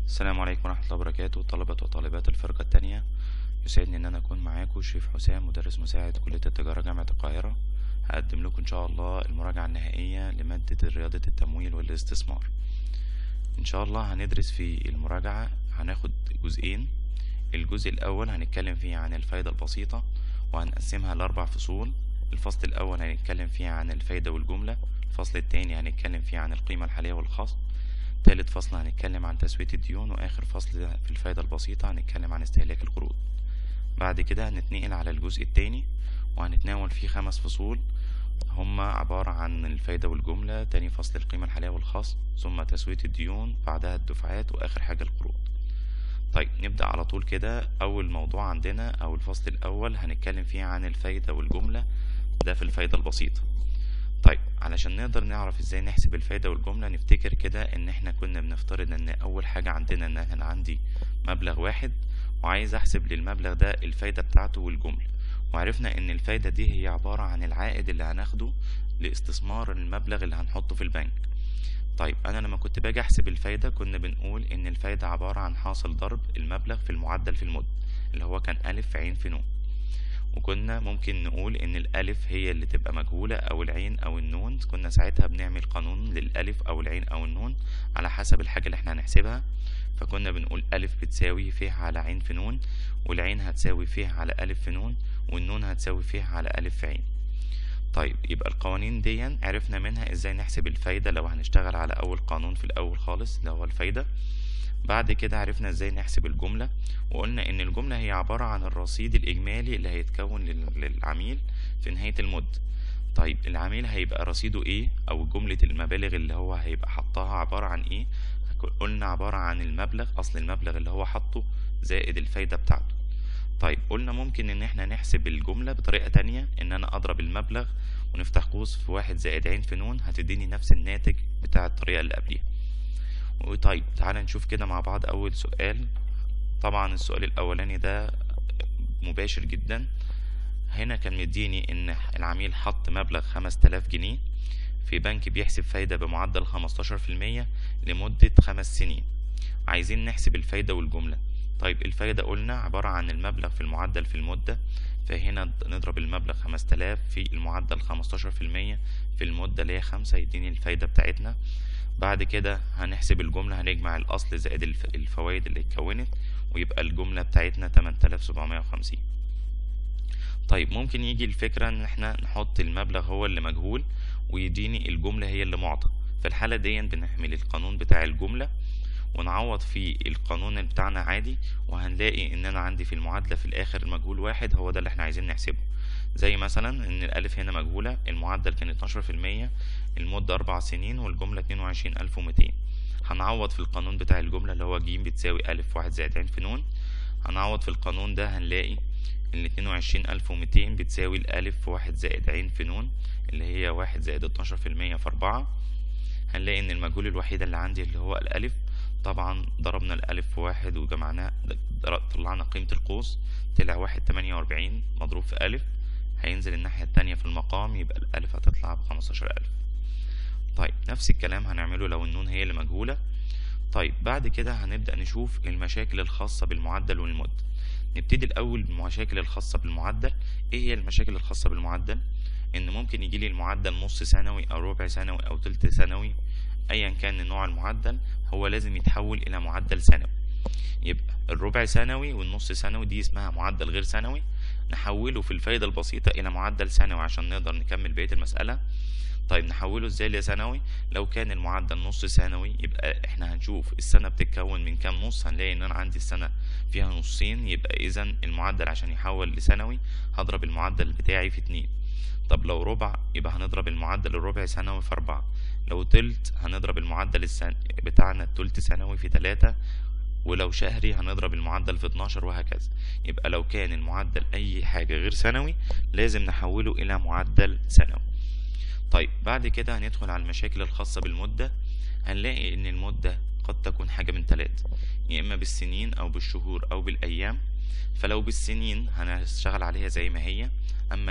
السلام عليكم ورحمة الله وبركاته، طلبة وطالبات الفرقة التانية. يسعدني إن أنا أكون معاكم شريف حسام، مدرس مساعد كلية التجارة جامعة القاهرة. هقدم لكم إن شاء الله المراجعة النهائية لمادة رياضة التمويل والاستثمار. إن شاء الله هندرس في المراجعة، هناخد جزئين. الجزء الأول هنتكلم فيه عن الفايدة البسيطة، وهنقسمها لأربع فصول. الفصل الأول هنتكلم فيه عن الفايدة والجملة. الفصل التاني هنتكلم فيه عن القيمة الحالية والخصم. تالت فصل هنتكلم عن تسوية الديون، وآخر فصل في الفايدة البسيطة هنتكلم عن استهلاك القروض. بعد كده هنتنقل على الجزء التاني وهنتناول فيه 5 فصول، هما عبارة عن الفايدة والجملة، تاني فصل القيمة الحالية والخصم، ثم تسوية الديون، بعدها الدفعات، وآخر حاجة القروض. طيب نبدأ على طول كده. أول موضوع عندنا أو الفصل الأول هنتكلم فيه عن الفايدة والجملة، ده في الفايدة البسيطة. طيب علشان نقدر نعرف ازاي نحسب الفايدة والجملة، نفتكر كده ان احنا كنا بنفترض ان اول حاجة عندنا ان انا عندي مبلغ واحد وعايز احسب للمبلغ ده الفايدة بتاعته والجملة، وعرفنا ان الفايدة دي هي عبارة عن العائد اللي هناخده لاستثمار المبلغ اللي هنحطه في البنك. طيب انا لما كنت باجي احسب الفايدة كنا بنقول ان الفايدة عبارة عن حاصل ضرب المبلغ في المعدل في المدة، اللي هو كان ألف في عين في نون. وكنا ممكن نقول ان الالف هي اللي تبقى مجهولة او العين او النون، كنا ساعتها بنعمل قانون للالف او العين او النون على حسب الحاجة اللي احنا هنحسبها. فكنا بنقول الف بتساوي ف على عين في نون، والعين هتساوي ف على الف في نون، والنون هتساوي ف على الف في عين. طيب يبقى القوانين دي عرفنا منها ازاي نحسب الفايدة لو هنشتغل على اول قانون في الاول خالص اللي هو الفايدة. بعد كده عرفنا ازاي نحسب الجملة، وقلنا ان الجملة هي عبارة عن الرصيد الاجمالي اللي هيتكون للعميل في نهاية المدة. طيب العميل هيبقى رصيده ايه، او جملة المبالغ اللي هو هيبقى حطها عبارة عن ايه؟ قلنا عبارة عن المبلغ، اصل المبلغ اللي هو حطه زائد الفايدة بتاعته. طيب قلنا ممكن ان احنا نحسب الجملة بطريقة تانية، ان انا اضرب المبلغ ونفتح قوس في واحد زائد عين في نون، هتديني نفس الناتج بتاع الطريقة اللي قبليها. وطيب تعالى نشوف كده مع بعض أول سؤال. طبعا السؤال الأولاني ده مباشر جدا. هنا كان مديني إن العميل حط مبلغ 5000 جنيه في بنك بيحسب فايدة بمعدل 15% لمدة 5 سنين. عايزين نحسب الفايدة والجملة. طيب الفايدة قلنا عبارة عن المبلغ في المعدل في المدة، فهنا نضرب المبلغ 5000 في المعدل 15% في المدة اللي هي 5، يديني الفايدة بتاعتنا. بعد كده هنحسب الجملة، هنجمع الأصل زائد الفوائد اللي اتكونت، ويبقى الجملة بتاعتنا 8750. طيب ممكن يجي الفكرة ان احنا نحط المبلغ هو اللي مجهول ويديني الجملة هي اللي معطى. في الحالة دي بنحمل القانون بتاع الجملة ونعوض في القانون بتاعنا عادي، وهنلاقي ان انا عندي في المعادلة في الاخر المجهول واحد، هو ده اللي احنا عايزين نحسبه. زي مثلا ان الالف هنا مجهولة، المعدل كان 12%، المدة 4 سنين، والجملة 22200. هنعوض في القانون بتاع الجملة اللي هو ج بتساوي ألف واحد زائد عين في نون. هنعوض في القانون ده هنلاقي ال 22200 بتساوي الألف واحد زائد عين في نون، اللي هي 1 زائد 12% في 4. هنلاقي ان المجهول الوحيد اللي عندي اللي هو الألف. طبعا ضربنا الألف في واحد وجمعناه، طلعنا قيمة القوس، طلع 1.48 مضروب في ألف، هينزل الناحية التانية في المقام، يبقى الألف هتطلع ب15000. طيب نفس الكلام هنعمله لو النون هي اللي مجهولة. طيب بعد كده هنبدأ نشوف المشاكل الخاصة بالمعدل والمدة. نبتدي الأول بالمشاكل الخاصة بالمعدل. ايه هي المشاكل الخاصة بالمعدل؟ ان ممكن يجيلي المعدل نص سنوي او ربع سنوي او تلت سنوي، ايا كان نوع المعدل هو لازم يتحول الى معدل سنوي. يبقى الربع سنوي والنص سنوي دي اسمها معدل غير سنوي، نحوله في الفايدة البسيطة الى معدل سنوي عشان نقدر نكمل بقية المسألة. طيب نحوله ازاي لسنوي؟ لو كان المعدل نص سنوي يبقى احنا هنشوف السنة بتتكون من كام نص، هنلاقي ان انا عندي السنة فيها نصين، يبقى اذا المعدل عشان يحول لسنوي هضرب المعدل بتاعي في 2. طب لو ربع يبقى هنضرب المعدل الربع سنوي في 4. لو تلت هنضرب المعدل بتاعنا التلت سنوي في 3. ولو شهري هنضرب المعدل في 12، وهكذا. يبقى لو كان المعدل اي حاجة غير سنوي لازم نحوله الى معدل سنوي. طيب بعد كده هندخل على المشاكل الخاصة بالمدة. هنلاقي ان المدة قد تكون حاجة من 3، يا اما بالسنين او بالشهور او بالايام. فلو بالسنين هنشتغل عليها زي ما هي، اما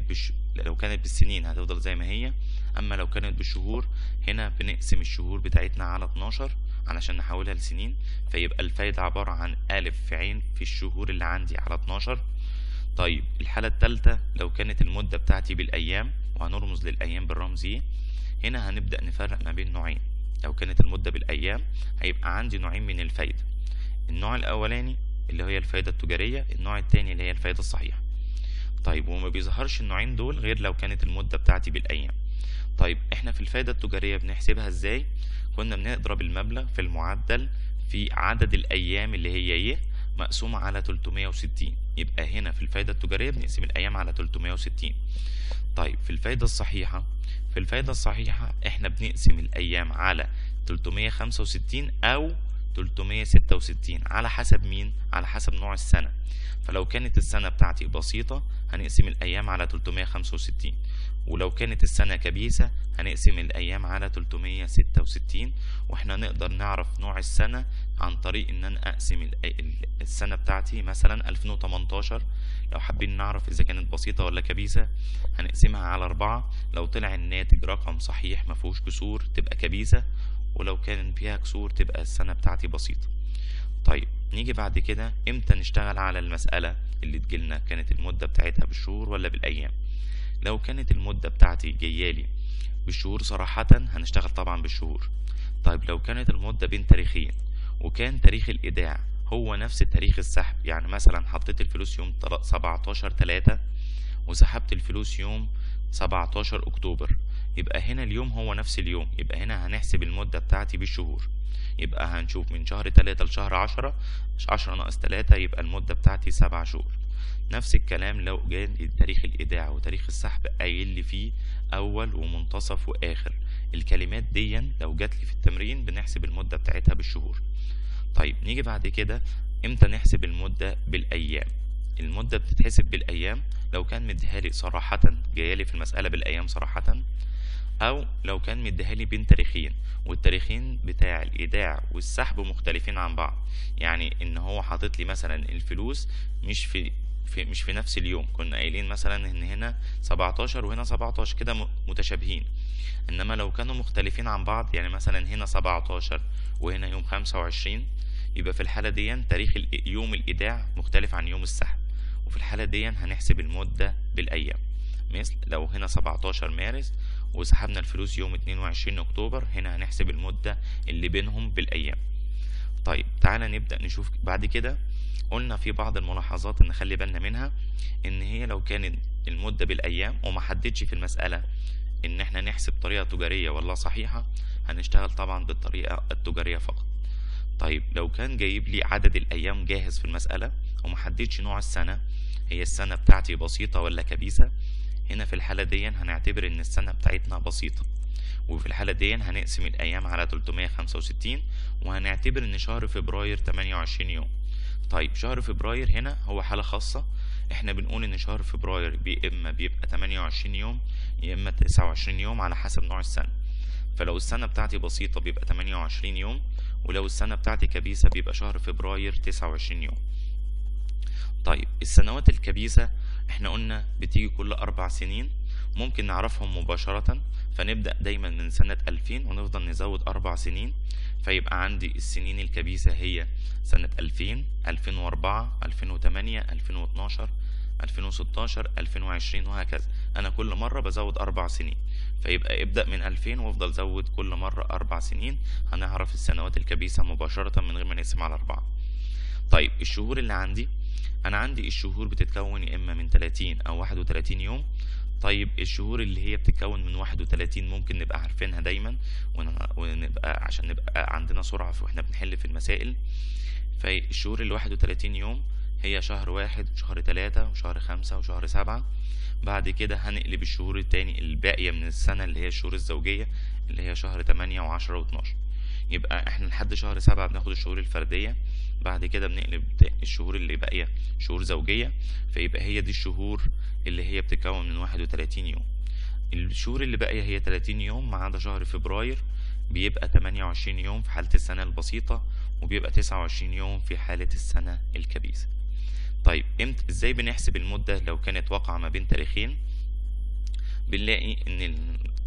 لو كانت بالسنين هتفضل زي ما هي. اما لو كانت بالشهور، هنا بنقسم الشهور بتاعتنا على 12 علشان نحولها لسنين، فيبقى الفايدة عبارة عن ألف في عين في الشهور اللي عندي على 12. طيب الحالة التالتة لو كانت المدة بتاعتي بالأيام، وهنرمز للأيام بالرمز ايه. هنا هنبدأ نفرق ما بين نوعين. لو كانت المدة بالأيام هيبقى عندي نوعين من الفايدة، النوع الأولاني اللي هي الفايدة التجارية، النوع التاني اللي هي الفايدة الصحيحة. طيب وما بيظهرش النوعين دول غير لو كانت المدة بتاعتي بالأيام. طيب احنا في الفايدة التجارية بنحسبها ازاي؟ كنا بنضرب المبلغ في المعدل في عدد الأيام اللي هي ي مقسومة على 360. يبقى هنا في الفايدة التجارية بنقسم الأيام على 360. طيب في الفايدة الصحيحة، في الفايدة الصحيحة احنا بنقسم الأيام على 365 أو 366 على حسب مين؟ على حسب نوع السنة. فلو كانت السنة بتاعتي بسيطة هنقسم الأيام على 365، ولو كانت السنة كبيسة هنقسم الأيام على 366. واحنا نقدر نعرف نوع السنة عن طريق ان انا اقسم السنة بتاعتي مثلا 2018. لو حابين نعرف اذا كانت بسيطة ولا كبيسة هنقسمها على 4، لو طلع الناتج رقم صحيح مفهوش كسور تبقى كبيسة، ولو كان فيها كسور تبقى السنة بتاعتي بسيطة. طيب نيجي بعد كده امتى نشتغل على المسألة اللي تجيلنا، كانت المدة بتاعتها بالشهور ولا بالأيام. لو كانت المدة بتاعتي جيالي بالشهور صراحة هنشتغل طبعا بالشهور. طيب لو كانت المدة بين تاريخين وكان تاريخ الإيداع هو نفس تاريخ السحب، يعني مثلا حطيت الفلوس يوم 17/3 وسحبت الفلوس يوم 17 أكتوبر، يبقى هنا اليوم هو نفس اليوم، يبقى هنا هنحسب المدة بتاعتي بالشهور. يبقى هنشوف من شهر 3 لشهر 10، 10 ناقص 3 يبقى المدة بتاعتي 7 شهور. نفس الكلام لو جاء تاريخ الإيداع وتاريخ السحب قايل لي فيه أول ومنتصف وآخر، الكلمات دي لو جات لي في التمرين بنحسب المدة بتاعتها بالشهور. طيب نيجي بعد كده امتى نحسب المدة بالأيام. المدة بتتحسب بالأيام لو كان مديهالي صراحة، جايالي في المسألة بالأيام صراحة، أو لو كان مديهالي بين تاريخين والتاريخين بتاع الإيداع والسحب مختلفين عن بعض. يعني إن هو حاطط لي مثلا الفلوس مش في نفس اليوم، كنا قايلين مثلا إن هنا 17 وهنا 17 كده متشابهين. إنما لو كانوا مختلفين عن بعض، يعني مثلا هنا 17 وهنا يوم 25، يبقى في الحالة دي تاريخ يوم الإيداع مختلف عن يوم السحب، وفي الحالة دي هنحسب المدة بالأيام. مثل لو هنا 17 مارس وسحبنا الفلوس يوم 22 أكتوبر، هنا هنحسب المدة اللي بينهم بالأيام. طيب تعالى نبدأ نشوف بعد كده. قلنا في بعض الملاحظات نخلي بالنا منها، إن هي لو كانت المدة بالأيام وما حددش في المسألة إن احنا نحسب طريقة تجارية ولا صحيحة، هنشتغل طبعا بالطريقة التجارية فقط. طيب لو كان جايب لي عدد الأيام جاهز في المسألة ومحددش نوع السنة، هي السنة بتاعتي بسيطة ولا كبيسة، هنا في الحالة دي هنعتبر إن السنة بتاعتنا بسيطة، وفي الحالة دي هنقسم الأيام على 365 وهنعتبر إن شهر فبراير 28 يوم. طيب شهر فبراير هنا هو حالة خاصة، احنا بنقول إن شهر فبراير إما بيبقى 28 يوم يا إما 29 يوم على حسب نوع السنة. فلو السنة بتاعتي بسيطة بيبقى 28 يوم، ولو السنة بتاعتي كبيسة بيبقى شهر فبراير 29 يوم. طيب السنوات الكبيسة احنا قلنا بتيجي كل 4 سنين، ممكن نعرفهم مباشرة، فنبدأ دايما من سنة 2000 ونفضل نزود 4 سنين، فيبقى عندي السنين الكبيسة هي سنة 2000 2004 2008 2012 2016 2020 وهكذا. أنا كل مرة بزود 4 سنين، فيبقى ابدأ من 2000 وافضل زود كل مرة 4 سنين، هنعرف السنوات الكبيسة مباشرة من غير ما نقسم على 4. طيب الشهور اللي عندي، أنا عندي الشهور بتتكون يا إما من 30 أو 31 يوم. طيب الشهور اللي هي بتتكون من 31 ممكن نبقى عارفينها دايما، ونبقى عشان نبقى عندنا سرعة واحنا بنحل في المسائل. فالشهور اللي 31 يوم هي شهر 1 وشهر 3 وشهر 5 وشهر 7. بعد كده هنقلب الشهور التاني الباقية من السنة اللي هي الشهور الزوجية اللي هي شهر 8 و10 و12. يبقى احنا لحد شهر 7 بناخد الشهور الفردية، بعد كده بنقلب الشهور اللي باقية شهور زوجية، فيبقى هي دي الشهور اللي هي بتتكون من 31 يوم. الشهور اللي باقية هي 30 يوم ما عدا شهر فبراير، بيبقى 28 يوم في حالة السنة البسيطة، وبيبقى 29 يوم في حالة السنة الكبيسة. طيب ازاي بنحسب المدة لو كانت واقعة ما بين تاريخين؟ بنلاقي ان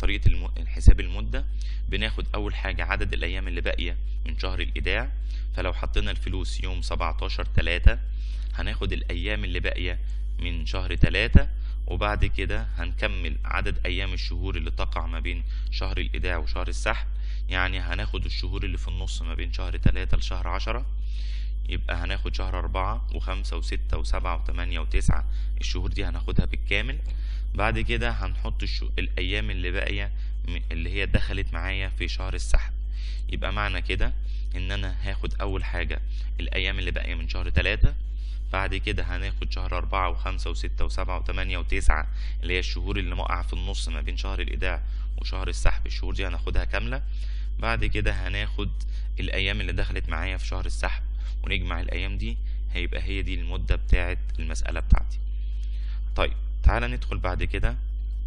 طريقة حساب المدة، بناخد أول حاجة عدد الأيام اللي باقية من شهر الإيداع. فلو حطينا الفلوس يوم 17/3 هناخد الأيام اللي باقية من شهر 3، وبعد كده هنكمل عدد أيام الشهور اللي تقع ما بين شهر الإيداع وشهر السحب. يعني هناخد الشهور اللي في النص ما بين شهر 3 لشهر 10. يبقى هناخد شهر 4 و5 و6 و7 و8 و9، الشهور دي هناخدها بالكامل. بعد كده هنحط الأيام اللي باقية اللي هي دخلت معايا في شهر السحب. يبقى معنى كده إن أنا هاخد أول حاجة الأيام اللي باقية من شهر 3، بعد كده هناخد شهر 4 و5 و6 و7 و8 و9 اللي هي الشهور اللي موقعة في النص ما بين شهر الإيداع وشهر السحب، الشهور دي هناخدها كاملة. بعد كده هناخد الأيام اللي دخلت معايا في شهر السحب ونجمع الأيام دي، هيبقى هي دي المدة بتاعت المسألة بتاعتي. طيب تعالى ندخل بعد كده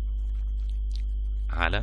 على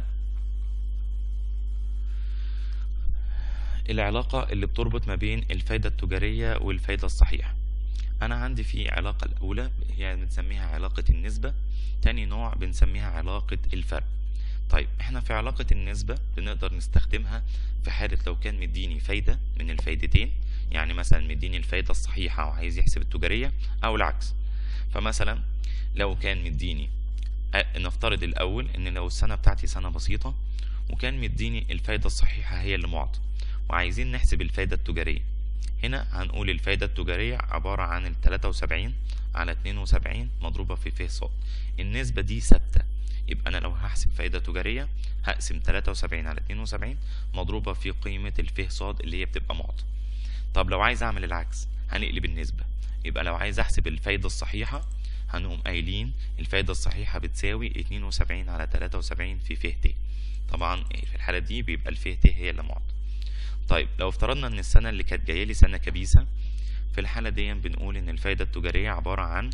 العلاقة اللي بتربط ما بين الفايدة التجارية والفايدة الصحيحة. أنا عندي في علاقة الأولى هي بنسميها علاقة النسبة، تاني نوع بنسميها علاقة الفرق. طيب احنا في علاقة النسبة بنقدر نستخدمها في حالة لو كان مديني فايدة من الفايدتين، يعني مثلا مديني الفايدة الصحيحة وعايز يحسب التجارية أو العكس. فمثلا لو كان مديني، نفترض الأول إن لو السنة بتاعتي سنة بسيطة وكان مديني الفايدة الصحيحة هي اللي معطى وعايزين نحسب الفايدة التجارية، هنا هنقول الفايدة التجارية عبارة عن 73 على 72 مضروبة في ف ص. النسبة دي ثابتة، يبقى أنا لو هحسب فايدة تجارية هقسم 73 على 72 مضروبة في قيمة الف ص اللي هي بتبقى معطى. طب لو عايز أعمل العكس هنقلب النسبة، يبقى لو عايز أحسب الفايدة الصحيحة هنقوم قايلين الفايدة الصحيحة بتساوي 72 على 73 في ف ت. طبعا في الحالة دي بيبقى الف ت هي اللي معطى. طيب لو افترضنا ان السنة اللي كانت جاية لي سنة كبيسة، في الحالة دي بنقول ان الفايدة التجارية عبارة عن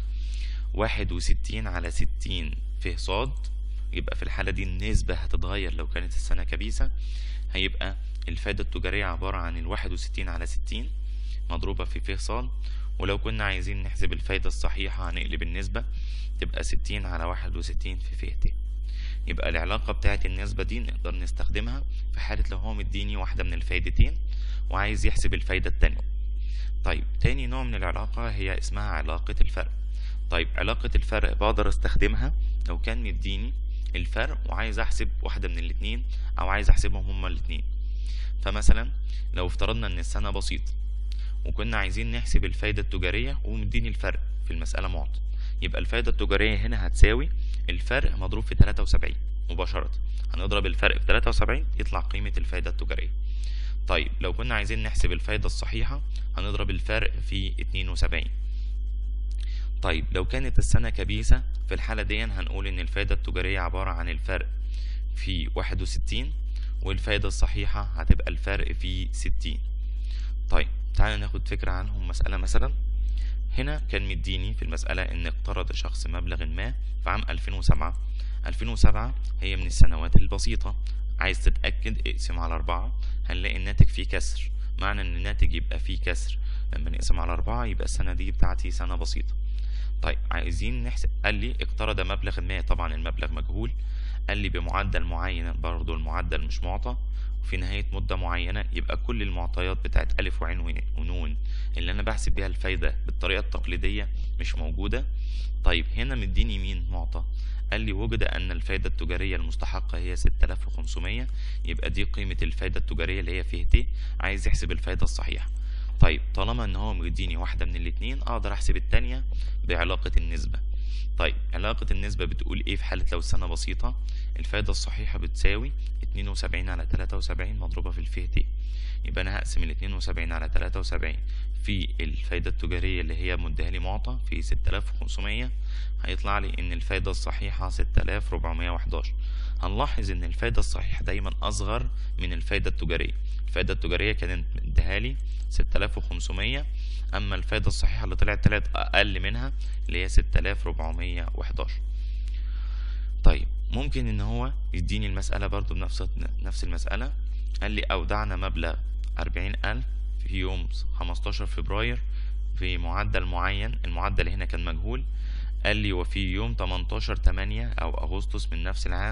61 على 60 ف ص. يبقى في الحالة دي النسبة هتتغير لو كانت السنة كبيسة، هيبقى الفايدة التجارية عبارة عن 61 على 60 مضروبة في ف ص. ولو كنا عايزين نحسب الفايدة الصحيحة هنقلب النسبة تبقى 60 على 61 في ف ت. يبقى العلاقة بتاعت النسبة دي نقدر نستخدمها في حالة لو هو مديني واحدة من الفايدتين وعايز يحسب الفايدة التانية. طيب تاني نوع من العلاقة هي اسمها علاقة الفرق. طيب علاقة الفرق بقدر استخدمها لو كان مديني الفرق وعايز احسب واحدة من الاتنين او عايز احسبهم هما الاتنين. فمثلا لو افترضنا ان السنة بسيطة وكنا عايزين نحسب الفايدة التجارية ومديني الفرق في المسألة معطى، يبقى الفايدة التجارية هنا هتساوي الفرق مضروب في 73 مباشرة، هنضرب الفرق في 73 يطلع قيمة الفايدة التجارية. طيب لو كنا عايزين نحسب الفايدة الصحيحة هنضرب الفرق في 72. طيب لو كانت السنة كبيسة في الحالة دي هنقول ان الفايدة التجارية عبارة عن الفرق في 61 والفايدة الصحيحة هتبقى الفرق في 60. طيب تعالى ناخد فكرة عنهم. مسألة مثلا هنا كان مديني في المسألة ان اقترض شخص مبلغ ما في عام 2007. 2007 هي من السنوات البسيطة، عايز تتأكد اقسم على 4 هنلاقي الناتج فيه كسر. معنى ان الناتج يبقى فيه كسر لما نقسم على 4 يبقى السنة دي بتاعتي سنة بسيطة. طيب عايزين نحسب، قال لي اقترض مبلغ ما، طبعا المبلغ مجهول، قال لي بمعدل معين برضو المعدل مش معطى، وفي نهاية مدة معينة، يبقى كل المعطيات بتاعت ألف وعين ونون اللي أنا بحسب بيها الفايدة بالطريقة التقليدية مش موجودة. طيب هنا مديني مين معطى؟ قال لي وجد أن الفايدة التجارية المستحقة هي 6500، يبقى دي قيمة الفايدة التجارية اللي هي فيه ت. عايز يحسب الفايدة الصحيحة. طيب طالما ان هو مديني واحدة من الاتنين اقدر احسب التانية بعلاقة النسبة. طيب علاقة النسبة بتقول ايه في حالة لو السنة بسيطة؟ الفايدة الصحيحة بتساوي 72 على 73 مضروبة في الف ت. يبقى انا هقسم 72 على 73 في الفايدة التجارية اللي هي مديها لي معطى في 6500، هيطلع لي ان الفايدة الصحيحة 6411. هنلاحظ ان الفايدة الصحيحة دايما اصغر من الفايدة التجارية. الفايدة التجارية كانت مديها لي 6500، اما الفايدة الصحيحة اللي طلعت اقل منها اللي هي 6411. طيب ممكن ان هو يديني المسألة برضو بنفس المسألة. قال لي اودعنا مبلغ 40000 في يوم 15 فبراير في معدل معين، المعدل هنا كان مجهول. قال لي وفي يوم 18/8 او اغسطس من نفس العام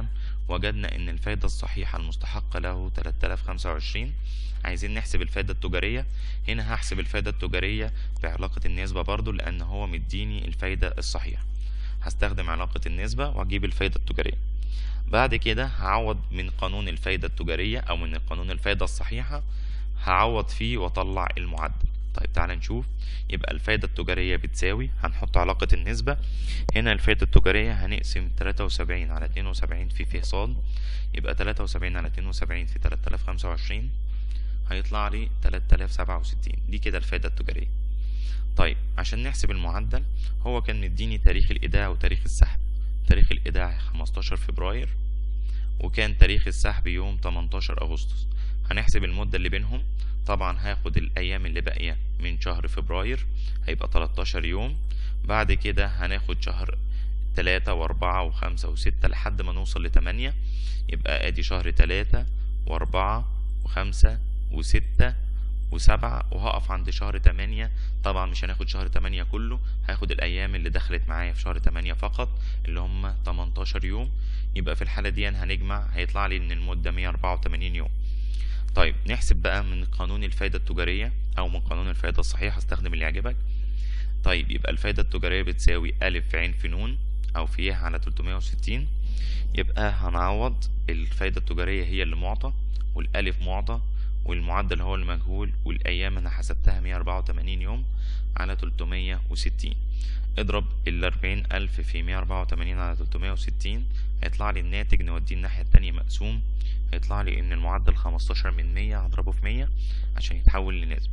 وجدنا ان الفايدة الصحيحة المستحقة له 3025. عايزين نحسب الفايدة التجارية. هنا هحسب الفايدة التجارية بعلاقة النسبة برضو، لان هو مديني الفايدة الصحيحة. هستخدم علاقة النسبة واجيب الفايدة التجارية. بعد كده هعوض من قانون الفايدة التجارية او من قانون الفايدة الصحيحة، هعوض فيه واطلع المعدل. طيب تعال نشوف. يبقى الفايدة التجارية بتساوي، هنحط علاقة النسبة. هنا الفايدة التجارية هنقسم 73 على 72 في ف ص، يبقى 73 على 72 في 3025 هيطلع لي 3067. دي كده الفايدة التجارية. طيب عشان نحسب المعدل، هو كان مديني تاريخ الإيداع وتاريخ السحب. تاريخ الإيداع 15 فبراير، وكان تاريخ السحب يوم 18 أغسطس. هنحسب المدة اللي بينهم. طبعا هاخد الأيام اللي باقية من شهر فبراير، هيبقى 13 يوم. بعد كده هناخد شهر 3 و4 و5 و6 لحد ما نوصل ل8. يبقى ادي شهر 3 و4 و5 و6 و7، وهقف عند شهر 8. طبعا مش هناخد شهر 8 كله، هاخد الأيام اللي دخلت معايا في شهر 8 فقط، اللي هم 18 يوم. يبقى في الحالة دي هنجمع، هيطلع لي ان المدة 184 يوم. طيب نحسب بقى من قانون الفايدة التجارية او من قانون الفايدة الصحيحة، استخدم اللي يعجبك. طيب يبقى الفايدة التجارية بتساوي أ في ع في ن او في على 360. يبقى هنعوض الفايدة التجارية هي اللي معطى، والألف معطى، والمعدل هو المجهول، والأيام أنا حسبتها 184 يوم على 360. اضرب 40,000 في 184 على 360، هيطلع لي الناتج. نوديه الناحية التانية مقسوم، هيطلع لي إن المعدل 15 من 100. هضربه في 100 عشان يتحول لنسبة.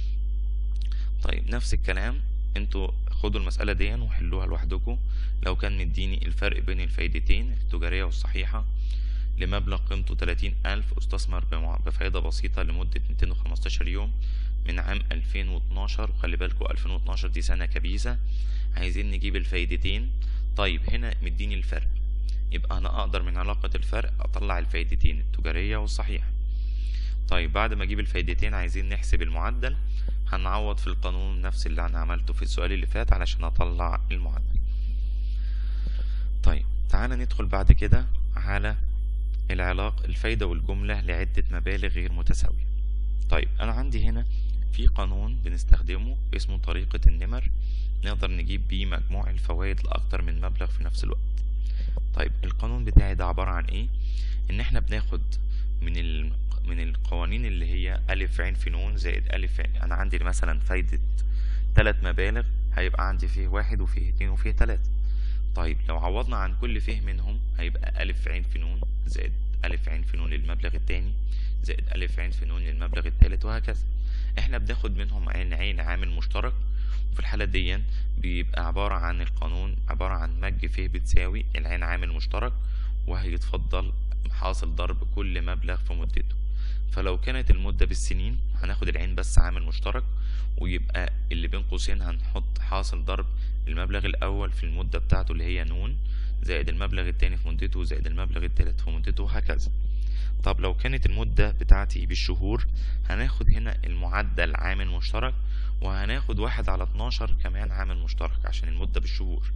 طيب نفس الكلام انتوا خدوا المسألة دي وحلوها لوحدكم. لو كان مديني الفرق بين الفايدتين التجارية والصحيحة لمبلغ قيمته 30,000 استثمر بفايدة بسيطة لمدة 215 يوم من عام 2012. وخلي بالكوا 2012 دي سنة كبيسة، عايزين نجيب الفايدتين. طيب هنا مديني الفرق، يبقى أنا أقدر من علاقة الفرق أطلع الفايدتين التجارية والصحيحة. طيب بعد ما أجيب الفايدتين عايزين نحسب المعدل. هنعوض في القانون نفس اللي أنا عملته في السؤال اللي فات علشان أطلع المعدل. طيب تعالى ندخل بعد كده على العلاقة الفايدة والجملة لعدة مبالغ غير متساوية. طيب أنا عندي هنا في قانون بنستخدمه اسمه طريقة النمر، نقدر نجيب بيه مجموع الفوائد لأكتر من مبلغ في نفس الوقت. طيب القانون بتاعي ده عبارة عن إيه؟ إن إحنا بناخد من القوانين اللي هي أ ع في ن زائد أ ع. أنا عندي مثلا فايدة 3 مبالغ، هيبقى عندي فيه 1 وفيه 2 وفيه 3. طيب لو عوضنا عن كل فيه منهم هيبقى أ ع في ن زائد أ ع في ن للمبلغ التاني زائد أ ع في ن للمبلغ التالت، وهكذا. احنا بناخد منهم عين عامل مشترك، وفي الحالة دي بيبقى عبارة عن القانون عبارة عن مج ف بتساوي العين عامل مشترك، وهيتفضل حاصل ضرب كل مبلغ في مدته. فلو كانت المدة بالسنين هناخد العين بس عامل مشترك، ويبقى اللي بين قوسين هنحط حاصل ضرب المبلغ الأول في المدة بتاعته اللي هي ن زائد المبلغ التاني في مدته زائد المبلغ التالت في مدته، وهكذا. طب لو كانت المدة بتاعتي بالشهور هناخد هنا المعدل عامل مشترك، وهناخد 1 على 12 كمان عامل مشترك عشان المدة بالشهور.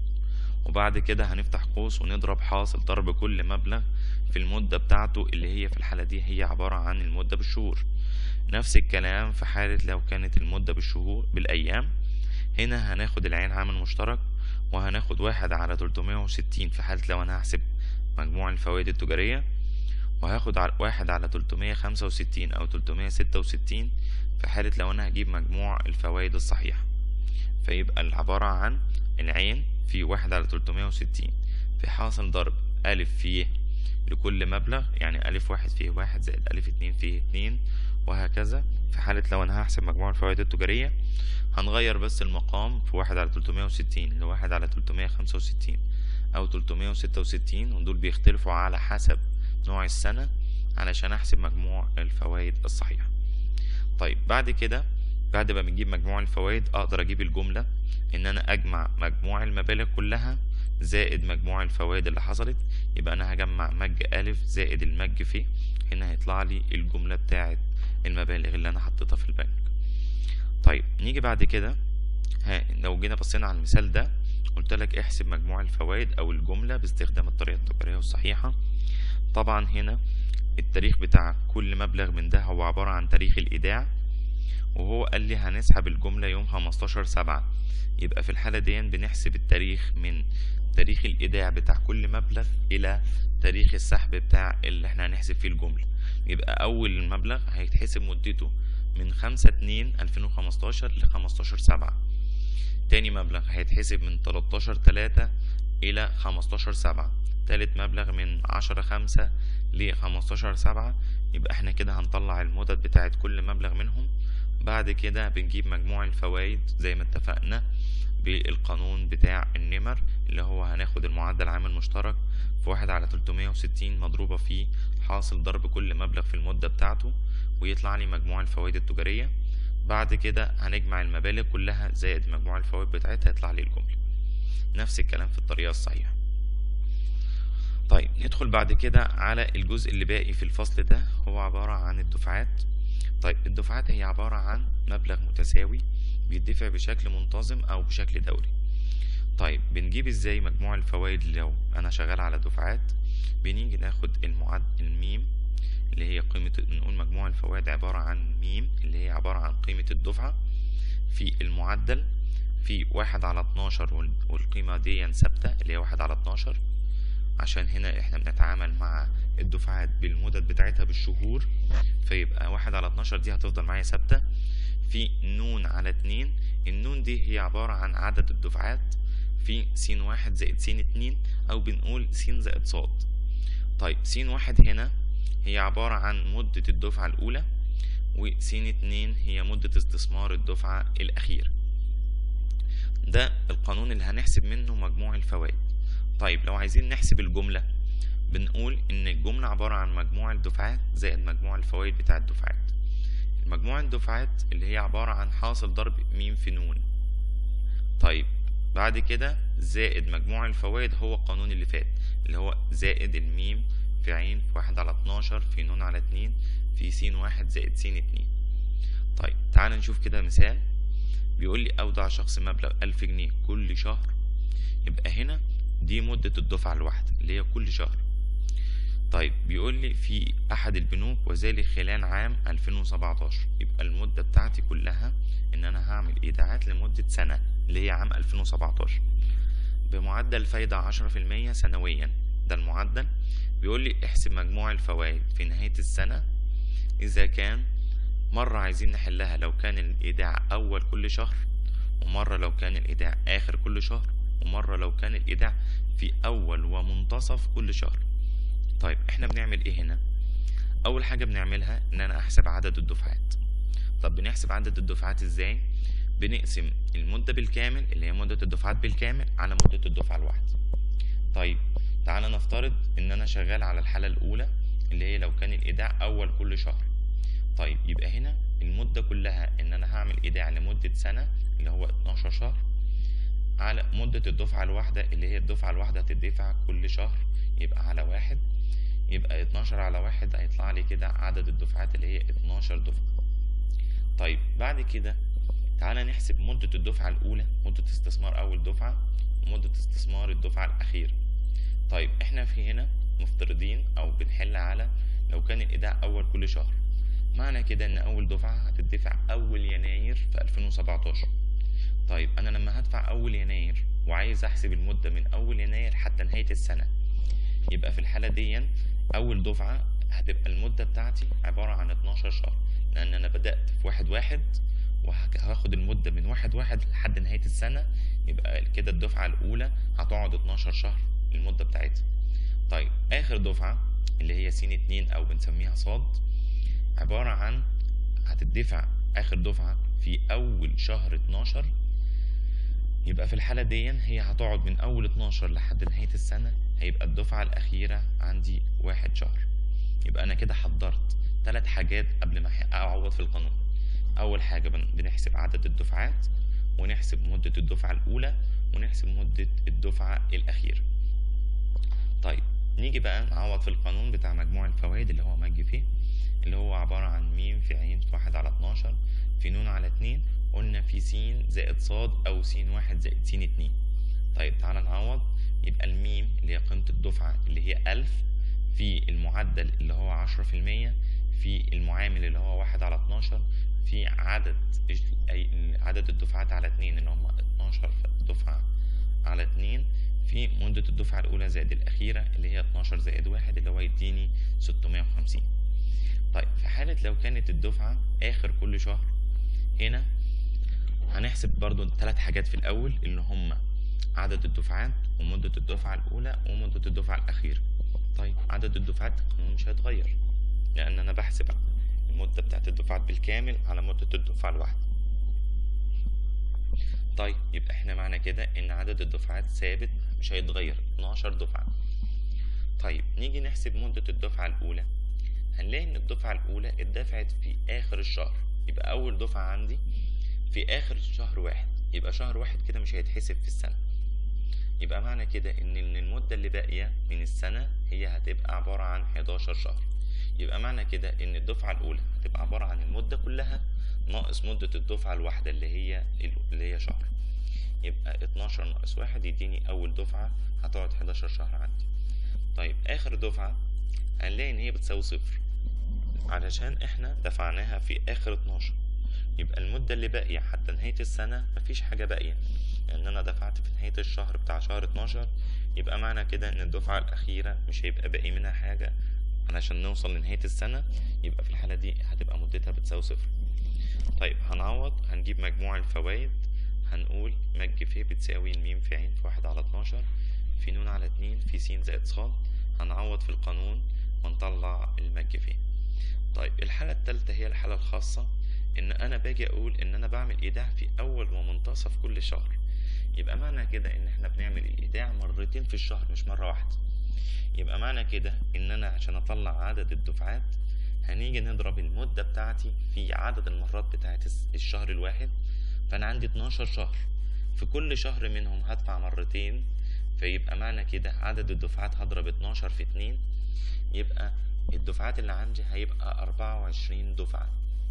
وبعد كده هنفتح قوس ونضرب حاصل ضرب كل مبلغ في المدة بتاعته اللي هي في الحالة دي هي عبارة عن المدة بالشهور. نفس الكلام في حالة لو كانت المدة بالشهور بالأيام، هنا هناخد العين عامل مشترك، وهناخد 1 على 360 في حالة لو أنا هحسب مجموع الفوائد التجارية، وهاخد 1 على 365 أو 366 في حالة لو أنا هجيب مجموع الفوائد الصحيحة. فيبقى العبارة عن العين في 1 على 360 في حاصل ضرب أ فيه لكل مبلغ، يعني أ 1 فيه 1 زائد أ 2 فيه 2، وهكذا. في حالة لو أنا هحسب مجموع الفوائد التجارية هنغير بس المقام في 1 على 360 ل 1 على 365 أو 366، ودول بيختلفوا على حسب نوع السنة علشان أحسب مجموع الفوائد الصحيحة. طيب بعد كده بعد ما بنجيب مجموع الفوائد أقدر أجيب الجملة إن أنا أجمع مجموع المبالغ كلها زائد مجموع الفوائد اللي حصلت. يبقى أنا هجمع مج أ زائد المج ف، هنا هيطلع لي الجملة بتاعت المبالغ اللي أنا حطيتها في البنك. طيب نيجي بعد كده لو جينا بصينا على المثال ده، قلت لك احسب مجموع الفوائد أو الجملة باستخدام الطريقة التجارية والصحيحة. طبعا هنا التاريخ بتاع كل مبلغ من ده هو عبارة عن تاريخ الإيداع، وهو قال لي هنسحب الجملة يوم 15/7. يبقى في الحالة دي بنحسب التاريخ من تاريخ الإيداع بتاع كل مبلغ إلى تاريخ السحب بتاع اللي احنا هنحسب فيه الجملة. يبقى أول مبلغ هيتحسب مدته من 5/2/2015 ل15/7. تاني مبلغ هيتحسب من 13/3 إلى 15/7. تالت مبلغ من 10/5 ل15/7. يبقى احنا كده هنطلع المدد بتاعت كل مبلغ منهم. بعد كده بنجيب مجموع الفوائد زي ما اتفقنا بالقانون بتاع النمر، اللي هو هناخد المعدل عامل مشترك في 1/360 مضروبة في حاصل ضرب كل مبلغ في المدة بتاعته، ويطلع لي مجموع الفوائد التجارية. بعد كده هنجمع المبالغ كلها زائد مجموع الفوائد بتاعتها يطلع لي الجملة. نفس الكلام في الطريقة الصحيحة. طيب ندخل بعد كده على الجزء اللي باقي في الفصل ده، هو عبارة عن الدفعات. طيب الدفعات هي عبارة عن مبلغ متساوي بيدفع بشكل منتظم أو بشكل دوري. طيب بنجيب ازاي مجموع الفوائد لو أنا شغال على دفعات؟ بنيجي ناخد الميم اللي هي قيمة، نقول مجموع الفوائد عبارة عن ميم اللي هي عبارة عن قيمة الدفعة في المعدل في 1/12، والقيمة دي ثابتة اللي هي 1/12، عشان هنا احنا بنتعامل مع الدفعات بالمدد بتاعتها بالشهور، فيبقى 1/12 دي هتفضل معايا ثابتة. في ن/2، النون دي هي عبارة عن عدد الدفعات في س1 زائد س2، أو بنقول س زائد ص. طيب س1 هنا هي عبارة عن مدة الدفعة الأولى، وس2 هي مدة استثمار الدفعة الأخيرة. ده القانون اللي هنحسب منه مجموع الفوائد. طيب لو عايزين نحسب الجملة، بنقول إن الجملة عبارة عن مجموع الدفعات زائد مجموع الفوائد بتاع الدفعات. مجموع الدفعات اللي هي عبارة عن حاصل ضرب م في ن. طيب بعد كده زائد مجموع الفوائد هو القانون اللي فات، اللي هو زائد الميم في ع في 1/12 في ن/2 في س1 زائد س2. طيب تعال نشوف كده مثال. بيقول لي أودع شخص مبلغ 1000 جنيه كل شهر. يبقى هنا دي مدة الدفعة الواحدة اللي هي كل شهر. طيب بيقول لي في أحد البنوك وذلك خلال عام 2017. يبقى المدة بتاعتي كلها إن أنا هعمل إيداعات لمدة سنة اللي هي عام 2017 بمعدل فايدة 10% سنويا. ده المعدل. بيقول لي احسب مجموع الفوائد في نهاية السنة إذا كان مرة عايزين نحلها لو كان الإيداع أول كل شهر، ومرة لو كان الإيداع آخر كل شهر، ومرة لو كان الإيداع في أول ومنتصف كل شهر. طيب احنا بنعمل ايه هنا؟ أول حاجة بنعملها إن أنا أحسب عدد الدفعات. طب بنحسب عدد الدفعات إزاي؟ بنقسم المدة بالكامل اللي هي مدة الدفعات بالكامل على مدة الدفعة الواحدة. طيب تعالى نفترض إن أنا شغال على الحالة الأولى اللي هي لو كان الإيداع أول كل شهر. طيب يبقى هنا المدة كلها إن أنا هعمل إيداع لمدة سنة اللي هو 12 شهر على مدة الدفعة الواحدة اللي هي الدفعة الواحدة هتدفع كل شهر، يبقى على 1. يبقى 12 على 1 هيطلع لي كده عدد الدفعات اللي هي 12 دفعة. طيب بعد كده تعالى نحسب مدة الدفعة الأولى، مدة استثمار أول دفعة، ومدة استثمار الدفعة الأخيرة. طيب احنا في هنا مفترضين أو بنحل على لو كان الإيداع أول كل شهر، معنى كده إن أول دفعة هتدفع أول يناير في 2017. طيب أنا لما هدفع أول يناير وعايز أحسب المدة من أول يناير حتى نهاية السنة، يبقى في الحالة دي أول دفعة هتبقى المدة بتاعتي عبارة عن 12 شهر، لأن أنا بدأت في 1/1 وهاخد المدة من 1/1 لحد نهاية السنة. يبقى كده الدفعة الأولى هتقعد 12 شهر المدة بتاعتها. طيب آخر دفعة اللي هي س2 أو بنسميها ص، عبارة عن هتدفع آخر دفعة في أول شهر 12. يبقى في الحالة دي هي هتقعد من أول 12 لحد نهاية السنة، هيبقى الدفعة الأخيرة عندي 1 شهر. يبقى أنا كده حضرت 3 حاجات قبل ما أعوض في القانون. أول حاجة بنحسب عدد الدفعات، ونحسب مدة الدفعة الأولى، ونحسب مدة الدفعة الأخيرة. طيب نيجي بقى نعوض في القانون بتاع مجموع الفوائد اللي هو مج فيه، اللي هو عبارة عن م في ع في 1/12 في ن/2. قلنا في س زائد ص أو س1 زائد س2. طيب تعالى نعوض. يبقى الميم اللي هي قيمة الدفعة اللي هي 1000 في المعدل اللي هو 10%، في المعامل اللي هو 1/12، في عدد الدفعات على 2 اللي هم 12 دفعة على 2، في مدة الدفعة الأولى زائد الأخيرة اللي هي 12 زائد 1 اللي هو يديني 650. طيب في حالة لو كانت الدفعة آخر كل شهر، هنا هنحسب برضو 3 حاجات في الأول اللي هم عدد الدفعات ومدة الدفعة الأولى ومدة الدفعة الأخيرة. طيب عدد الدفعات القانون مش هيتغير، لأن أنا بحسب المدة بتاعت الدفعات بالكامل على مدة الدفعة الواحدة. طيب يبقى احنا معنى كده إن عدد الدفعات ثابت مش هيتغير، 12 دفعة. طيب نيجي نحسب مدة الدفعة الأولى، هنلاقي إن الدفعة الأولى اتدفعت في آخر الشهر، يبقى أول دفعة عندي في آخر شهر واحد، يبقى شهر واحد كده مش هيتحسب في السنة. يبقى معنى كده إن المدة اللي باقية من السنة هي هتبقى عبارة عن 11 شهر. يبقى معنى كده إن الدفعة الأولى هتبقى عبارة عن المدة كلها ناقص مدة الدفعة الواحدة اللي هي شهر. يبقى 12 ناقص 1 يديني أول دفعة هتقعد 11 شهر عندي. طيب آخر دفعة هنلاقي إن هي بتساوي 0 علشان إحنا دفعناها في آخر 12، يبقى المدة اللي باقية حتى نهاية السنة مفيش حاجة باقية، لأن أنا دفعت في نهاية الشهر بتاع شهر 12، يبقى معنى كده إن الدفعة الأخيرة مش هيبقى باقي منها حاجة علشان نوصل لنهاية السنة، يبقى في الحالة دي هتبقى مدتها بتساوي 0. طيب هنعوض، هنجيب مجموع الفوائد، هنقول مج ف بتساوي الميم في ع في 1/12 في ن على 2 في س زائد ص. هنعوض في القانون ونطلع المج ف. طيب الحالة التالتة هي الحالة الخاصة إن أنا باجي أقول إن أنا بعمل إيداع في أول ومنتصف كل شهر، يبقى معنى كده إن إحنا بنعمل الإيداع مرتين في الشهر مش مرة واحدة. يبقى معنى كده إن أنا عشان أطلع عدد الدفعات هنيجي نضرب المدة بتاعتي في عدد المرات بتاعت الشهر الواحد، فأنا عندي 12 شهر، في كل شهر منهم هدفع مرتين، فيبقى معنى كده عدد الدفعات هضرب 12 في 2، يبقى الدفعات اللي عندي هيبقى 24 دفعة.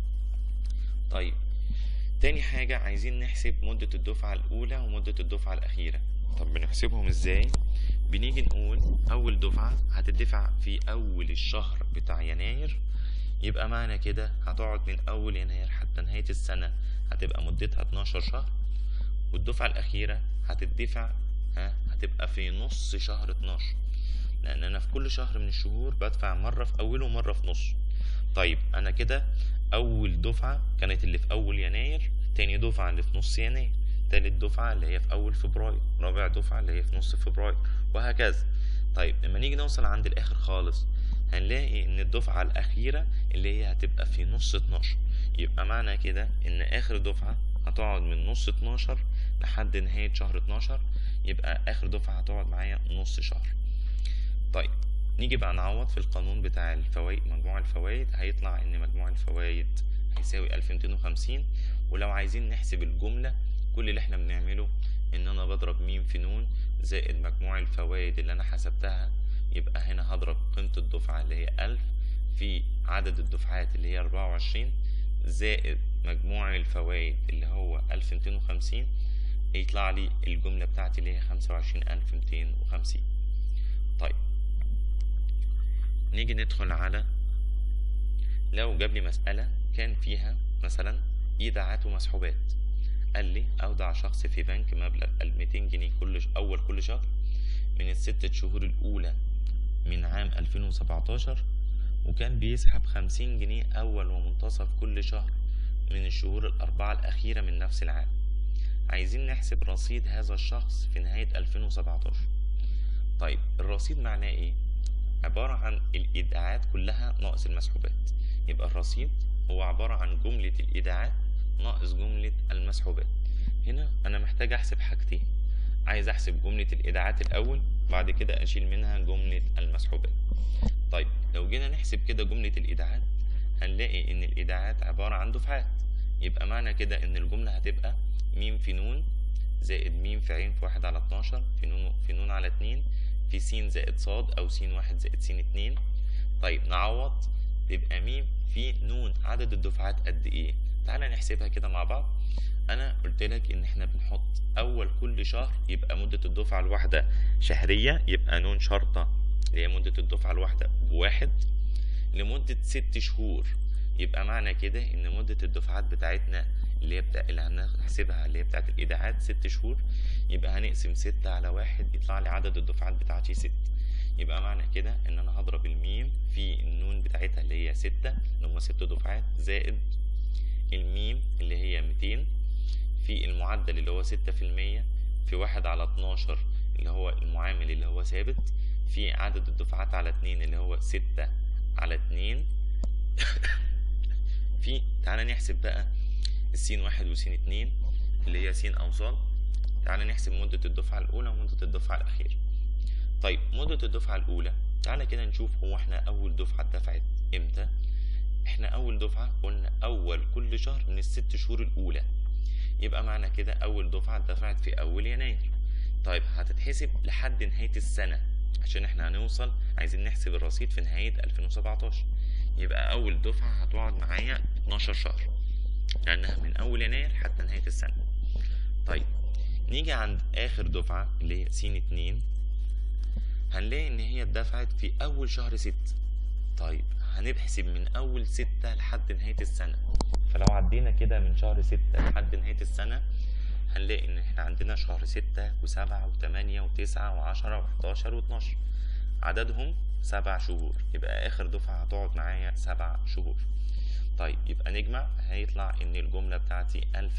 طيب تاني حاجة عايزين نحسب مدة الدفعة الأولى ومدة الدفعة الأخيرة. طب بنحسبهم إزاي؟ بنيجي نقول أول دفعة هتدفع في أول الشهر بتاع يناير، يبقى معنى كده هتقعد من أول يناير حتى نهاية السنة هتبقى مدتها 12 شهر، والدفعة الأخيرة هتدفع هتبقى في نص شهر 12، لأن أنا في كل شهر من الشهور بدفع مرة في أوله ومرة في نصه. طيب أنا كده أول دفعة كانت اللي في أول يناير، تاني دفعة اللي في نص يناير، تالت دفعة اللي هي في أول فبراير، رابع دفعة اللي هي في نص فبراير، وهكذا. طيب لما نيجي نوصل عند الآخر خالص هنلاقي إن الدفعة الأخيرة اللي هي هتبقى في نص 12، يبقى معنى كده إن آخر دفعة هتقعد من نص 12 لحد نهاية شهر 12، يبقى آخر دفعة هتقعد معايا نص شهر. طيب نيجي بقى نعوض في القانون بتاع الفوائد، مجموع الفوائد هيطلع إن مجموع الفوائد هيساوي 1250. ولو عايزين نحسب الجملة كل اللي احنا بنعمله إن أنا بضرب م في ن زائد مجموع الفوائد اللي أنا حسبتها، يبقى هنا هضرب قيمة الدفعة اللي هي 1000 في عدد الدفعات اللي هي 24 زائد مجموع الفوائد اللي هو 1250، يطلع لي الجملة بتاعتي اللي هي 25250. طيب نيجي ندخل على لو جاب لي مسألة كان فيها مثلا إيداعات ومسحوبات، قال لي أودع شخص في بنك مبلغ 200 جنيه أول كل شهر من الست شهور الأولى من عام 2017، وكان بيسحب 50 جنيه أول ومنتصف كل شهر من الشهور الأربعة الأخيرة من نفس العام. عايزين نحسب رصيد هذا الشخص في نهاية 2017. طيب الرصيد معناه إيه؟ عبارة عن الإيداعات كلها ناقص المسحوبات، يبقى الرصيد هو عبارة عن جملة الإيداعات ناقص جملة المسحوبات. هنا أنا محتاج أحسب حاجتين، عايز أحسب جملة الإيداعات الأول، بعد كده أشيل منها جملة المسحوبات. طيب لو جينا نحسب كده جملة الإيداعات هنلاقي إن الإيداعات عبارة عن دفعات، يبقى معنى كده إن الجملة هتبقى م في ن زائد م في ع في 1/12 في ن على 2 في س زائد ص أو س 1 زائد س 2. طيب نعوض، تبقى م في ن عدد الدفعات قد إيه؟ تعالى نحسبها كده مع بعض. أنا قلت لك إن إحنا بنحط أول كل شهر يبقى مدة الدفعة الواحدة شهرية، يبقى ن شرطة اللي هي مدة الدفعة الواحدة بواحد لمدة 6 شهور. يبقى معنى كده ان مدة الدفعات بتاعتنا اللي هنحسبها اللي هي بتاعت الايداعات 6 شهور. يبقى هنقسم 6 على 1 يطلع لي عدد الدفعات بتاعتي 6. يبقى معنى كده ان انا هضرب الميم في النون بتاعتها اللي هي 6 اللي هم 6 دفعات زائد الميم اللي هي 200 في المعدل اللي هو 6% في 1 على 12 اللي هو المعامل اللي هو ثابت في عدد الدفعات على 2 اللي هو 6 على 2 في تعالى نحسب بقى السين 1 وسين 2 اللي هي سين أوصال. تعالى نحسب مدة الدفعة الأولى ومدة الدفعة الأخيرة. طيب مدة الدفعة الأولى تعالى كده نشوف هو احنا أول دفعة اتدفعت امتى. احنا أول دفعة قلنا أول كل شهر من ال6 شهور الأولى. يبقى معنى كده أول دفعة اتدفعت في أول يناير. طيب هتتحسب لحد نهاية السنة عشان احنا هنوصل عايزين نحسب الرصيد في نهاية 2017. يبقى أول دفعة هتقعد معايا 12 شهر لأنها من أول يناير حتى نهاية السنة. طيب نيجي عند آخر دفعة اللي هي سين 2 هنلاقي إن هي اتدفعت في أول شهر 6. طيب هنحسب من أول 6 لحد نهاية السنة. فلو عدينا كده من شهر 6 لحد نهاية السنة هنلاقي إن احنا عندنا شهر 6 و7 و8 و9 و10 و11 و12 عددهم 7 شهور. يبقى آخر دفعة هتقعد معايا 7 شهور. طيب يبقى نجمع هيطلع إن الجملة بتاعتي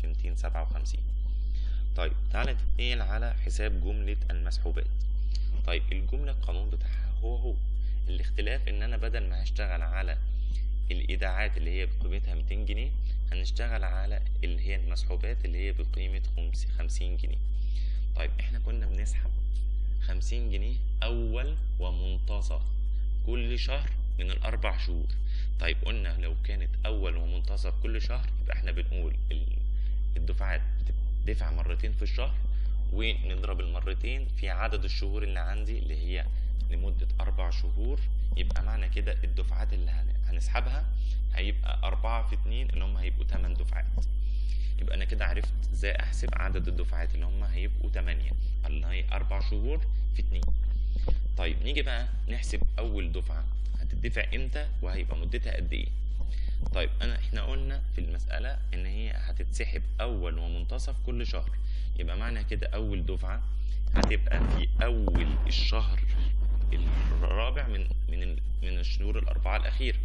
1257. طيب تعالى نتنقل على حساب جملة المسحوبات. طيب الجملة القانون بتاعها هو الاختلاف إن أنا بدل ما هشتغل على الإيداعات اللي هي بقيمتها 200 جنيه هنشتغل على اللي هي المسحوبات اللي هي بقيمة 50 جنيه. طيب احنا كنا بنسحب 50 جنيه أول ومنتصف كل شهر من ال4 شهور. طيب قلنا لو كانت أول ومنتصف كل شهر يبقى احنا بنقول الدفعات بتدفع مرتين في الشهر ونضرب المرتين في عدد الشهور اللي عندي اللي هي لمدة 4 شهور. يبقى معنى كده الدفعات اللي هنسحبها هيبقى 4 في 2 اللي هم هيبقوا 8 دفعات. يبقى أنا كده عرفت ازاي أحسب عدد الدفعات اللي هم هيبقوا 8 اللي هي 4 شهور في 2. طيب نيجي بقى نحسب أول دفعة هتدفع امتى وهيبقى مدتها قد ايه. طيب احنا قلنا في المسألة ان هي هتتسحب اول ومنتصف كل شهر. يبقى معنى كده اول دفعة هتبقى في اول الشهر الرابع من الشهور الاربعة الاخيرة.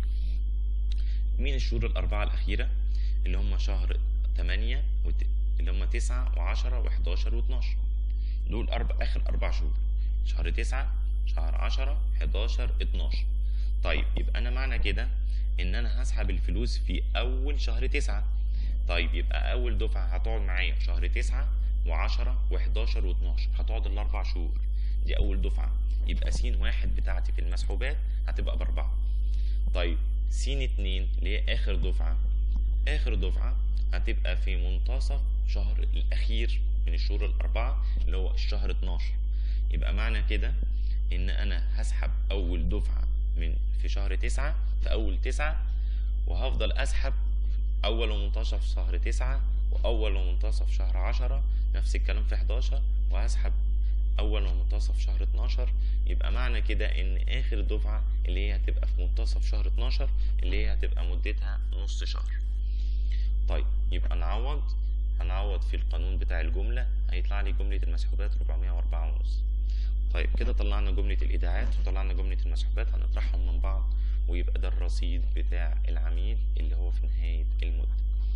مين الشهور الاربعة الاخيرة؟ اللي هم شهر 8 اللي هم 9 و10 و11 و12 دول اخر 4 شهور. شهر 9 شهر 10 11 12. طيب يبقى انا معنى كده ان انا هسحب الفلوس في اول شهر 9. طيب يبقى اول دفعة هتقعد معايا شهر 9 و10 و11 و12 هتقعد ال4 شهور. دي اول دفعة. يبقى سين 1 بتاعتي في المسحوبات هتبقى ب4. طيب سين 2 اللي هي اخر دفعة. اخر دفعة هتبقى في منتصف شهر الاخير من الشهور الاربعة اللي هو الشهر 12. يبقى معنى كده ان انا هسحب اول دفعة في شهر 9 في اول 9، وهفضل اسحب اول ومنتصف شهر 9 واول ومنتصف شهر 10 نفس الكلام في 11، وهسحب اول ومنتصف شهر 12. يبقى معنى كده ان اخر دفعة اللي هي هتبقى في منتصف شهر 12 اللي هي هتبقى مدتها نص شهر. طيب يبقى هنعوض في القانون بتاع الجملة هيطلع لي جملة المسحوبات 404.5. طيب كده طلعنا جملة الإيداعات وطلعنا جملة المسحوبات، هنطرحهم من بعض ويبقى ده الرصيد بتاع العميل اللي هو في نهاية المدة.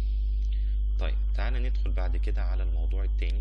طيب تعالى ندخل بعد كده على الموضوع التاني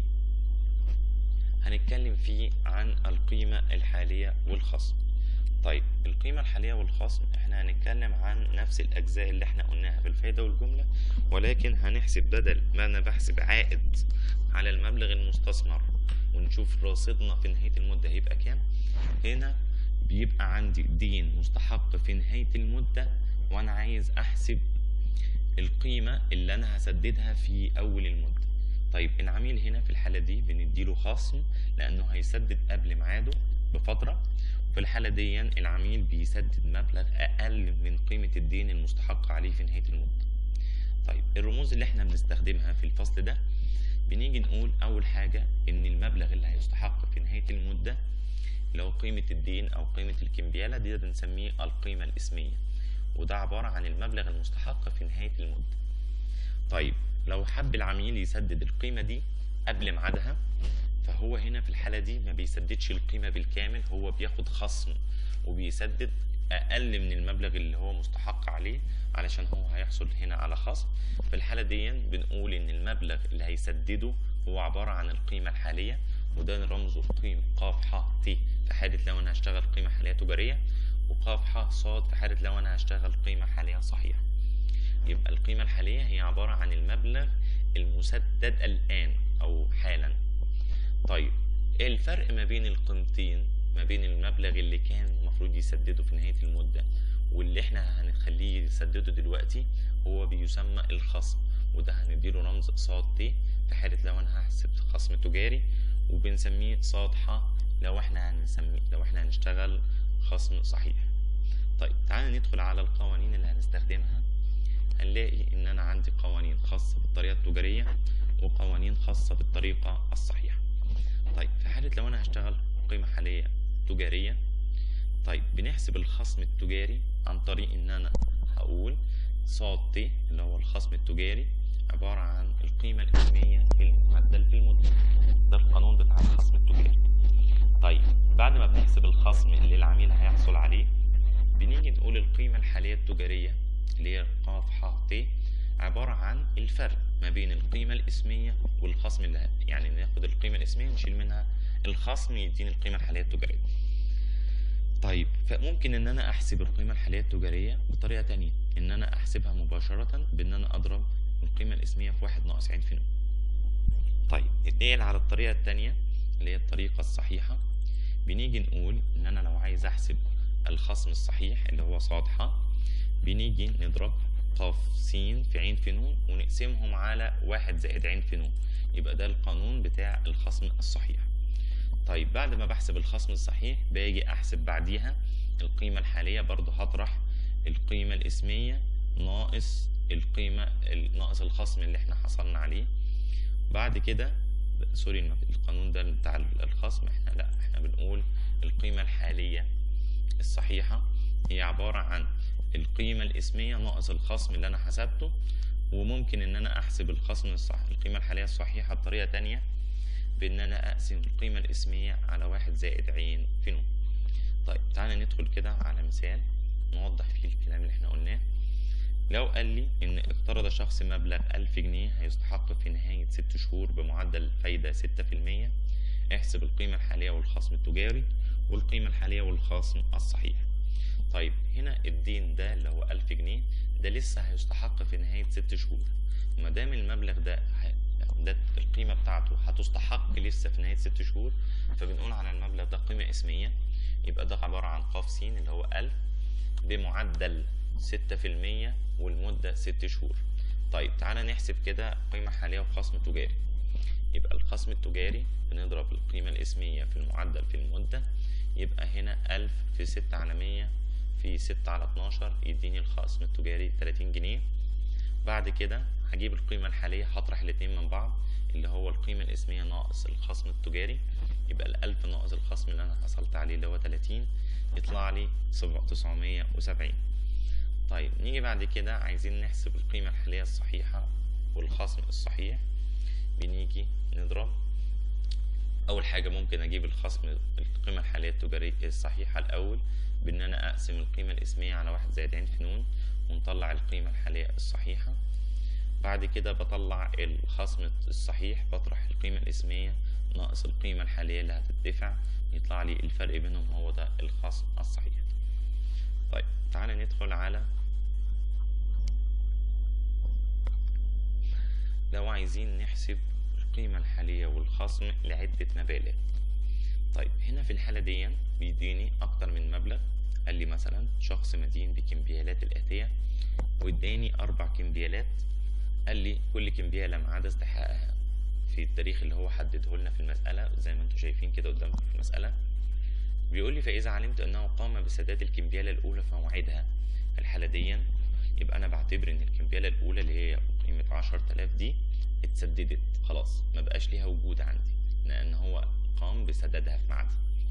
هنتكلم فيه عن القيمة الحالية والخصم. طيب القيمة الحالية والخصم احنا هنتكلم عن نفس الأجزاء اللي احنا قلناها في الفائدة والجملة، ولكن هنحسب بدل ما انا بحسب عائد على المبلغ المستثمر ونشوف رصيدنا في نهاية المدة هيبقى كام. هنا بيبقى عندي دين مستحق في نهاية المدة وانا عايز احسب القيمة اللي انا هسددها في اول المدة. طيب العميل هنا في الحالة دي بنديله خصم لانه هيسدد قبل ميعاده بفترة. في الحالة دي العميل بيسدد مبلغ اقل من قيمة الدين المستحق عليه في نهاية المدة. طيب الرموز اللي احنا بنستخدمها في الفصل ده بنيجي نقول اول حاجة ان المبلغ اللي هيستحق في نهاية المدة اللي هو قيمة الدين أو قيمة الكمبيالة دي بنسميه القيمة الإسمية، وده عبارة عن المبلغ المستحق في نهاية المدة. طيب لو حب العميل يسدد القيمة دي قبل ميعادها، فهو هنا في الحالة دي ما بيسددش القيمة بالكامل، هو بياخد خصم وبيسدد أقل من المبلغ اللي هو مستحق عليه علشان هو هيحصل هنا على خصم. في الحالة دي بنقول إن المبلغ اللي هيسدده هو عبارة عن القيمة الحالية، وده رمزه قيمة ق ح ت في حالة لو أنا هشتغل قيمة حالية تجارية، وق ح ص في حالة لو أنا هشتغل قيمة حالية صحيحة. يبقى القيمة الحالية هي عبارة عن المبلغ المسدد الآن أو حالا. طيب ايه الفرق ما بين القيمتين، ما بين المبلغ اللي كان المفروض يسدده في نهاية المدة واللي احنا هنخليه يسدده دلوقتي؟ هو بيسمى الخصم، وده هنديله رمز ص ت في حالة لو انا هحسب خصم تجاري، وبنسميه ص ح لو احنا هنشتغل خصم صحيح. طيب تعالى ندخل على القوانين اللي هنستخدمها. هنلاقي ان انا عندي قوانين خاصة بالطريقة التجارية وقوانين خاصة بالطريقة الصحيحة. طيب في حالة لو انا هشتغل قيمة حالية تجارية، طيب بنحسب الخصم التجاري عن طريق ان انا هقول ص ت اللي هو الخصم التجاري عبارة عن القيمة الإسمية المعدل في المدة، ده القانون بتاع الخصم التجاري. طيب بعد ما بنحسب الخصم اللي العميل هيحصل عليه، بنيجي نقول القيمة الحالية التجارية اللي هي ق ح ت عبارة عن الفرق ما بين القيمة الإسمية والخصم اللي يعني ناخد القيمة الإسمية نشيل منها الخصم يديني القيمة الحالية التجارية. طيب فممكن ان انا احسب القيمة الحالية التجارية بطريقة تانية، ان انا احسبها مباشرة بان انا اضرب القيمة الإسمية في 1 ناقص عين في ن. طيب نتنقل على الطريقة التانية اللي هي الطريقة الصحيحة. بنيجي نقول ان انا لو عايز احسب الخصم الصحيح اللي هو ص ح، بنيجي نضرب ق س في ع في ن ونقسمهم على 1 زائد ع في ن، يبقى ده القانون بتاع الخصم الصحيح. طيب بعد ما بحسب الخصم الصحيح باجي احسب بعديها القيمة الحالية، برضو هطرح القيمة الإسمية ناقص ناقص الخصم اللي احنا حصلنا عليه. بعد كده سوري القانون ده بتاع الخصم، احنا بنقول القيمة الحالية الصحيحة هي عبارة عن القيمة الإسمية ناقص الخصم اللي انا حسبته. وممكن ان انا احسب القيمة الحالية الصحيحة بطريقة تانية، بان انا اقسم القيمة الإسمية على 1 زائد ع في ن. طيب تعالى ندخل كده على مثال نوضح فيه الكلام اللي احنا قلناه. لو قال لي ان اقترض شخص مبلغ 1000 جنيه هيستحق في نهاية 6 شهور بمعدل فايدة 6%، احسب القيمة الحالية والخصم التجاري والقيمة الحالية والخصم الصحيح. طيب هنا الدين ده اللي هو 1000 جنيه ده لسه هيستحق في نهاية 6 شهور، ما دام المبلغ ده القيمة بتاعته هتستحق لسه في نهاية 6 شهور، فبنقول على المبلغ ده قيمة إسمية، يبقى ده عبارة عن ق س اللي هو 1000 بمعدل 6% والمدة 6 شهور. طيب تعالى نحسب كده قيمة حالية وخصم تجاري. يبقى الخصم التجاري بنضرب القيمة الإسمية في المعدل في المدة، يبقى هنا 1000 في 6 على 100 في 6 على 12 يديني الخصم التجاري 30 جنيه. بعد كده هجيب القيمة الحالية هطرح الاتنين من بعض اللي هو القيمة الإسمية ناقص الخصم التجاري، يبقى ال1000 ناقص الخصم اللي أنا حصلت عليه اللي هو 30 يطلع لي 970. طيب نيجي بعد كده عايزين نحسب القيمة الحالية الصحيحة والخصم الصحيح. بنيجي نضرب أول حاجة ممكن أجيب القيمة الحالية التجارية الصحيحة الأول بإن أنا أقسم القيمة الإسمية على 1 زائد ع في ن ونطلع القيمة الحالية الصحيحة. بعد كده بطلع الخصم الصحيح بطرح القيمة الإسمية ناقص القيمة الحالية اللي هتدفع يطلع لي الفرق بينهم هو ده الخصم الصحيح. طيب تعالى ندخل على لو عايزين نحسب القيمة الحالية والخصم لعدة مبالغ. طيب هنا في الحالة دي بيديني أكتر من مبلغ، قال لي مثلا شخص مدين بكمبيالات الآتية واداني 4 كمبيالات، قال لي كل كمبيالة ميعاد استحقاقها في التاريخ اللي هو حدده لنا في المسألة زي ما انتم شايفين كده قدامكم في المسألة. بيقول لي فإذا علمت أنه قام بسداد الكمبيالة الأولى فموعدها. في الحالة دي يبقى أنا بعتبر إن الكمبيالة الأولى اللي هي قيمة 10000 دي اتسددت خلاص، ما بقاش ليها وجود عندي لأن هو قام بسدادها في ميعادها.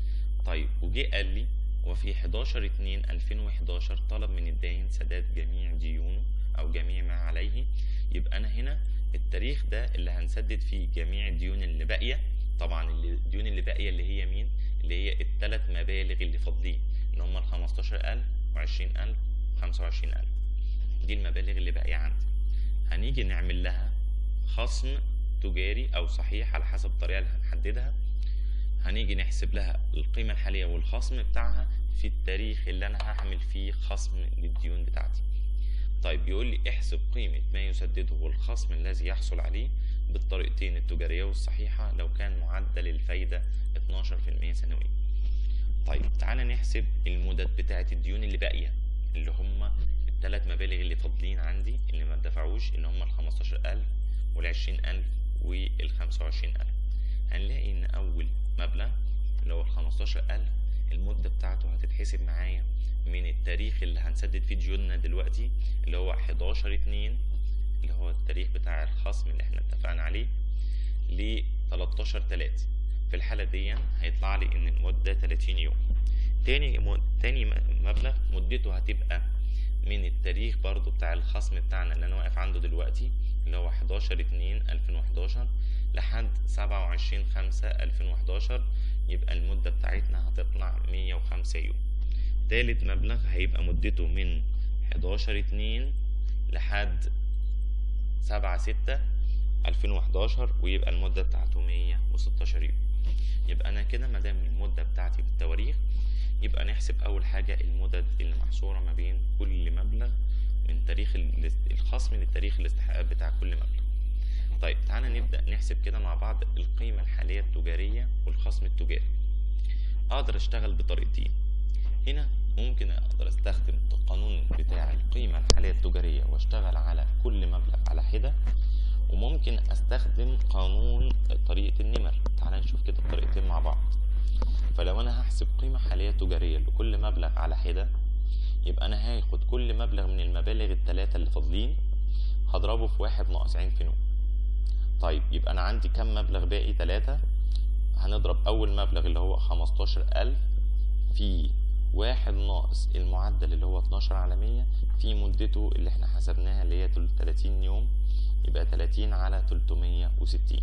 طيب وجه قال لي وفي 11/2/2011 طلب من الداين سداد جميع ديونه أو جميع ما عليه. يبقى أنا هنا التاريخ ده اللي هنسدد فيه جميع الديون اللي باقية. طبعا الديون اللي باقية اللي هي مين؟ اللي هي الثلاث مبالغ اللي فاضلين، اللي هم 15,000 و20,000 و25,000. دي المبالغ اللي باقية عندي. هنيجي نعمل لها خصم تجاري أو صحيح على حسب الطريقة اللي هنحددها. هنيجي نحسب لها القيمة الحالية والخصم بتاعها في التاريخ اللي أنا هعمل فيه خصم للديون بتاعتي. طيب يقول لي احسب قيمة ما يسدده والخصم الذي يحصل عليه بالطريقتين التجارية والصحيحة لو كان معدل الفايدة 12% سنويا. طيب تعالى نحسب المدد بتاعة الديون اللي باقية، اللي هم الثلاث مبالغ اللي فاضلين عندي اللي ما دفعوش، اللي هم 15,000 وال20,000 وال25,000. هنلاقي ان اول مبلغ اللي هو 15,000 المدة بتاعته هتتحسب معايا من التاريخ اللي هنسدد فيه ديوننا دلوقتي، اللي هو 11/2 اللي هو التاريخ بتاع الخصم اللي احنا اتفقنا عليه، ل 13/3. في الحالة دي هيطلع لي ان المدة 30 يوم. تاني مبلغ مدته هتبقى من التاريخ برضو بتاع الخصم بتاعنا اللي انا واقف عنده دلوقتي، اللي هو 11/2/2011 لحد 27/5/2011. يبقى المدة بتاعتنا هتطلع 105 يوم. تالت مبلغ هيبقى مدته من 11/2 لحد 7/6/2011 ويبقى المدة بتاعته 116 يوم. يبقى انا كده مادام المدة بتاعتي بالتواريخ، يبقى نحسب اول حاجة المدد اللي محصورة ما بين كل مبلغ من تاريخ الخصم للتاريخ الاستحقاق بتاع كل مبلغ. طيب تعالى نبدأ نحسب كده مع بعض القيمة الحالية التجارية والخصم التجاري. اقدر اشتغل بطريقتين. هنا ممكن اقدر استخدم القانون بتاع القيمة الحالية التجارية واشتغل على كل مبلغ على حدة، وممكن استخدم قانون طريقة النمر. تعالى نشوف كده الطريقتين مع بعض. فلو انا هحسب قيمة حالية تجارية لكل مبلغ على حدة، يبقى انا هاخد كل مبلغ من المبالغ الثلاثة اللي فاضلين هضربه في 1 ناقص عين في نون. طيب يبقى انا عندي كم مبلغ باقي؟ 3. هنضرب اول مبلغ اللي هو 15,000 في 1 ناقص المعدل اللي هو 12/100 في مدته اللي احنا حسبناها اللي هي 30 يوم، يبقى 30 على 360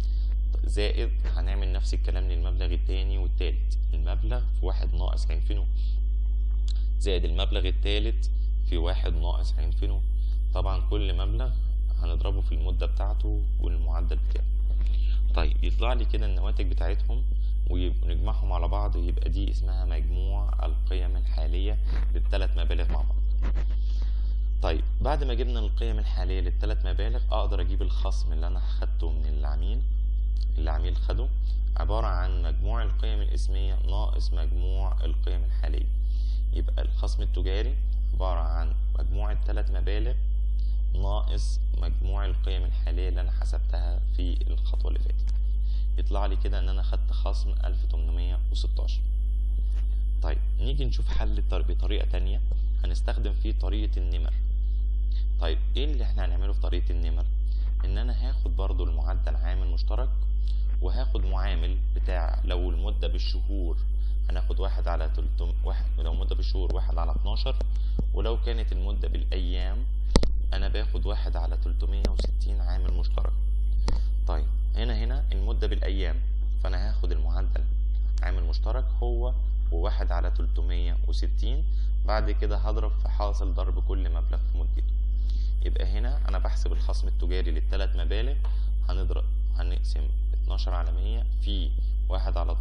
زائد هنعمل نفس الكلام للمبلغ التاني والتالت. المبلغ في 1 ناقص عين في نون زائد المبلغ التالت في 1 ناقص عين في نون. طبعا كل مبلغ هنضربه في المدة بتاعته والمعدل بتاعه. طيب يطلع لي كده النواتج بتاعتهم ونجمعهم على بعض، يبقى دي اسمها مجموع القيم الحالية للثلاث مبالغ مع بعض. طيب بعد ما جبنا القيم الحالية للثلاث مبالغ، اقدر اجيب الخصم اللي انا خدته من العميل خده، عبارة عن مجموع القيم الاسمية ناقص مجموع القيم الحالية. يبقى الخصم التجاري عبارة عن مجموع الثلاث مبالغ ناقص مجموع القيم الحالية اللي انا حسبتها في الخطوة اللي فاتت. يطلع لي كده ان انا خدت خصم 1816. طيب نيجي نشوف حل بطريقة تانية هنستخدم فيه طريقة النمر. طيب ايه اللي احنا هنعمله في طريقة النمر؟ ان انا هاخد برضو المعدل عامل مشترك، وهاخد معامل بتاع لو المدة بالشهور هناخد 1 على 300، لو المدة بالشهور 1 على 12، ولو كانت المدة بالايام انا باخد 1 على 360 عامل مشترك. طيب هنا المدة بالايام، فانا هاخد المعدل عامل مشترك هو و1 على 360. بعد كده هضرب في حاصل ضرب كل مبلغ في مدته. يبقى هنا انا بحسب الخصم التجاري للثلاث مبالغ، هنقسم 12/100 في 1 على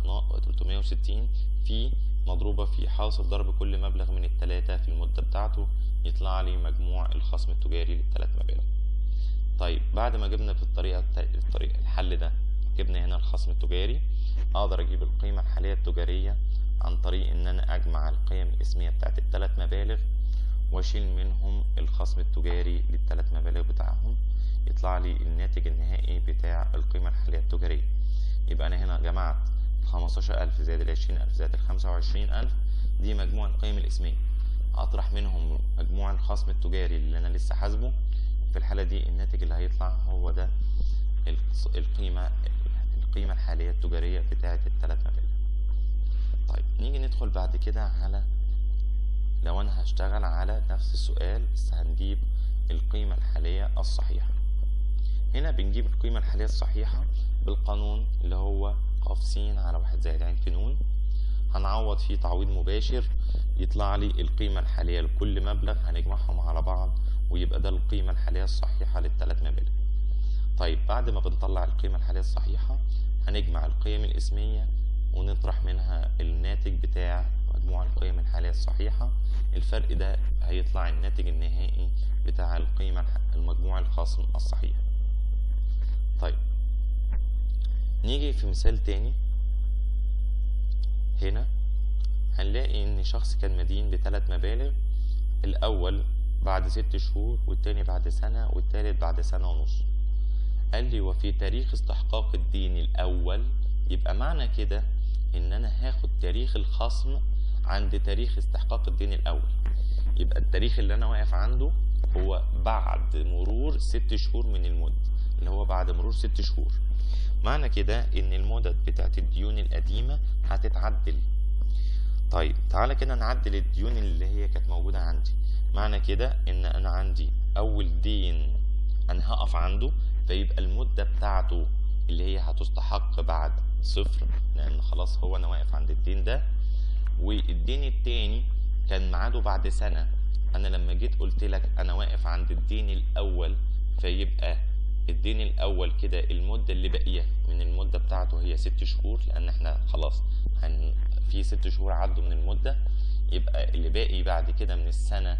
360 في مضروبة في حاصل ضرب كل مبلغ من الثلاثة في المدة بتاعته، يطلع لي مجموع الخصم التجاري للثلاث مبالغ. طيب بعد ما جبنا في الطريقة الحل ده جبنا هنا الخصم التجاري، اقدر اجيب القيمة الحالية التجارية عن طريق ان انا اجمع القيم الاسمية بتاعت الثلاث مبالغ واشيل منهم الخصم التجاري للثلاث مبالغ بتاعهم، يطلع لي الناتج النهائي بتاع القيمة الحالية التجارية. يبقى انا هنا جمعت 15,000 زائد 20,000 زائد 25,000، دي مجموع القيم الاسمية. اطرح منهم مجموع الخصم التجاري اللي انا لسه حاسبه، في الحالة دي الناتج اللي هيطلع هو ده القيمة الحالية التجارية بتاعت الثلاث مبالغ. طيب نيجي ندخل بعد كده على، لو انا هشتغل على نفس السؤال بس هنجيب القيمة الحالية الصحيحة. هنا بنجيب القيمة الحالية الصحيحة بالقانون اللي هو ق س على 1 زائد ع في ن. هنعوض فيه تعويض مباشر، يطلع لي القيمة الحالية لكل مبلغ، هنجمعهم على بعض ويبقى ده القيمة الحالية الصحيحة للثلاث مبالغ. طيب بعد ما بنطلع القيمة الحالية الصحيحة هنجمع القيم الاسمية ونطرح منها الناتج بتاع مجموع القيم الحالية الصحيحة. الفرق ده هيطلع الناتج النهائي بتاع القيمة المجموع الخصم الصحيح. طيب نيجي في مثال تاني. هنا هنلاقي ان شخص كان مدين بثلاث مبالغ، الاول بعد 6 شهور والتاني بعد سنة والتالت بعد سنة ونص. قال لي وفي تاريخ استحقاق الدين الاول، يبقى معنى كده ان انا هاخد تاريخ الخصم عند تاريخ استحقاق الدين الاول. يبقى التاريخ اللي انا واقف عنده هو بعد مرور 6 شهور من المدة، اللي هو بعد مرور 6 شهور. معنى كده ان المدد بتاعت الديون القديمة هتتعدل. طيب تعالى كده نعدل الديون اللي هي كانت موجودة عندي. معنى كده ان انا عندي اول دين انا هقف عنده، فيبقى المدة بتاعته اللي هي هتستحق بعد 0، لان خلاص هو انا واقف عند الدين ده. والدين التاني كان ميعاده بعد سنة، انا لما جيت قلت لك انا واقف عند الدين الاول، فيبقى الدين الاول كده المدة اللي باقية من المدة بتاعته هي 6 شهور، لان احنا خلاص في 6 شهور عدوا من المدة، يبقى اللي باقي بعد كده من السنة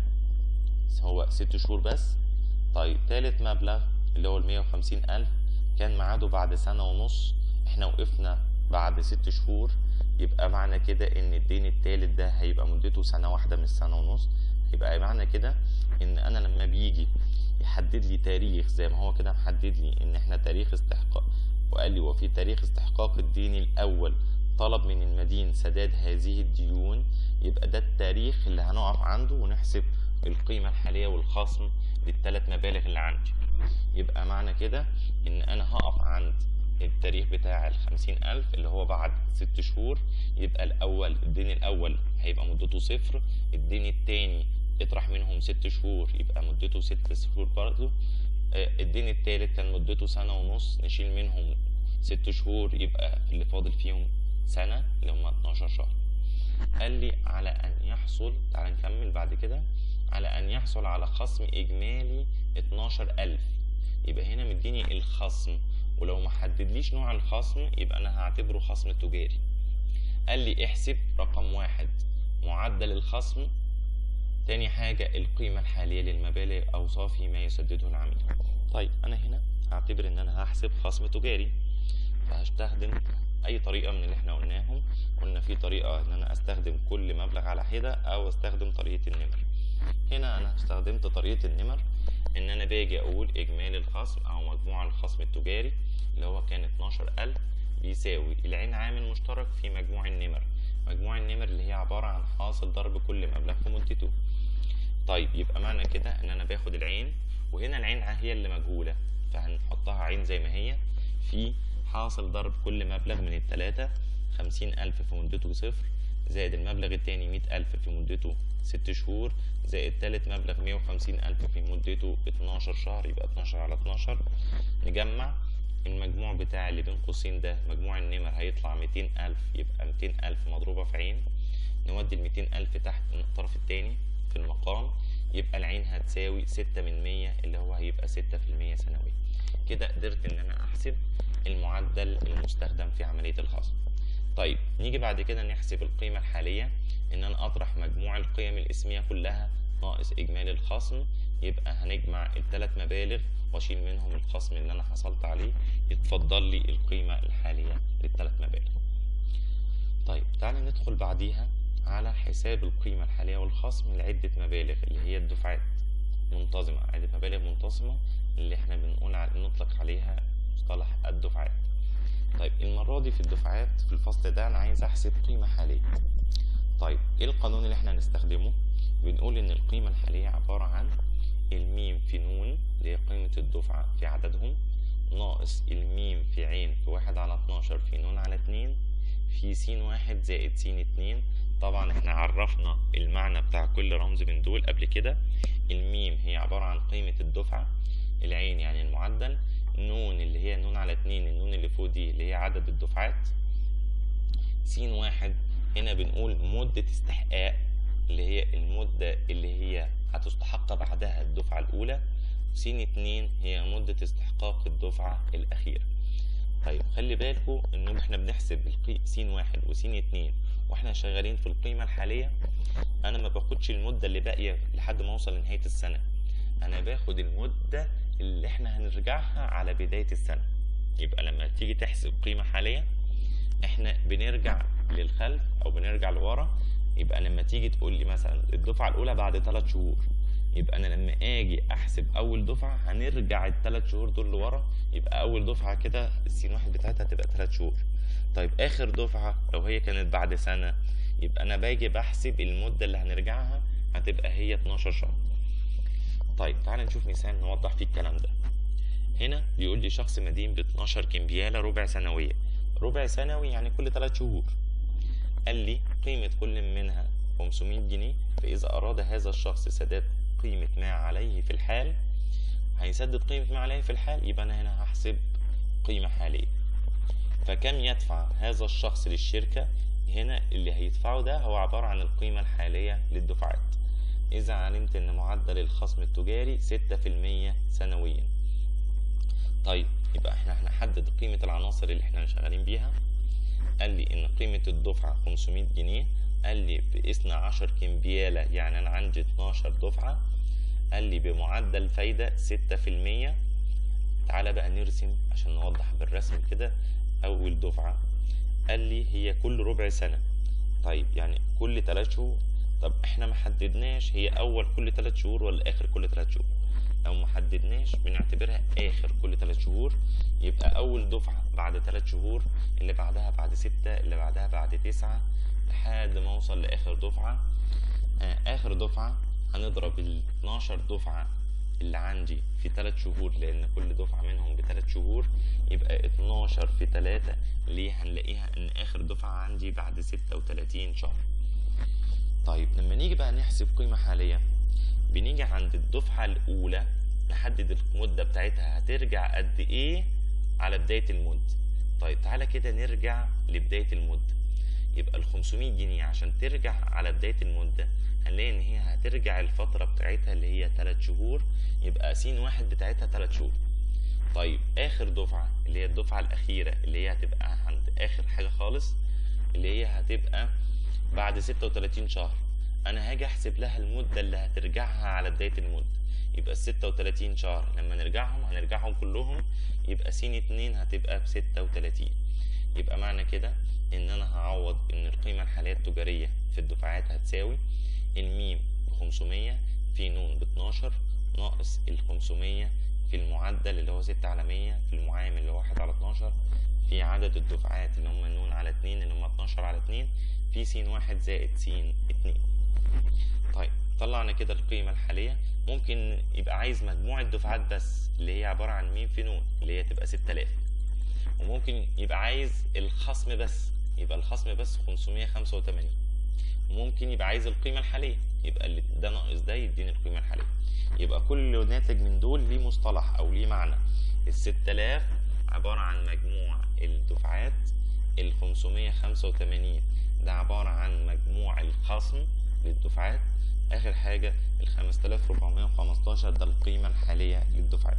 هو 6 شهور بس. طيب تالت مبلغ اللي هو 150,000 كان ميعاده بعد سنة ونص، احنا وقفنا بعد 6 شهور، يبقى معنى كده ان الدين التالت ده هيبقى مدته سنة واحدة من السنة ونص. يبقى معنى كده ان انا لما بيجي يحدد لي تاريخ زي ما هو كده محدد لي ان احنا تاريخ استحقاق، وقال لي وفي تاريخ استحقاق الدين الاول طلب من المدين سداد هذه الديون، يبقى ده التاريخ اللي هنقف عنده ونحسب القيمة الحالية والخصم للثلاث مبالغ اللي عندي. يبقى معنى كده ان انا هقف عند التاريخ بتاع 50,000 اللي هو بعد 6 شهور. يبقى الاول الدين الاول هيبقى مدته 0، الدين التاني اطرح منهم 6 شهور يبقى مدته 6 شهور برضه، الدين التالت كان مدته سنة ونص، نشيل منهم 6 شهور يبقى اللي فاضل فيهم سنة اللي هم 12 شهر. قال لي على ان يحصل، تعال نكمل بعد كده، على ان يحصل على خصم اجمالي 12,000. يبقى هنا مديني الخصم، ولو ما حددليش نوع الخصم يبقى انا هعتبره خصم تجاري. قال لي احسب رقم 1 معدل الخصم، تاني حاجة القيمة الحالية للمبالغ اوصافي ما يسدده العميل. طيب انا هنا هعتبر ان انا هحسب خصم تجاري، فهستخدم اي طريقة من اللي احنا قلناهم. قلنا في طريقة ان انا استخدم كل مبلغ على حدة او استخدم طريقة النمر. هنا انا استخدمت طريقة النمر، ان انا باجي اقول اجمالي الخصم او مجموع الخصم التجاري اللي هو كان 12,000 بيساوي العين عامل مشترك في مجموع النمر. مجموع النمر اللي هي عبارة عن حاصل ضرب كل مبلغ في مدته. طيب يبقى معنى كده ان انا باخد العين، وهنا العين هي اللي مجهولة فهنحطها عين زي ما هي، في حاصل ضرب كل مبلغ من التلاتة 50,000 في مدته 0 زائد المبلغ التاني 100,000 في مدته 6 شهور زائد تالت مبلغ 150,000 في مدته 12 شهر، يبقى 12 على 12. نجمع المجموع بتاع اللي بين قوسين ده مجموع النمر هيطلع 200,000، يبقى 200,000 مضروبة في عين، نودي 200,000 تحت من الطرف التاني في المقام، يبقى العين هتساوي 6 من 100 اللي هو هيبقى 6% سنويا. كده قدرت ان انا احسب المعدل المستخدم في عملية الخصم. طيب نيجي بعد كده نحسب القيمة الحالية، ان انا اطرح مجموع القيم الاسمية كلها ناقص اجمالي الخصم، يبقى هنجمع الثلاث مبالغ واشيل منهم الخصم اللي انا حصلت عليه، يتفضل لي القيمة الحالية للثلاث مبالغ. طيب تعالى ندخل بعديها على حساب القيمة الحالية والخصم لعدة مبالغ اللي هي الدفعات منتظمة، عدة مبالغ منتظمة اللي احنا نطلق عليها مصطلح الدفعات. طيب المرة دي في الدفعات في الفصل ده انا عايز احسب قيمة حالية. طيب ايه القانون اللي احنا هنستخدمه؟ بنقول ان القيمة الحالية عبارة عن الميم في نون اللي هي قيمة الدفعة في عددهم، ناقص الميم في عين في 1 على 12 في نون على 2 في س واحد زائد س اتنين. طبعا احنا عرفنا المعنى بتاع كل رمز من دول قبل كده. الميم هي عبارة عن قيمة الدفعة، العين يعني المعدل، نون اللي هي نون على اتنين، النون اللي فوق دي اللي هي عدد الدفعات. س واحد هنا بنقول مدة استحقاق اللي هي المدة اللي هي هتستحق بعدها الدفعة الأولى. س اتنين هي مدة استحقاق الدفعة الأخيرة. طيب خلي بالكوا إنه احنا بنحسب س واحد وس اتنين واحنا شغالين في القيمة الحالية. أنا ما باخدش المدة اللي باقية لحد ما أوصل لنهاية السنة، أنا باخد المدة اللي احنا هنرجعها على بداية السنة. يبقى لما تيجي تحسب قيمة حالية احنا بنرجع للخلف او بنرجع لورا. يبقى لما تيجي تقول لي مثلا الدفعة الاولى بعد 3 شهور، يبقى انا لما اجي احسب اول دفعة هنرجع ال3 شهور دول لورا. يبقى اول دفعة كده الس واحد بتاعتها تبقى 3 شهور. طيب اخر دفعة لو هي كانت بعد سنة، يبقى انا باجي بحسب المدة اللي هنرجعها هتبقى هي 12 شهر. طيب تعال نشوف مثال نوضح فيه الكلام ده. هنا بيقول لي شخص مدين ب 12 كمبيالة ربع سنوية. ربع سنوي يعني كل 3 شهور. قال لي قيمة كل منها 500 جنيه، فإذا أراد هذا الشخص سداد قيمة ما عليه في الحال، هيسدد قيمة ما عليه في الحال، يبقى أنا هنا هحسب قيمة حالية. فكم يدفع هذا الشخص للشركة؟ هنا اللي هيدفعه ده هو عبارة عن القيمة الحالية للدفعات. إذا علمت إن معدل الخصم التجاري 6% سنويا. طيب يبقى احنا هنحدد قيمة العناصر اللي احنا شغالين بيها. قال لي ان قيمة الدفعة 500 جنيه. قال لي ب 12 كمبيالة يعني انا عندي 12 دفعة. قال لي بمعدل فايدة 6%. تعالى بقى نرسم عشان نوضح بالرسم كده. اول دفعة قال لي هي كل ربع سنة، طيب يعني كل 3 شهور. طب احنا محددناش هي اول كل 3 شهور ولا اخر كل 3 شهور. لو محددناش بنعتبرها اخر كل 3 شهور. يبقى اول دفعة بعد 3 شهور، اللي بعدها بعد 6، اللي بعدها بعد 9، لحد ما اوصل لاخر دفعة. اخر دفعة هنضرب ال 12 دفعة اللي عندي في 3 شهور، لان كل دفعة منهم ب3 شهور. يبقى 12 في 3 ليه هنلاقيها ان اخر دفعة عندي بعد 36 شهر. طيب لما نيجي بقى نحسب قيمة حالية، بنيجي عند الدفعة الأولى نحدد المدة بتاعتها هترجع قد إيه على بداية المدة. طيب تعالى كده نرجع لبداية المدة. يبقى ال 500 جنيه عشان ترجع على بداية المدة هنلاقي إن هي هترجع الفترة بتاعتها اللي هي 3 شهور. يبقى س واحد بتاعتها 3 شهور. طيب آخر دفعة اللي هي الدفعة الأخيرة اللي هي هتبقى عند آخر حاجة خالص، اللي هي هتبقى بعد 36 شهر. انا هاجي احسب لها المدة اللي هترجعها على بداية المدة. يبقى 36 شهر لما هنرجعهم كلهم، يبقى س اتنين هتبقى ب36. يبقى معنى كده ان انا هعوض ان القيمة الحالية التجارية في الدفعات هتساوي الميم ب500 في نون ب12 ناقص ال500 في المعدل اللي هو 6 على 100 في المعامل اللي هو 1 على 12 في عدد الدفعات اللي هم نون على 2 اللي هم 12 على 2 في س واحد زائد س اتنين. طيب طلعنا كده القيمة الحالية. ممكن يبقى عايز مجموع الدفعات بس اللي هي عبارة عن ميم في نون اللي هي تبقى 6000. وممكن يبقى عايز الخصم بس، يبقى الخصم بس 585. وممكن يبقى عايز القيمة الحالية، يبقى اللي ده ناقص ده يديني القيمة الحالية. يبقى كل ناتج من دول ليه مصطلح أو ليه معنى. ال6000 عبارة عن مجموع الدفعات، ال585 ده عبارة عن مجموع الخصم للدفعات، آخر حاجة ال5415 ده القيمة الحالية للدفعات.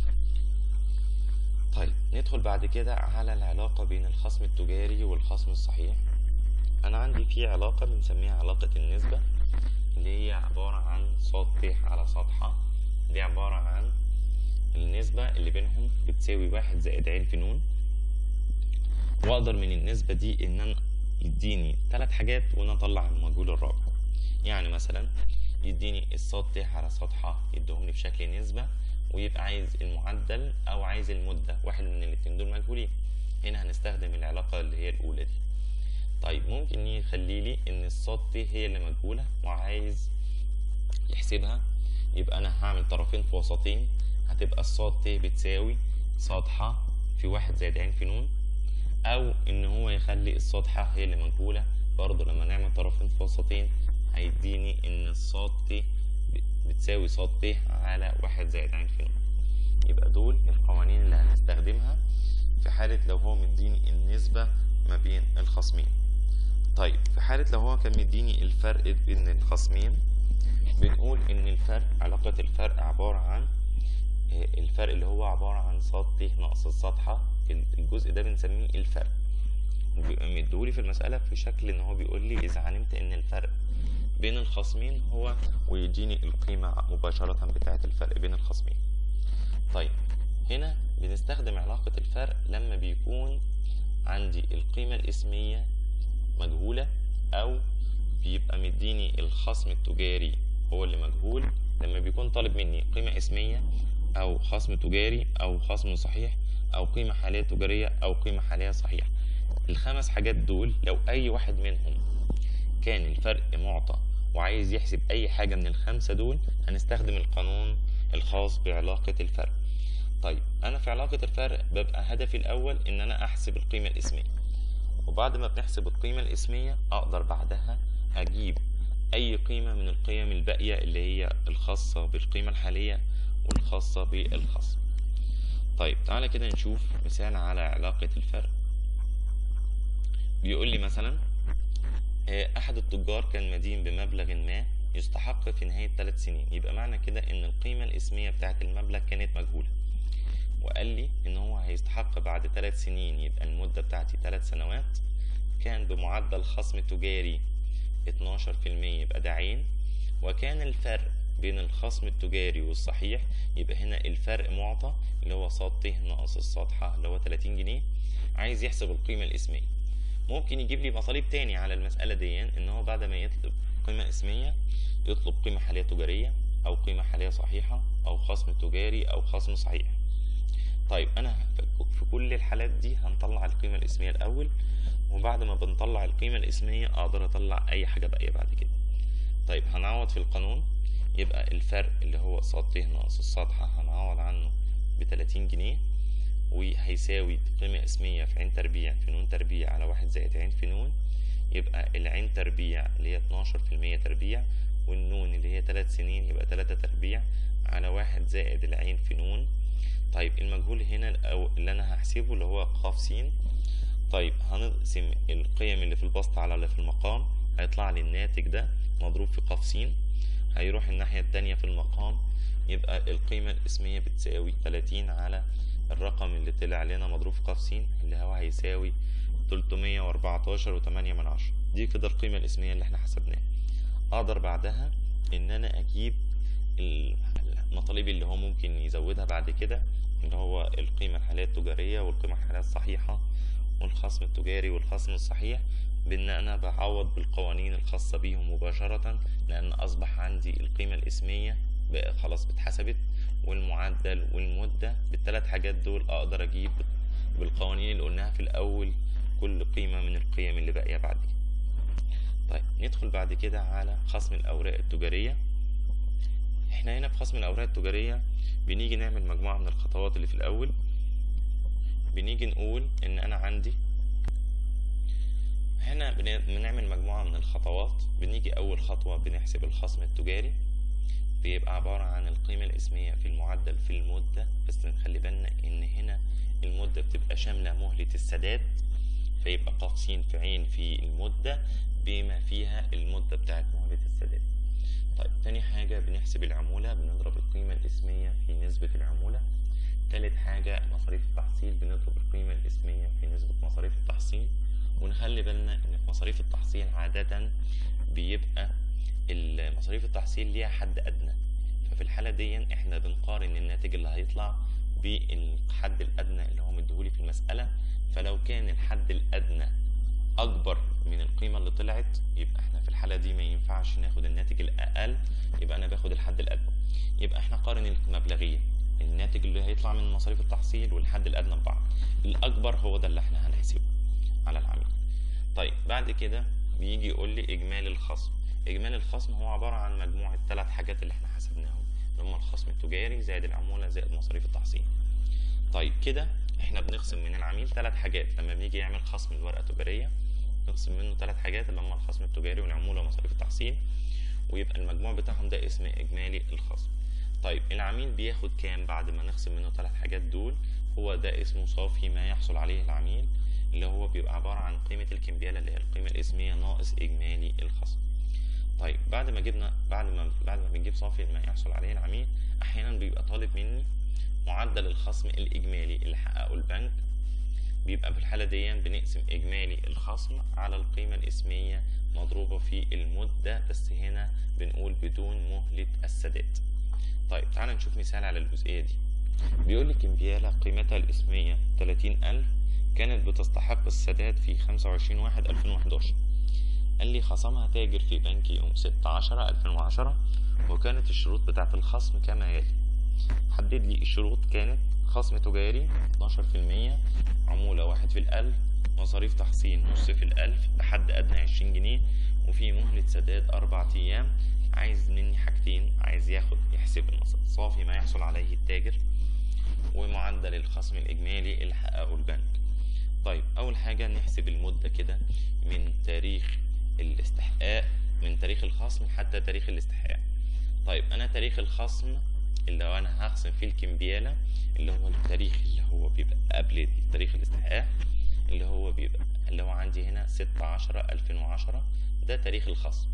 طيب ندخل بعد كده على العلاقة بين الخصم التجاري والخصم الصحيح. أنا عندي في علاقة بنسميها علاقة النسبة، اللي هي عبارة عن صاد ت على صاد ح. دي عبارة عن النسبة اللي بينهم بتساوي 1 زائد ع في ن. وأقدر من النسبة دي إن أنا يديني 3 حاجات وأنا أطلع المجهول الرابع. يعني مثلا يديني الصاد ت على صاد ح يديهم لي بشكل نسبة، ويبقى عايز المعدل أو عايز المدة، واحد من الاتنين دول مجهولين. هنا هنستخدم العلاقة اللي هي الأولى دي. طيب ممكن يخلي لي إن الصاد ت هي اللي مجهولة وعايز يحسبها، يبقى أنا هعمل طرفين في وسطين، هتبقى الصاد ت بتساوي صاد ح في 1 زائد ع في ن. او ان هو يخلي الصاد ح هي اللي مجهولة. برضه لما نعمل طرفين في وسطين هيديني ان الصاد ت بتساوي صاد ت على 1 زائد ع في ن. يبقى دول القوانين اللي هنستخدمها في حالة لو هو مديني النسبة ما بين الخصمين. طيب في حالة لو هو كان مديني الفرق بين الخصمين، بنقول ان الفرق، علاقة الفرق عبارة عن الفرق اللي هو عبارة عن صاد ت ناقص الصاد ح. الجزء ده بنسميه الفرق، وبيبقى مديهولي في المسألة في شكل ان هو بيقول لي اذا علمت ان الفرق بين الخصمين هو، ويديني القيمة مباشرة بتاعة الفرق بين الخصمين. طيب هنا بنستخدم علاقة الفرق لما بيكون عندي القيمة الاسمية مجهولة، او بيبقى مديني الخصم التجاري هو اللي مجهول. لما بيكون طالب مني قيمة اسمية او خصم تجاري او خصم صحيح او قيمة حالية تجارية او قيمة حالية صحيحة، الخمس حاجات دول لو اي واحد منهم كان الفرق معطى وعايز يحسب اي حاجة من الخمسة دول، هنستخدم القانون الخاص بعلاقة الفرق. طيب انا في علاقة الفرق ببقى هدفي الاول ان انا احسب القيمة الاسمية، وبعد ما بنحسب القيمة الاسمية اقدر بعدها اجيب اي قيمة من القيم الباقية اللي هي الخاصة بالقيمة الحالية والخاصة بالخصم. طيب تعالى كده نشوف مثال على علاقة الفرق. بيقول لي مثلا احد التجار كان مدين بمبلغ ما يستحق في نهاية 3 سنين. يبقى معنى كده ان القيمة الاسمية بتاعت المبلغ كانت مجهولة، وقال لي ان هو هيستحق بعد 3 سنين، يبقى المدة بتاعتي 3 سنوات. كان بمعدل خصم تجاري 12%، يبقى ده عين. وكان الفرق بين الخصم التجاري والصحيح، يبقى هنا الفرق معطى اللي هو صاد ت ناقص الصاد ح اللي هو 30 جنيه. عايز يحسب القيمة الاسمية، ممكن يجيب لي مطالب تاني على المسألة دي، ان هو بعد ما يطلب قيمة اسمية يطلب قيمة حالية تجارية او قيمة حالية صحيحة او خصم تجاري او خصم صحيح. طيب انا في كل الحالات دي هنطلع القيمة الاسمية الاول، وبعد ما بنطلع القيمة الاسمية اقدر اطلع اي حاجة باقية بعد كده. طيب هنعوض في القانون، يبقى الفرق اللي هو صاد ت ناقص الصاد ح هنعوض عنه ب30 جنيه، وهيساوي قيمة اسمية في عين تربيع في نون تربيع على 1 زائد عين في نون. يبقى العين تربيع اللي هي 12% تربيع، والنون اللي هي 3 سنين يبقى 3 تربيع على 1 زائد العين في نون. طيب المجهول هنا اللي انا هحسبه اللي هو ق س. طيب هنقسم القيم اللي في البسط على اللي في المقام، هيطلع لي الناتج ده مضروب في ق س. هيروح الناحية التانية في المقام، يبقى القيمة الاسمية بتساوي 30 على الرقم اللي طلع لنا مضروب في ق س اللي هو هيساوي 314.8. دي كده القيمة الاسمية اللي احنا حسبناها. اقدر بعدها ان انا اجيب المطالب اللي هو ممكن يزودها بعد كده، اللي هو القيمة الحالية التجارية والقيمة الحالية الصحيحة والخصم التجاري والخصم الصحيح، بان انا بعوض بالقوانين الخاصة بيهم مباشرة، لان اصبح عندي القيمة الاسمية بقى خلاص اتحسبت، والمعدل والمدة بالثلاث حاجات دول اقدر اجيب بالقوانين اللي قلناها في الاول كل قيمة من القيم اللي باقية بعد كده. طيب ندخل بعد كده على خصم الاوراق التجارية. احنا هنا في خصم الاوراق التجارية بنيجي نعمل مجموعة من الخطوات اللي في الاول. بنيجي نقول ان انا عندي هنا بنعمل مجموعة من الخطوات. بنيجي اول خطوة بنحسب الخصم التجاري، بيبقى عبارة عن القيمة الاسمية في المعدل في المدة، بس نخلي بالنا ان هنا المدة بتبقى شاملة مهلة السداد، فيبقى ق س في عين في المدة بما فيها المدة بتاعت مهلة السداد. طيب تاني حاجة بنحسب العمولة، بنضرب القيمة الاسمية في نسبة العمولة. تالت حاجة مصاريف التحصيل، بنضرب القيمة الاسمية في نسبة مصاريف التحصيل. ونخلي بالنا ان في مصاريف التحصيل عادة بيبقى مصاريف التحصيل ليها حد ادنى، ففي الحالة دي احنا بنقارن الناتج اللي هيطلع بالحد الادنى اللي هو مديهولي في المسألة. فلو كان الحد الادنى اكبر من القيمة اللي طلعت، يبقى احنا في الحالة دي ما ينفعش ناخد الناتج الاقل، يبقى انا باخد الحد الادنى. يبقى احنا قارن المبلغين، الناتج اللي هيطلع من مصاريف التحصيل والحد الادنى ببعض، الاكبر هو ده اللي احنا هنحسبه على العميل. طيب بعد كده بيجي يقول لي اجمالي الخصم. اجمالي الخصم هو عبارة عن مجموعة 3 حاجات اللي احنا حسبناهم، اللي هم الخصم التجاري زائد العمولة زائد مصاريف التحصيل. طيب كده احنا بنخصم من العميل 3 حاجات لما بنيجي يعمل خصم الورقة التجارية. نخصم منه 3 حاجات اللي هم الخصم التجاري والعمولة ومصاريف التحصيل، ويبقى المجموع بتاعهم ده اسم إجمالي الخصم. طيب العميل بياخد كام بعد ما نخصم منه 3 حاجات دول؟ هو ده اسمه صافي ما يحصل عليه العميل، اللي هو بيبقى عبارة عن قيمة الكمبيالة اللي هي القيمة الاسمية ناقص إجمالي الخصم. طيب بعد ما بنجيب صافي ما يحصل عليه العميل، أحيانا بيبقى طالب مني معدل الخصم الإجمالي اللي حققه البنك. بيبقى في الحالة دي بنقسم إجمالي الخصم على القيمة الاسمية مضروبة في المدة، بس هنا بنقول بدون مهلة السداد. طيب تعال نشوف مثال على الجزئية دي. بيقول لي كمبيالة قيمتها الاسمية 30,000 كانت بتستحق السداد في 25/1/2011. قال لي خصمها تاجر في بنك يوم 6/10/2010، وكانت الشروط بتاعة الخصم كما يلي. حدد لي الشروط. كانت خصم تجاري 12%، عمولة 1 في الألف، مصاريف تحصيل نص في الألف بحد أدنى 20 جنيه، وفي مهلة سداد 4 أيام. عايز مني حاجتين، عايز يحسب صافي ما يحصل عليه التاجر ومعدل الخصم الإجمالي اللي حققه البنك. طيب أول حاجة نحسب المدة كده من تاريخ الاستحقاق، من تاريخ الخصم حتى تاريخ الاستحقاق. طيب أنا تاريخ الخصم اللي هو أنا هخصم فيه الكمبيالة، اللي هو التاريخ اللي هو بيبقى قبل تاريخ الاستحقاق، اللي هو عندي هنا 6/10/2010، ده تاريخ الخصم.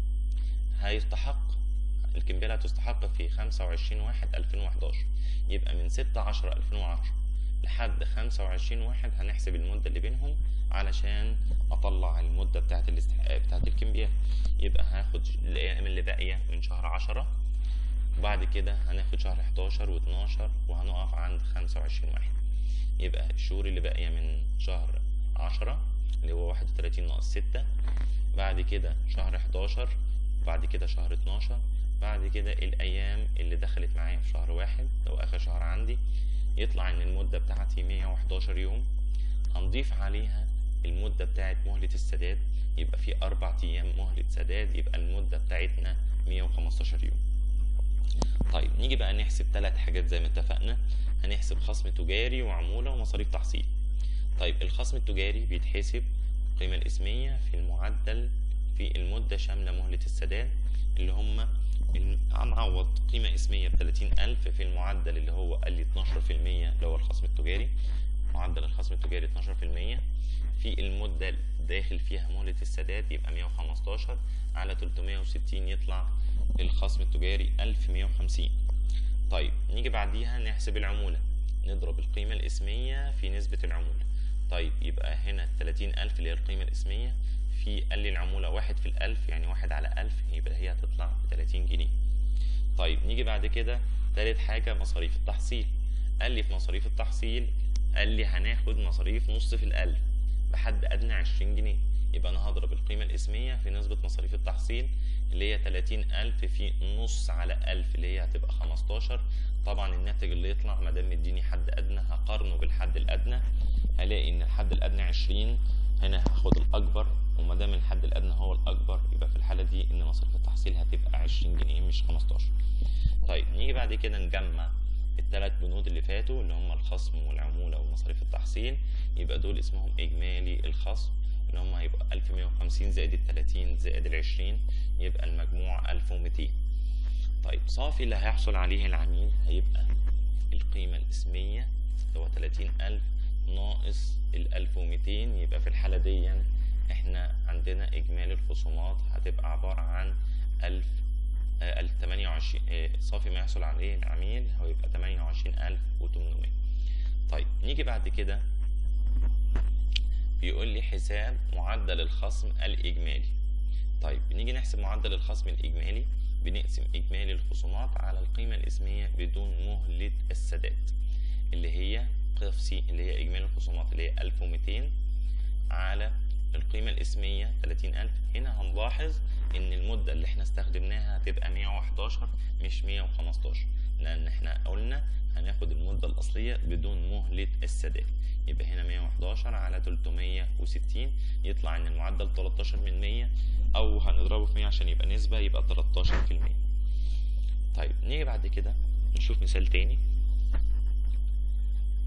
هيستحق الكمبيالة هتستحق في 25/1/2011، يبقى من 6/10/2010 لحد 25/1 هنحسب المدة اللي بينهم علشان أطلع المدة بتاعة الاستحقاق بتاعة الكمبيالة. يبقى هاخد الأيام اللي باقية من شهر 10، وبعد كده هناخد شهر 11 و12 وهنقف عند 25/1. يبقى الشهور اللي باقية من شهر 10 اللي هو 31 ناقص 6، بعد كده شهر 11، بعد كده شهر 12، بعد كده الأيام اللي دخلت معايا في شهر 1 لو آخر شهر عندي، يطلع إن المدة بتاعتي 111 يوم. هنضيف عليها المدة بتاعت مهلة السداد، يبقى في 4 أيام مهلة سداد، يبقى المدة بتاعتنا 115 يوم. طيب نيجي بقى نحسب 3 حاجات زي ما اتفقنا. هنحسب خصم تجاري وعمولة ومصاريف تحصيل. طيب الخصم التجاري بيتحسب القيمة الاسمية في المعدل في المدة شاملة مهلة السداد، اللي هم هنعوض قيمة اسمية ب30,000 في المعدل اللي هو قال لي 12% اللي هو الخصم التجاري. معدل الخصم التجاري 12% في المدة داخل فيها مهلة السداد، يبقى 115 على 360 يطلع الخصم التجاري 1150. طيب نيجي بعديها نحسب العمولة، نضرب القيمة الاسمية في نسبة العمولة. طيب يبقى هنا 30,000 اللي هي القيمة الاسمية، في قال لي العمولة 1 في الألف يعني 1 على 1000، يبقى هي هتطلع 30 جنيه. طيب نيجي بعد كده تالت حاجة مصاريف التحصيل. قال لي في مصاريف التحصيل قال لي هناخد مصاريف نص في الألف بحد أدنى 20 جنيه. يبقى أنا هضرب القيمة الاسمية في نسبة مصاريف التحصيل اللي هي 30,000 في نص على 1000 اللي هي هتبقى 15. طبعا الناتج اللي يطلع مادام مديني حد أدنى هقارنه بالحد الأدنى، هلاقي إن الحد الأدنى 20، هنا هاخد الأكبر، ومادام الحد الأدنى هو الأكبر يبقى في الحالة دي إن مصاريف التحصيل هتبقى 20 جنيه مش 15. طيب نيجي بعد كده نجمع ال3 بنود اللي فاتوا اللي هم الخصم والعمولة ومصاريف التحصيل، يبقى دول اسمهم إجمالي الخصم، اللي هم هيبقى 1150 زائد ال30 زائد ال20، يبقى المجموع 1200. طيب صافي اللي هيحصل عليه العميل هيبقى القيمة الاسمية اللي هو 30,000 ناقص ال1200، يبقى في الحالة دي احنا عندنا إجمالي الخصومات هتبقى عبارة عن 1028. صافي ما يحصل عليه العميل هو يبقى 28,800. طيب نيجي بعد كده بيقول لي حساب معدل الخصم الإجمالي. طيب نيجي نحسب معدل الخصم الإجمالي، بنقسم إجمالي الخصومات على القيمة الاسمية بدون مهلة السداد اللي هي قفسي اللي هي إجمالي الخصومات اللي هي 1200 على القيمة الاسمية 30,000. هنا هنلاحظ إن المدة اللي احنا استخدمناها هتبقى 111 مش 115، لأن احنا قلنا هناخد المدة الأصلية بدون مهلة السداد. يبقى هنا 111 على 360 يطلع إن المعدل 13 من 100، أو هنضربه في 100 عشان يبقى نسبة، يبقى 13%. طيب نيجي بعد كده نشوف مثال تاني.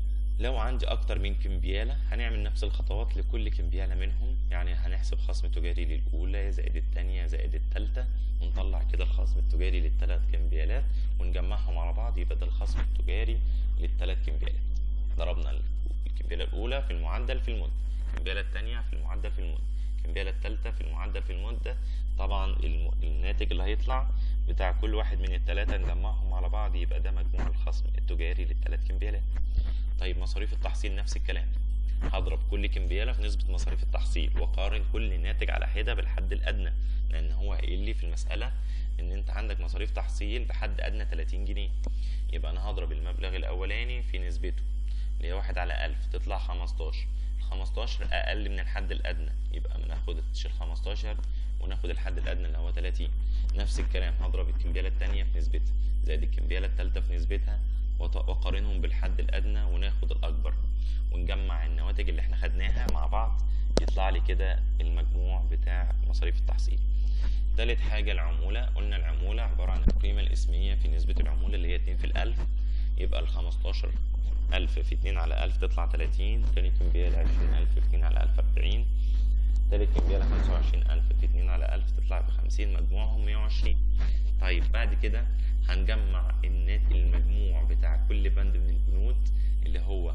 لو عندي اكتر من كمبيالة هنعمل نفس الخطوات لكل كمبيالة منهم، يعني هنحسب خصم تجاري للأولى زائد التانية زائد التالتة، ونطلع كده الخصم التجاري للثلاث كمبيالات ونجمعهم على بعض، يبقى ده الخصم التجاري للثلاث كمبيالات. ضربنا الكمبيالة الأولى في المعدل في المدة، الكمبيالة التانية في المعدل في المدة، الكمبيالة التالتة في المعدل في المدة. طبعا الناتج اللي هيطلع بتاع كل واحد من الثلاثة نجمعهم على بعض، يبقى ده مجموع الخصم التجاري للثلاث كمبيالات. طيب مصاريف التحصيل نفس الكلام، هضرب كل كمبيالة في نسبة مصاريف التحصيل وقارن كل ناتج على حدة بالحد الأدنى، لأن هو قايل لي في المسألة إن أنت عندك مصاريف تحصيل بحد أدنى 30 جنيه. يبقى أنا هضرب المبلغ الأولاني في نسبته اللي هي 1/1000 تطلع 15. 15 أقل من الحد الأدنى، يبقى ناخدش 15 وناخد الحد الأدنى اللي هو 30. نفس الكلام هضرب الكمبيالة التانية في نسبتها زائد الكمبيالة التالتة في نسبتها وقارنهم بالحد الأدنى وناخد الأكبر ونجمع النواتج اللي احنا خدناها مع بعض، يطلع لي كده المجموع بتاع مصاريف التحصيل. تالت حاجة العمولة، قلنا العمولة عبارة عن القيمة الإسمية في نسبة العمولة اللي هي 2 في الألف، يبقى 15,000 في 2 على 1000 تطلع 30. تاني كمبيالة 20,000 في 2 على 1000 40. تالت كمبيالة 25,000 في 2 على 1000 تطلع ب50، مجموعهم 120. طيب بعد كده هنجمع الناتج المجموع بتاع كل بند من البنود اللي هو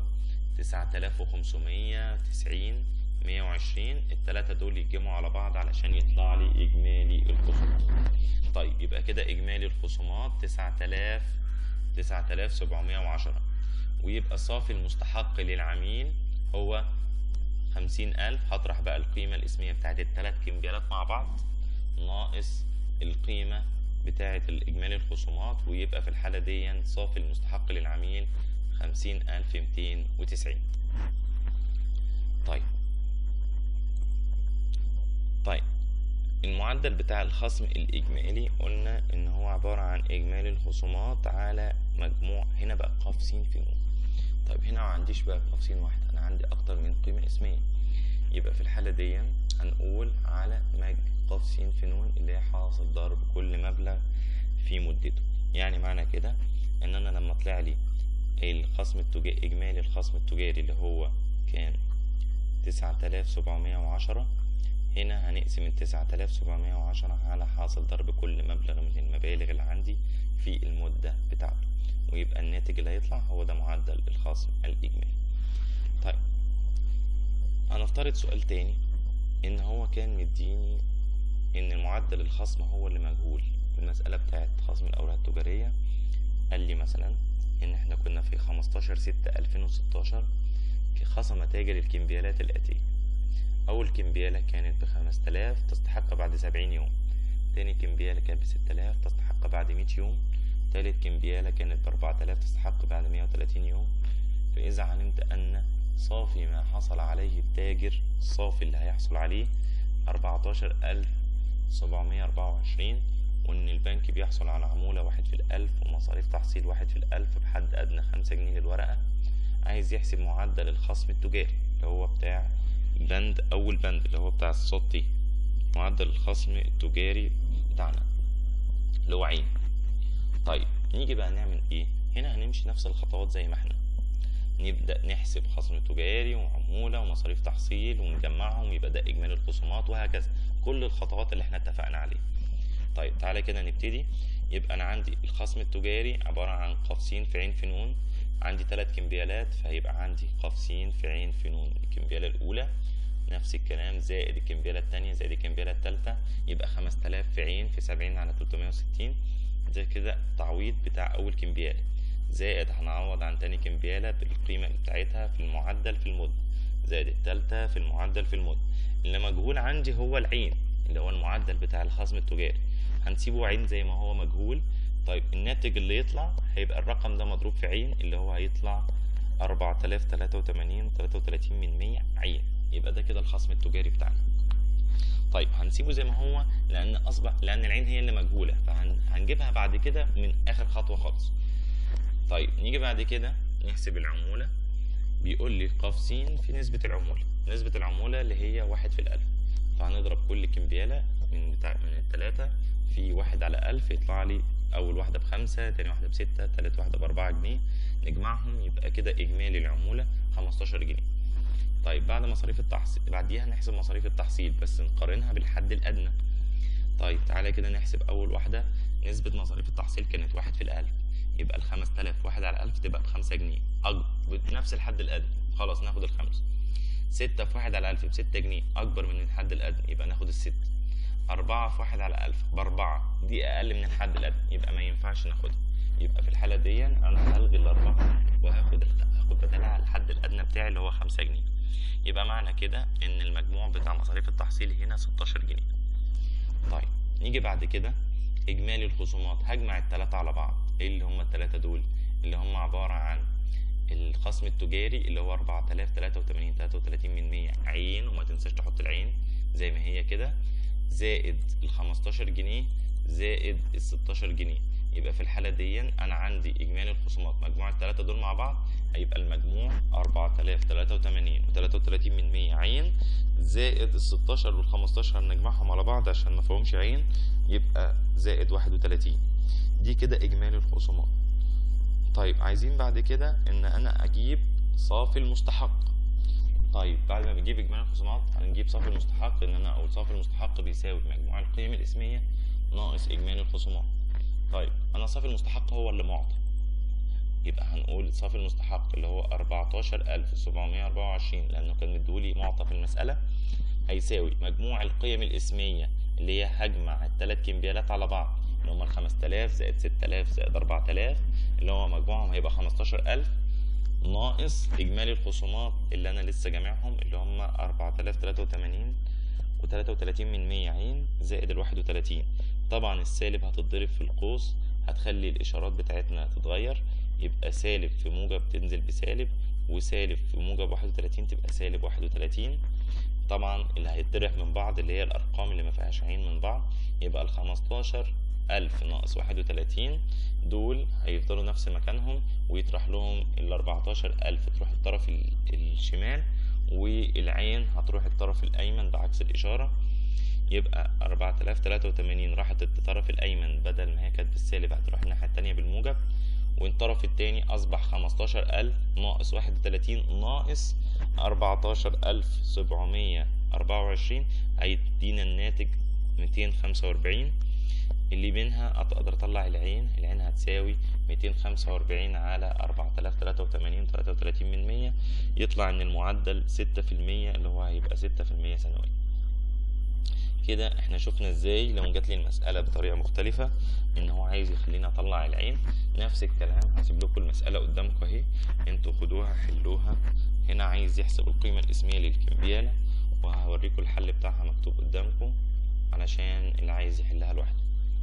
9590 120، التلاتة دول يتجمعوا على بعض علشان يطلع لي إجمالي الخصومات. طيب يبقى كده إجمالي الخصومات 9710، ويبقى صافي المستحق للعميل هو 50,000. هطرح بقى القيمة الإسمية بتاعت التلات كمبيالات مع بعض ناقص القيمة بتاعة الإجمالي الخصومات، ويبقى في الحالة دي صافي المستحق للعميل 50,290. طيب المعدل بتاع الخصم الإجمالي قلنا إن هو عبارة عن إجمالي الخصومات على مجموع، هنا بقى ق س في ن. طيب هنا ما عنديش بقى ق س واحد، أنا عندي أكتر من قيمة اسمية، يبقى في الحالة دي هنقول على ق س في ن اللي هي حاصل ضرب كل مبلغ في مدته. يعني معنى كده إن أنا لما طلع لي الخصم التجاري إجمالي الخصم التجاري اللي هو كان 9710، هنا هنقسم 9710 على حاصل ضرب كل مبلغ من المبالغ اللي عندي في المدة بتاعته، ويبقى الناتج اللي هيطلع هو ده معدل الخصم الإجمالي. طيب هنفترض سؤال تاني، إن هو كان مديني إن المعدل الخصم هو اللي مجهول. المسألة بتاعت خصم الأوراق التجارية قال لي مثلا إن إحنا كنا في 15/6/2016 خصم تاجر الكمبيالات الآتية. أول كمبيالة كانت ب5000 تستحق بعد 70 يوم، تاني كمبيالة كانت ب6000 تستحق بعد 100 يوم، تالت كمبيالة كانت ب4000 تستحق بعد 130 يوم. فإذا علمت أن صافي ما حصل عليه التاجر، الصافي اللي هيحصل عليه 14,724، وإن البنك بيحصل على عمولة 1 في الألف ومصاريف تحصيل 1 في الألف بحد أدنى 5 جنيه للورقة، عايز يحسب معدل الخصم التجاري اللي هو بتاع أول بند اللي هو بتاع السطي، معدل الخصم التجاري بتاعنا اللي هو عين. طيب نيجي بقى نعمل ايه؟ هنا هنمشي نفس الخطوات زي ما احنا، نبدأ نحسب خصم تجاري وعمولة ومصاريف تحصيل ونجمعهم، يبقى ده إجمالي الخصومات، وهكذا كل الخطوات اللي احنا اتفقنا عليها. طيب تعالى كده نبتدي. يبقى أنا عندي الخصم التجاري عبارة عن ق س في ع في ن، عندي 3 كمبيالات، فهيبقى عندي ق س في ع في ن الكمبيالة الأولى، نفس الكلام زائد الكمبيالة التانية زائد الكمبيالة التالتة، يبقى 5000 في ع في 70 على 360. ده كده التعويض بتاع أول كمبيالة، زائد هنعوض عن تاني كمبيالة بالقيمة بتاعتها في المعدل في المدة، زائد التالتة في المعدل في المدة. اللي مجهول عندي هو العين اللي هو المعدل بتاع الخصم التجاري، هنسيبه عين زي ما هو مجهول. طيب الناتج اللي يطلع هيبقى الرقم ده مضروب في عين اللي هو هيطلع 4083 33% عين، يبقى ده كده الخصم التجاري بتاعنا. طيب هنسيبه زي ما هو لأن العين هي اللي مجهولة، فهنجيبها بعد كده من آخر خطوة خالص. طيب نيجي بعد كده نحسب العمولة. بيقول لي ق س في نسبة العمولة، نسبة العمولة اللي هي 1 في الألف، فهنضرب كل كمبيالة من التلاتة في 1 على 1000 يطلع لي اول واحده ب5، تاني واحده ب6، تالت واحده ب4 جنيه، نجمعهم يبقى كده اجمالي العموله 15 جنيه. طيب بعد مصاريف التحصيل بعديها نحسب مصاريف التحصيل بس نقارنها بالحد الادنى. طيب تعالى كده نحسب اول واحده. نسبه مصاريف التحصيل كانت 1 في الألف، يبقى ال5000 1 على 1000 تبقى ب5 جنيه بنفس الحد الادنى، خلاص ناخد الخمسة. 6 في 1 على 1000 ب6 جنيه أكبر من الحد الأدنى، يبقى ناخد ال6. 4 في 1 على 1000 ب4، دي أقل من الحد الأدنى، يبقى ما ينفعش ناخدها. يبقى في الحالة دي أنا هلغي ال4 وهاخد بدلها الحد الأدنى بتاعي اللي هو 5 جنيه. يبقى معنى كده إن المجموع بتاع مصاريف التحصيل هنا 16 جنيه. طيب نيجي بعد كده إجمالي الخصومات. هجمع التلاتة على بعض. إيه اللي هم التلاتة دول؟ اللي هم عبارة عن الخصم التجاري اللي هو 4083 عين، وما تنساش تحط العين زي ما هي كده، زائد ال15 جنيه زائد ال16 جنيه. يبقى في الحالة دي أنا عندي إجمالي الخصومات مجموع التلاتة دول مع بعض هيبقى المجموع 4083 و33 عين زائد ال16 وال15 هنجمعهم على بعض عشان ما فيهمش عين يبقى زائد 31. دي كده إجمالي الخصومات. طيب عايزين بعد كده ان انا اجيب صافي المستحق. طيب بعد ما بجيب اجمالي الخصومات هنجيب صافي المستحق، ان انا اقول صافي المستحق بيساوي مجموع القيم الاسميه ناقص اجمالي الخصومات. طيب انا صافي المستحق هو اللي معطى، يبقى هنقول صافي المستحق اللي هو 14724 لانه كان مديهولي معطى في المساله، هيساوي مجموع القيم الاسميه اللي هي هجمع الثلاث كمبيالات على بعض اللي هم 5000 زائد 6000 زائد 4000 اللي هو مجموعهم هيبقى 15000 ناقص اجمالي الخصومات اللي انا لسه جامعهم اللي هم 4083 و33 عين زائد ال31. طبعا السالب هتتضرب في القوس هتخلي الاشارات بتاعتنا تتغير، يبقى سالب في موجب تنزل بسالب، وسالب في موجب 31 تبقى سالب 31. طبعا اللي هيتطرح من بعض اللي هي الارقام اللي ما فيهاش عين من بعض، يبقى ال15000 ناقص 31 دول هيفضلوا نفس مكانهم ويطرح لهم ال14000 تروح الطرف الشمال والعين هتروح الطرف الايمن بعكس الاشاره. يبقى 4083 راحت الطرف الايمن بدل ما هي كانت بالسالب هتروح الناحيه التانيه بالموجب، والطرف التاني اصبح 15000 ناقص 31 ناقص 14724 هيدينا الناتج 245. اللي منها اقدر اطلع العين هتساوي 245 على 4083 33 يطلع ان المعدل 6% اللي هو هيبقى 6% سنويا. كده احنا شفنا ازاي لو جات لي المسألة بطريقة مختلفة ان هو عايز يخليني اطلع العين. نفس الكلام هسيب لكم المسألة قدامكم اهي، انتوا خدوها حلوها. هنا عايز يحسب القيمة الاسمية للكمبيالة وهوريكم الحل بتاعها مكتوب قدامكم علشان اللي عايز يحلها لوحده.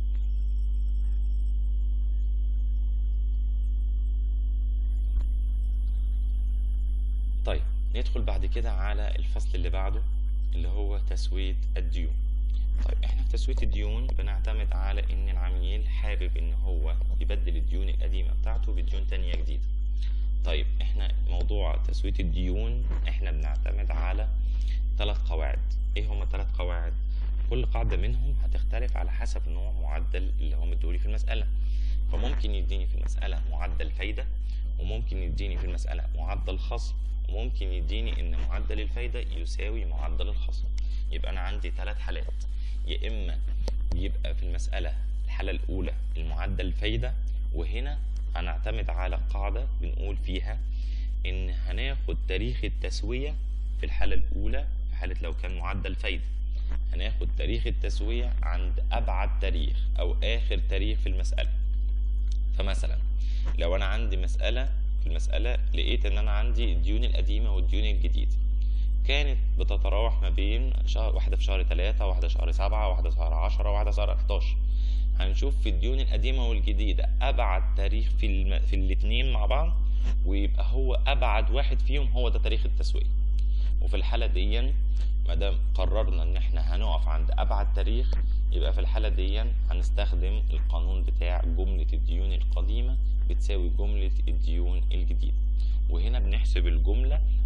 طيب ندخل بعد كده على الفصل اللي بعده اللي هو تسوية الديون. طيب احنا في تسوية الديون بنعتمد على ان العميل حابب ان هو يبدل الديون القديمة بتاعته بديون تانية جديدة. طيب احنا موضوع تسوية الديون احنا بنعتمد على 3 قواعد. ايه هما 3 قواعد؟ كل قاعدة منهم هتختلف على حسب نوع معدل اللي هو مديهولي في المسألة. فممكن يديني في المسألة معدل فايدة، وممكن يديني في المسألة معدل خصم، وممكن يديني ان معدل الفايدة يساوي معدل الخصم. يبقى انا عندي 3 حالات، يا اما يبقى في المسألة الحالة الاولى المعدل فايدة، وهنا هنعتمد على قاعدة بنقول فيها ان هناخد تاريخ التسوية في الحالة الاولى. في حالة لو كان معدل فايدة هناخد تاريخ التسوية عند ابعد تاريخ او اخر تاريخ في المسألة. فمثلا لو انا عندي مسألة في المسألة لقيت ان انا عندي الديون القديمة والديون الجديدة كانت بتتراوح ما بين واحدة في شهر 3، واحدة شهر 7، واحدة شهر 10، واحدة شهر 11. هنشوف في الديون القديمة والجديدة ابعد تاريخ في الاتنين مع بعض، ويبقى هو ابعد واحد فيهم هو ده تاريخ التسوية. وفي الحالة دي مادام قررنا ان احنا هنقف عند ابعد تاريخ، يبقى في الحالة دي هنستخدم القانون بتاع جملة الديون القديمة بتساوي جملة الديون الجديدة. وهنا بنحسب الجملة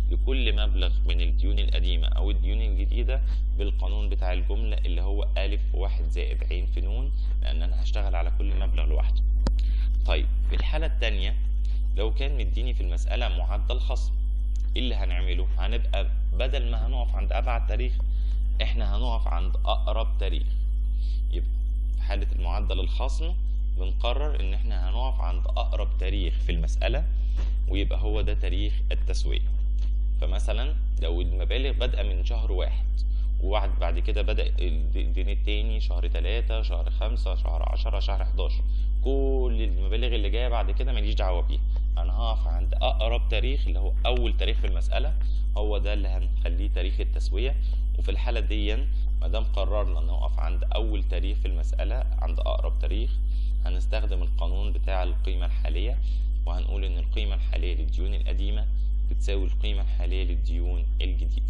لكل مبلغ من الديون القديمة أو الديون الجديدة بالقانون بتاع الجملة اللي هو أ واحد زائد ع في ن، لأن أنا هشتغل على كل مبلغ لوحده. طيب في الحالة التانية لو كان مديني في المسألة معدل خصم، إيه اللي هنعمله؟ هنبقى بدل ما هنقف عند أبعد تاريخ إحنا هنقف عند أقرب تاريخ. يبقى في حالة المعدل الخصم بنقرر إن إحنا هنقف عند أقرب تاريخ في المسألة، ويبقى هو ده تاريخ التسوية. فمثلا لو المبالغ بادئة من شهر 1 وبعد كده بدأ الدين التاني شهر 3 شهر 5 شهر 10 شهر 11، كل المبالغ اللي جاية بعد كده ماليش دعوة بيها، أنا هقف عند أقرب تاريخ اللي هو أول تاريخ في المسألة، هو ده اللي هنخليه تاريخ التسوية. وفي الحالة دي مادام قررنا نقف عند أول تاريخ في المسألة عند أقرب تاريخ، هنستخدم القانون بتاع القيمة الحالية، وهنقول إن القيمة الحالية للديون القديمة بتساوي القيمة الحالية للديون الجديدة.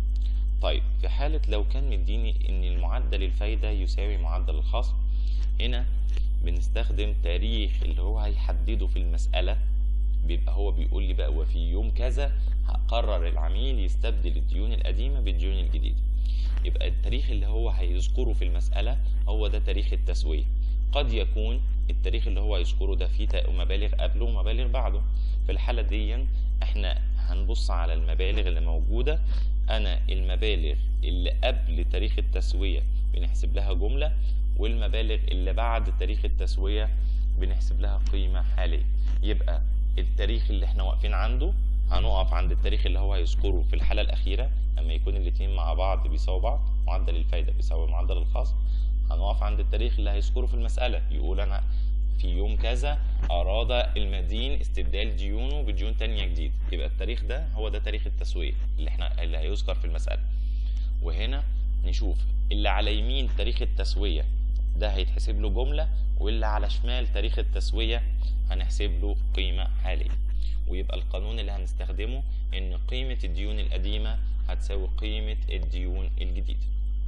طيب في حالة لو كان مديني إن المعدل الفايدة يساوي معدل الخصم، هنا بنستخدم تاريخ اللي هو هيحدده في المسألة، بيبقى هو بيقول لي بقى وفي يوم كذا هقرر العميل يستبدل الديون القديمة بالديون الجديدة. يبقى التاريخ اللي هو هيذكره في المسألة هو ده تاريخ التسوية. قد يكون التاريخ اللي هو هيذكره ده فيه مبالغ قبله ومبالغ بعده. في الحالة دي احنا هنبص على المبالغ اللي موجودة. أنا المبالغ اللي قبل تاريخ التسوية بنحسب لها جملة، والمبالغ اللي بعد تاريخ التسوية بنحسب لها قيمة حالية. يبقى التاريخ اللي احنا واقفين عنده هنقف عند التاريخ اللي هو هيذكره في الحالة الأخيرة لما يكون الاتنين مع بعض بيساوي بعض، معدل الفايدة بيساوي معدل الخصم. هنقف عند التاريخ اللي هيذكره في المسألة، يقول أنا في يوم كذا أراد المدين استبدال ديونه بديون تانية جديد، يبقى التاريخ ده هو ده تاريخ التسوية اللي هيذكر في المسألة. وهنا نشوف اللي على يمين تاريخ التسوية ده هيتحسب له جملة، واللي على شمال تاريخ التسوية هنحسب له قيمة حالية. ويبقى القانون اللي هنستخدمه إن قيمة الديون القديمة هتساوي قيمة الديون الجديدة.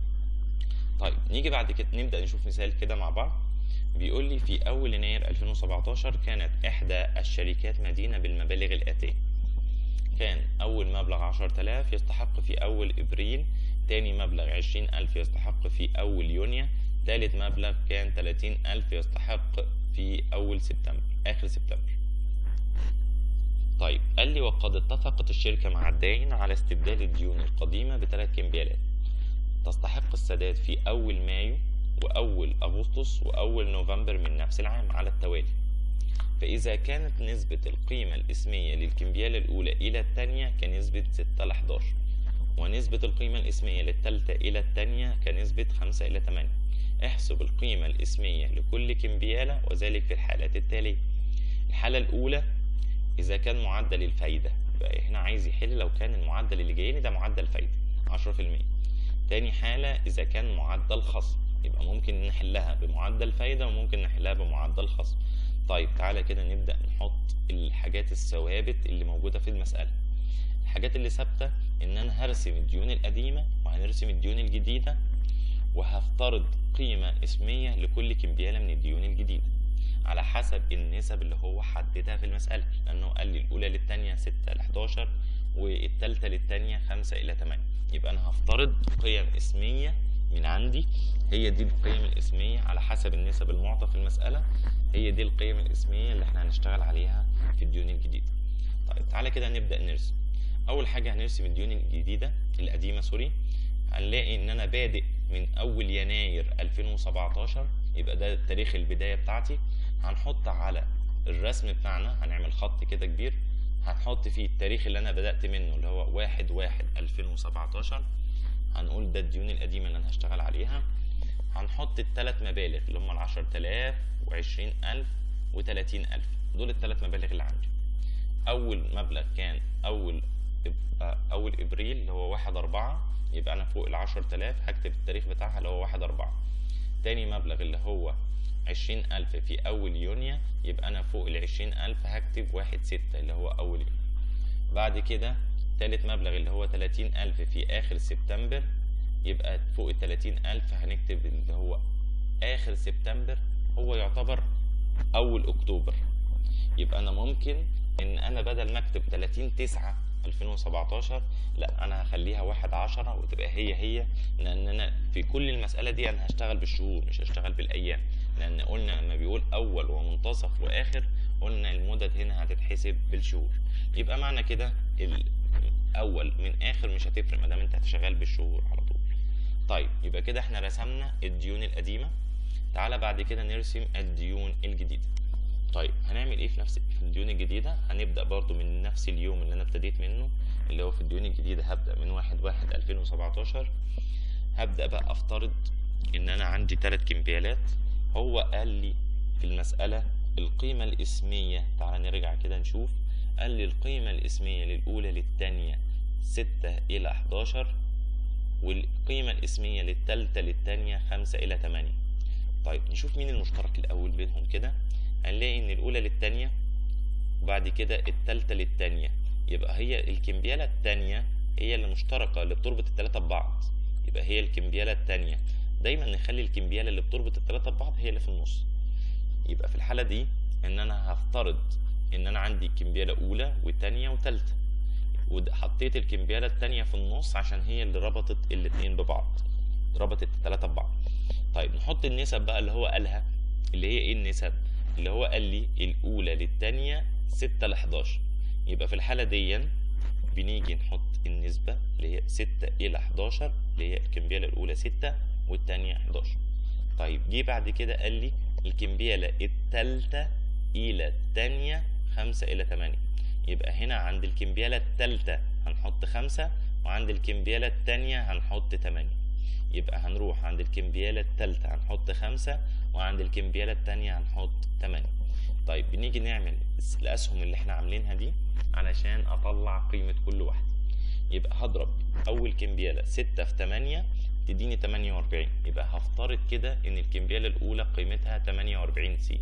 طيب نيجي بعد كده نبدأ نشوف مثال كده مع بعض. بيقول لي في أول يناير 2017 كانت إحدى الشركات مدينة بالمبالغ الآتية. كان أول مبلغ 10,000 يستحق في أول إبريل، تاني مبلغ 20,000 يستحق في أول يونيو، تالت مبلغ كان 30,000 يستحق في أول سبتمبر آخر سبتمبر. طيب قال لي وقد اتفقت الشركة مع الدائن على استبدال الديون القديمة ب3 كمبيالات تستحق السداد في أول مايو وأول أغسطس وأول نوفمبر من نفس العام على التوالي. فإذا كانت نسبة القيمة الإسمية للكمبيالة الأولى إلى الثانية كنسبة 6:11، ونسبة القيمة الإسمية للثالثة إلى الثانية كنسبة 5:8. احسب القيمة الإسمية لكل كمبيالة وذلك في الحالات التالية. الحالة الأولى إذا كان معدل الفايدة، يبقى هنا عايز يحل لو كان المعدل اللي جايني ده معدل فايدة 10%. تاني حالة إذا كان معدل خصم، يبقى ممكن نحلها بمعدل فايدة وممكن نحلها بمعدل خصم. طيب تعالى كده نبدأ نحط الحاجات الثوابت اللي موجودة في المسألة. الحاجات اللي ثابتة إن أنا هرسم الديون القديمة وهنرسم الديون الجديدة، وهفترض قيمة اسمية لكل كمبيالة من الديون الجديدة على حسب النسب اللي هو حددها في المسألة، لأنه قال لي الأولى للتانية 6:11 والتالتة للتانية 5:8. يبقى أنا هفترض قيم اسمية من عندي، هي دي القيم الاسمية على حسب النسب المعطى في المسألة، هي دي القيم الاسمية اللي احنا هنشتغل عليها في الديون الجديدة. طيب تعالى كده نبدأ نرسم. أول حاجة هنرسم الديون الجديدة القديمة هنلاقي إن أنا بادئ من أول يناير 2017، يبقى ده تاريخ البداية بتاعتي. هنحط على الرسم بتاعنا هنعمل خط كده كبير، هنحط فيه التاريخ اللي أنا بدأت منه اللي هو 1/1/2017. هنقول ده الديون القديمة اللي أنا هشتغل عليها. هنحط الثلاث مبالغ اللي هم 10,000 و20,000 و30,000، دول الثلاث مبالغ اللي عندي. أول مبلغ كان أول إبريل اللي هو 1/4، يبقى أنا فوق 10,000 هكتب التاريخ بتاعها اللي هو 1/4. تاني مبلغ اللي هو 20,000 في أول يونيو، يبقى أنا فوق 20,000 هكتب 1/6 اللي هو أول يونيو. بعد كده تالت مبلغ اللي هو 30,000 في آخر سبتمبر، يبقى فوق 30,000 هنكتب اللي هو آخر سبتمبر، هو يعتبر أول أكتوبر. يبقى أنا ممكن ان انا بدل ما اكتب 30/9/2017 لا انا هخليها 1/10 وتبقى هي لان انا في كل المسألة دي انا هشتغل بالشهور مش هشتغل بالايام، لان قلنا لما بيقول اول ومنتصف واخر قلنا المدد هنا هتتحسب بالشهور. يبقى معنى كده الاول من اخر مش هتفرق ما دام انت هتشتغل بالشهور على طول. طيب يبقى كده احنا رسمنا الديون القديمة. تعالى بعد كده نرسم الديون الجديدة. طيب هنعمل ايه في الديون الجديدة؟ هنبدأ برضو من نفس اليوم اللي انا ابتديت منه اللي هو في الديون الجديدة. هبدأ من 1/1/2017. هبدأ بقى افترض ان انا عندي 3 كمبيالات. هو قال لي في المسألة القيمة الاسمية، تعالى نرجع كده نشوف. قال لي القيمة الاسمية للأولى للتانية 6/11، والقيمة الاسمية للتالتة للتانية 5/8. طيب نشوف مين المشترك الأول بينهم كده. هنلاقي إن الأولى للتانية وبعد كده التالتة للتانية، يبقى هي الكمبيالة التانية هي اللي مشتركة اللي بتربط التلاتة ببعض، يبقى هي الكمبيالة التانية. دايما نخلي الكمبيالة اللي بتربط التلاتة ببعض هي اللي في النص. يبقى في الحالة دي إن أنا هفترض إن أنا عندي كمبيالة أولى وتانية وتالتة، وحطيت الكمبيالة التانية في النص عشان هي اللي ربطت الاتنين ببعض، ربطت التلاتة ببعض. طيب نحط النسب بقى اللي هو قالها، اللي هي ايه النسب؟ اللي هو قال لي الأولى للتانية 6/11. يبقى في الحالة دي بنيجي نحط النسبة اللي هي 6/11 اللي هي الكمبيالة الأولى 6 والتانية 11. طيب جه بعد كده قال لي الكمبيالة التالتة إلى التانية 5/8. يبقى هنا عند الكمبيالة التالتة هنحط 5 وعند الكمبيالة التانية هنحط 8. يبقى هنروح عند الكمبيالة التالتة هنحط 5 وعند الكمبيالة التانية هنحط 8. طيب بنيجي نعمل الأسهم اللي احنا عاملينها دي علشان أطلع قيمة كل واحدة. يبقى هضرب أول كمبيالة 6 في 8 تديني 48. يبقى هفترض كده إن الكمبيالة الأولى قيمتها 48 س.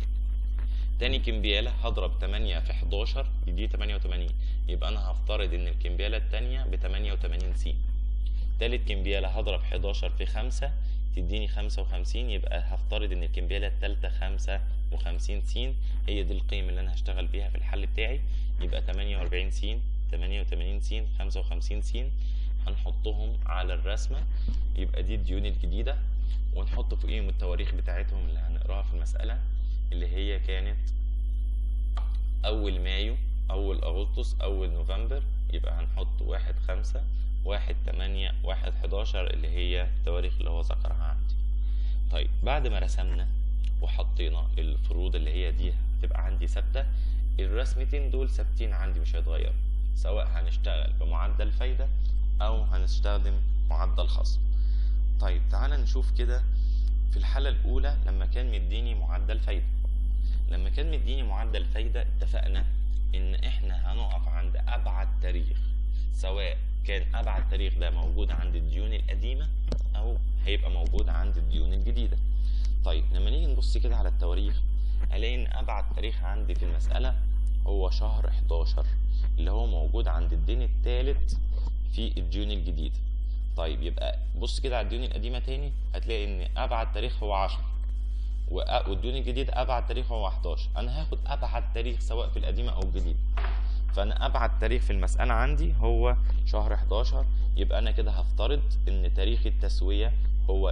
تاني كمبيالة هضرب 8 في 11 يديني 88. يبقى أنا هفترض إن الكمبيالة التانية ب88 س. تالت كمبيالة هضرب 11 في 5 تديني 55. يبقى هفترض ان الكمبيالة التالتة 55 س. هي دي القيمة اللي انا هشتغل بيها في الحل بتاعي. يبقى 48 س 88 س 55 س هنحطهم على الرسمة. يبقى دي الديون الجديدة، ونحط فوقيهم التواريخ بتاعتهم اللي هنقراها في المسألة اللي هي كانت أول مايو، أول أغسطس، أول نوفمبر. يبقى هنحط 1/5 1/8 1/11 اللي هي التواريخ اللي هو ذكرها عندي. طيب بعد ما رسمنا وحطينا الفروض اللي هي دي هتبقى عندي ثابتة، الرسمتين دول ثابتين عندي مش هيتغيروا، سواء هنشتغل بمعدل فايدة أو هنستخدم معدل خصم. طيب تعالى نشوف كده في الحالة الأولى لما كان مديني معدل فايدة. لما كان مديني معدل فايدة اتفقنا إن إحنا هنقف عند أبعد تاريخ، سواء كان أبعد تاريخ ده موجود عند الديون القديمة أو هيبقى موجود عند الديون الجديدة. طيب لما نيجي نبص كده على التواريخ هلاقي إن أبعد تاريخ عندي في المسألة هو شهر 11 اللي هو موجود عند الدين الثالث في الديون الجديدة. طيب يبقى بص كده على الديون القديمة تاني هتلاقي إن أبعد تاريخ هو 10 والديون الجديدة أبعد تاريخ هو 11. أنا هاخد أبعد تاريخ سواء في القديمة أو الجديدة، فأنا أبعد تاريخ في المسألة عندي هو شهر 11. يبقى أنا كده هفترض إن تاريخ التسوية هو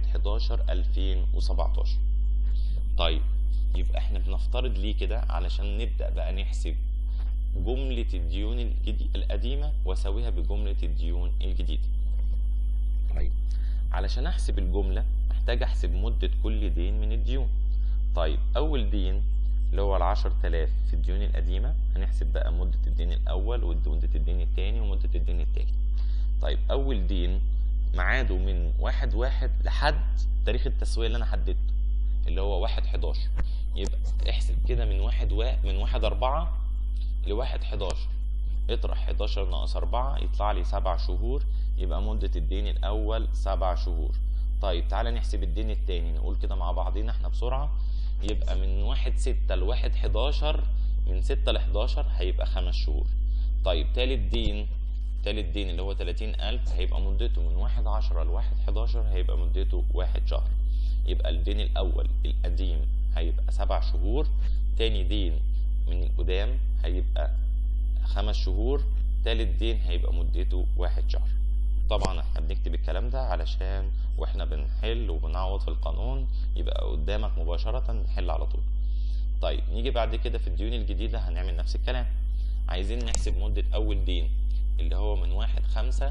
1/11/2017. طيب يبقى إحنا بنفترض ليه كده؟ علشان نبدأ بقى نحسب جملة الديون القديمة وأساويها بجملة الديون الجديدة. طيب علشان أحسب الجملة محتاج أحسب مدة كل دين من الديون. طيب أول دين اللي هو 10,000 في الديون القديمة هنحسب بقى مدة الدين الأول ومدة الدين التاني ومدة الدين التالت. طيب أول دين ميعاده من 1/1 لحد تاريخ التسوية اللي أنا حددته اللي هو 1/11. يبقى احسب كده من 1/4 ل1/11 اطرح 11 ناقص 4 يطلع لي 7 شهور. يبقى مدة الدين الأول 7 شهور. طيب تعالى نحسب الدين التاني نقول كده مع بعضينا احنا بسرعة. يبقى من 1/6 ل1/11 من 6 ل11 هيبقى 5 شهور. طيب تالت دين اللي هو 30,000 هيبقى مدته من 1/10 ل1/11 هيبقى مدته 1 شهر. يبقى الدين الأول القديم هيبقى 7 شهور. تاني دين من القدام هيبقى 5 شهور، تالت دين هيبقى مدته 1 شهر. طبعا احنا بنكتب الكلام ده علشان واحنا بنحل وبنعوض في القانون يبقى قدامك مباشرة نحل على طول. طيب نيجي بعد كده في الديون الجديدة هنعمل نفس الكلام. عايزين نحسب مدة أول دين اللي هو من 1/5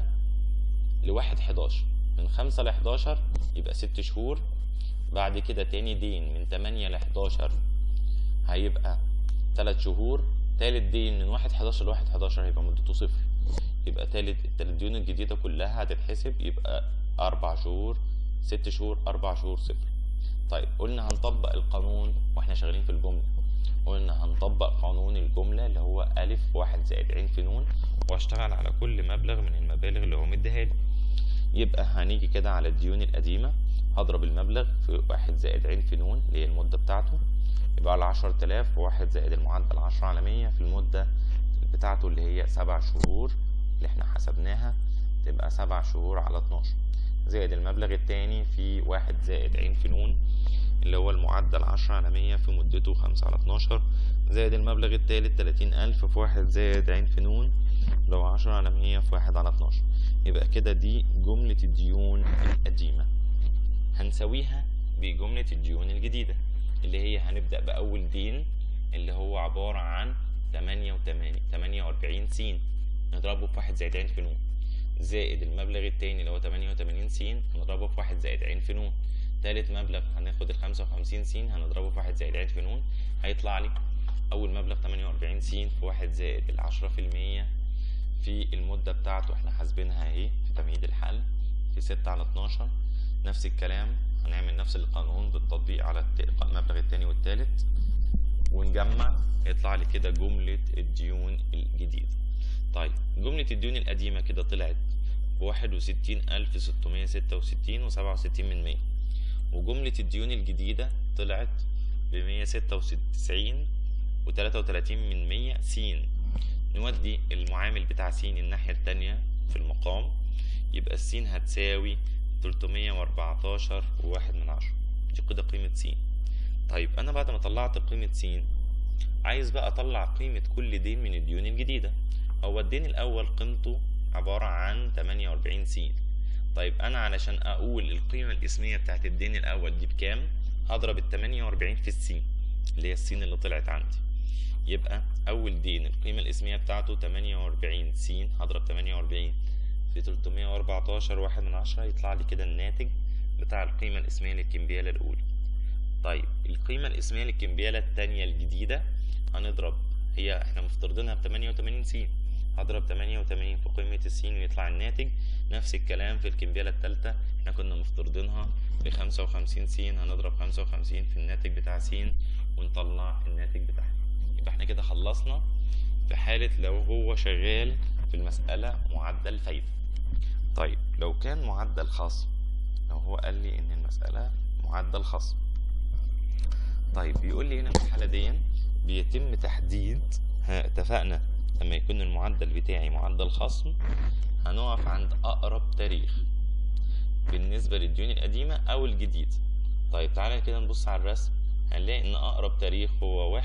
ل1/11. من 5 ل11 يبقى 6 شهور. بعد كده تاني دين من 8 ل11 هيبقى 3 شهور. تالت دين من 1/11 ل1/11 هيبقى مدته 0. يبقى الديون الجديدة كلها هتتحسب يبقى 4 شهور، 6 شهور، 4 شهور، 0. طيب قلنا هنطبق القانون واحنا شغالين في الجملة. قلنا هنطبق قانون الجملة اللي هو أ 1 زائد ع في ن، واشتغل على كل مبلغ من المبالغ اللي هو مديها لي. يبقى هنيجي كده على الديون القديمة، هضرب المبلغ في 1 زائد ع في ن اللي هي المدة بتاعته، يبقى على 10000 و1 زائد المعدل 10 على 100 في المدة بتاعته اللي هي 7 شهور اللي احنا حسبناها، تبقى 7 شهور على 12 زائد المبلغ التاني في 1 زائد ع في ن اللي هو المعدل 10 على 100 في مدته 5 على 12 زائد المبلغ التالت 30000 في 1 زائد ع في ن اللي هو 10 على 100 في 1 على 12. يبقى كده دي جملة الديون القديمة. هنسويها بجملة الديون الجديدة اللي هي هنبدأ بأول دين اللي هو عبارة عن 48 س نضربه في 1 زائد ع في ن زائد المبلغ التاني اللي هو 88 س هنضربه في 1 زائد ع في ن. تالت مبلغ هناخد ال 55 س هنضربه في 1 زائد ع في ن، هيطلع لي أول مبلغ 48 س في 1 زائد 10% في المدة بتاعته احنا حاسبينها اهي في تمهيد الحل في 6 على 12. نفس الكلام هنعمل نفس القانون بالتطبيق على المبلغ التاني والتالت ونجمع، يطلع لي كده جملة الديون الجديدة. طيب جملة الديون القديمة كده طلعت ب61666 و67%، وجملة الديون الجديدة طلعت ب196 و33% س. نودي المعامل بتاع س الناحية التانية في المقام، يبقى الس هتساوي 314 و1 من 10. دي كده قيمة س. طيب أنا بعد ما طلعت قيمة س عايز بقى أطلع قيمة كل دين من الديون الجديدة. هو الدين الأول قيمته عبارة عن 48 س. طيب أنا علشان أقول القيمة الإسمية بتاعت الدين الأول دي بكام، هضرب ال 48 في الس اللي هي السين اللي طلعت عندي. يبقى أول دين القيمة الإسمية بتاعته 48 س، هضرب 48 في 314 1 من 10 يطلع لي كده الناتج بتاع القيمة الإسمية للكمبيالة الأولى. طيب القيمة الإسمية للكمبيالة التانية الجديدة هنضرب، هي احنا مفترضينها ب 88 س، هضرب 88 في قيمة السين ويطلع الناتج. نفس الكلام في الكمبيالة التالتة احنا كنا مفترضينها ب 55 س، هنضرب 55 في الناتج بتاع س ونطلع الناتج بتاعها. يبقى احنا كده خلصنا في حالة لو هو شغال في المسألة معدل فايدة. طيب لو كان معدل خصم، لو هو قال لي ان المسألة معدل خصم، طيب بيقول لي هنا في الحالة دي بيتم تحديد، اتفقنا لما يكون المعدل بتاعي معدل خصم هنقف عند أقرب تاريخ بالنسبة للديون القديمة أو الجديدة. طيب تعالى كده نبص على الرسم، هنلاقي إن أقرب تاريخ هو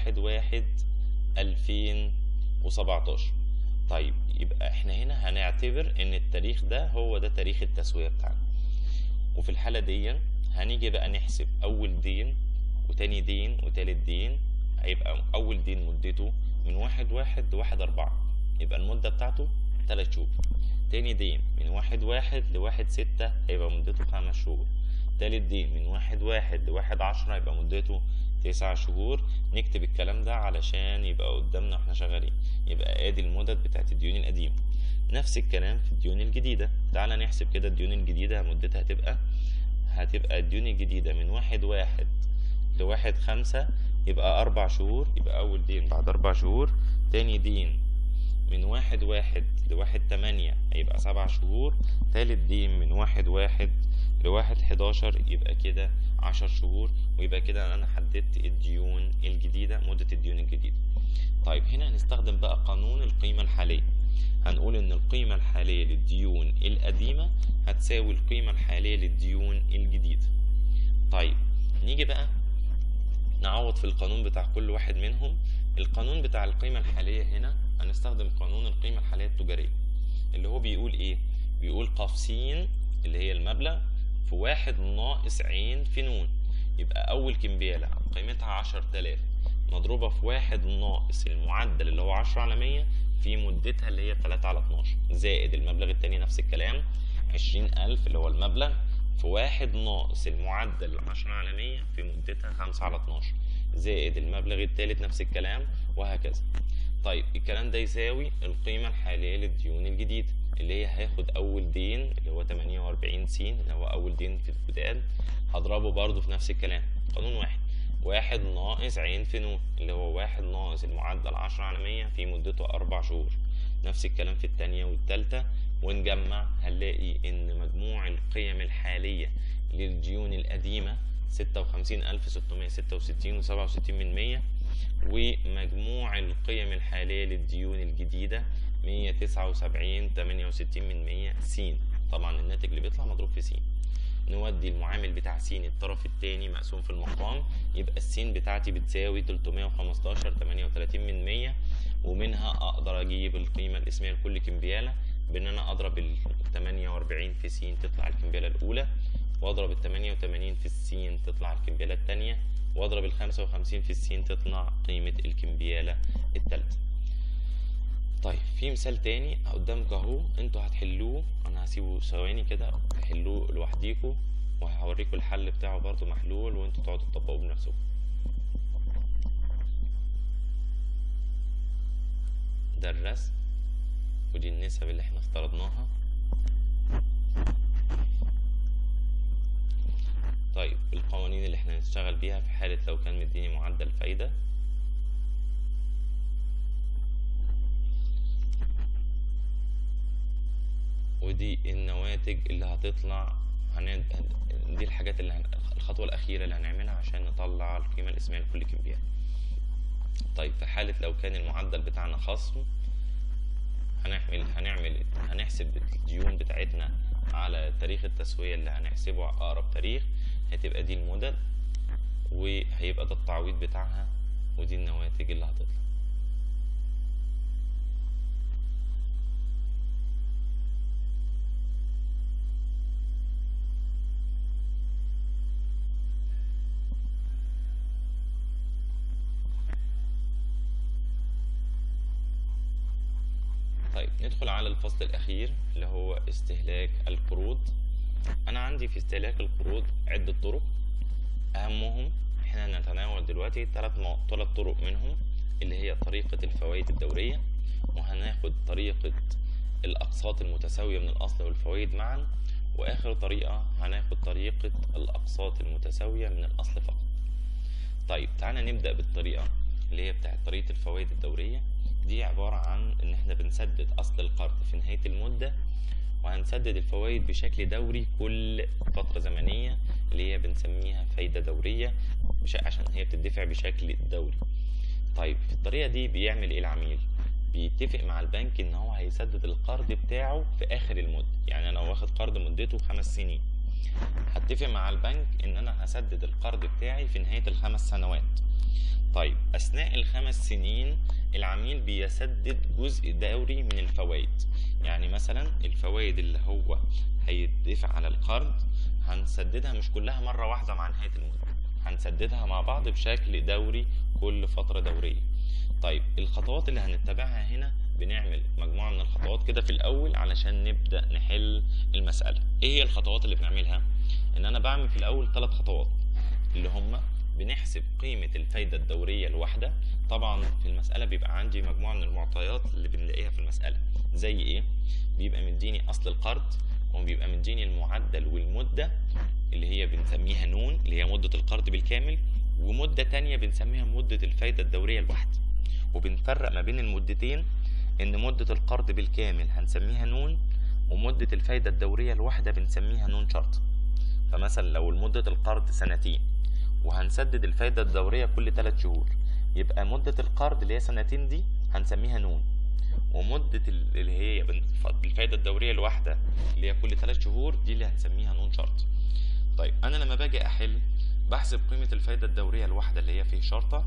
1/1/2017. طيب يبقى إحنا هنا هنعتبر إن التاريخ ده هو ده تاريخ التسوية بتاعنا. وفي الحالة دي هنيجي بقى نحسب أول دين وتاني دين وتالت دين. هيبقى أول دين مدته من 1/1 ل1/4، يبقى المدة بتاعته 3 شهور. تاني دين من 1/1 ل1/6 هيبقى مدته 5 شهور. تالت دين من 1/1 ل1/10 هيبقى مدته 9 شهور. نكتب الكلام ده علشان يبقى قدامنا واحنا شغالين، يبقى ادي المدد بتاعت الديون القديمة. نفس الكلام في الديون الجديدة. تعالى نحسب كده الديون الجديدة مدتها هتبقى الديون الجديدة من 1/1 ل1/5 يبقى 4 شهور، يبقى أول دين بعد 4 شهور. تاني دين من 1/1 ل1/8 هيبقى 7 شهور. تالت دين من 1/1 ل1/11 يبقى كده 10 شهور. ويبقى كده أنا حددت الديون الجديدة، مدة الديون الجديدة. طيب هنا هنستخدم بقى قانون القيمة الحالية. هنقول إن القيمة الحالية للديون القديمة هتساوي القيمة الحالية للديون الجديدة. طيب نيجي بقى نعوض في القانون بتاع كل واحد منهم. القانون بتاع القيمة الحالية هنا هنستخدم قانون القيمة الحالية التجارية، اللي هو بيقول ايه؟ بيقول ق س اللي هي المبلغ في 1 ناقص ع في ن. يبقى أول كمبيالة قيمتها 10000 مضروبة في 1 ناقص المعدل اللي هو 10 على 100 في مدتها اللي هي 3 على 12 زائد المبلغ التاني نفس الكلام 20000 اللي هو المبلغ في 1 ناقص المعدل 10 على 100 في مدتها 5 على 12 زائد المبلغ التالت نفس الكلام وهكذا. طيب الكلام ده يساوي القيمة الحالية للديون الجديدة اللي هي هاخد أول دين اللي هو 48 س اللي هو أول دين في الجداد هضربه برضو في نفس الكلام قانون واحد 1 ناقص ع في ن اللي هو 1 ناقص المعدل 10 على 100 في مدته 4 شهور. نفس الكلام في التانية والتالتة ونجمع هنلاقي إن مجموع القيم الحالية للديون القديمة 56666 و67 من 100 ومجموع القيم الحالية للديون الجديدة 179 68 من 100 س. طبعا الناتج اللي بيطلع مضروب في س. نودي المعامل بتاع س الطرف الثاني مقسوم في المقام يبقى السين بتاعتي بتساوي 315 38 من 100 ومنها اقدر اجيب القيمة الاسمية لكل كمبيالة بان انا اضرب ال 48 في س تطلع الكمبيالة الاولى واضرب ال 88 في السين تطلع الكمبيالة الثانية واضرب ال 55 في السين تطلع قيمة الكمبيالة الثالثة. طيب في مثال تاني قدامكم اهو انتوا هتحلوه انا هسيبه ثواني كده تحلوه لوحديكوا وهوريكم الحل بتاعه برضو محلول وانتوا تقعدوا تطبقوه بنفسكم. ده الرسم ودي النسب اللي احنا افترضناها. طيب القوانين اللي احنا هنشتغل بيها في حالة لو كان مديني معدل فايدة ودي النواتج اللي هتطلع دي الحاجات اللي الخطوة الأخيرة اللي هنعملها عشان نطلع القيمة الاسمية لكل كمبيالة. طيب في حالة لو كان المعدل بتاعنا خصم هنحسب الديون بتاعتنا على تاريخ التسوية اللي هنحسبه على أقرب تاريخ هتبقى دي المدد وهيبقى ده التعويض بتاعها ودي النواتج اللي هتطلع. طيب ندخل على الفصل الأخير اللي هو استهلاك القروض. أنا عندي في استهلاك القروض عدة طرق أهمهم احنا هنتناول دلوقتي ثلاث طرق منهم اللي هي طريقة الفوائد الدورية وهناخد طريقة الأقساط المتساوية من الأصل والفوائد معا وآخر طريقة هناخد طريقة الأقساط المتساوية من الأصل فقط. طيب تعالى نبدأ بالطريقة اللي هي بتاعت طريقة الفوائد الدورية. دي عبارة عن إن احنا بنسدد أصل القرض في نهاية المدة وهنسدد الفوائد بشكل دوري كل فترة زمنية اللي هي بنسميها فايدة دورية عشان هي بتدفع بشكل دوري. طيب في الطريقة دي بيعمل ايه العميل؟ بيتفق مع البنك ان هو هيسدد القرض بتاعه في اخر المدة. يعني انا واخد قرض مدته 5 سنين هتفق مع البنك ان انا هسدد القرض بتاعي في نهاية ال5 سنوات. طيب اثناء ال5 سنين العميل بيسدد جزء دوري من الفوائد. يعني مثلا الفوائد اللي هو هيدفع على القرض هنسددها مش كلها مرة واحدة مع نهاية المدة، هنسددها مع بعض بشكل دوري كل فترة دورية. طيب الخطوات اللي هنتبعها هنا بنعمل مجموعة من الخطوات كده في الأول علشان نبدأ نحل المسألة. ايه هي الخطوات اللي بنعملها؟ ان انا بعمل في الأول 3 خطوات اللي هما بنحسب قيمة الفايدة الدورية الواحدة. طبعا في المسألة بيبقى عندي مجموعة من المعطيات اللي بنلاقيها في المسألة زي ايه؟ بيبقى مديني أصل القرض وبيبقى مديني المعدل والمدة اللي هي بنسميها نون اللي هي مدة القرض بالكامل ومدة تانية بنسميها مدة الفايدة الدورية الواحدة. وبنفرق ما بين المدتين ان مدة القرض بالكامل هنسميها نون ومدة الفايدة الدورية الواحدة بنسميها نون شرط. فمثلا لو مدة القرض 2 سنين وهنسدد الفايدة الدورية كل 3 شهور يبقى مدة القرض اللي هي 2 سنين دي هنسميها نون ومدة اللي هي الفايدة الدورية الواحدة اللي هي كل 3 شهور دي اللي هنسميها نون شرط. طيب انا لما باجي احل بحسب قيمة الفايدة الدورية الواحدة اللي هي فيه شرطة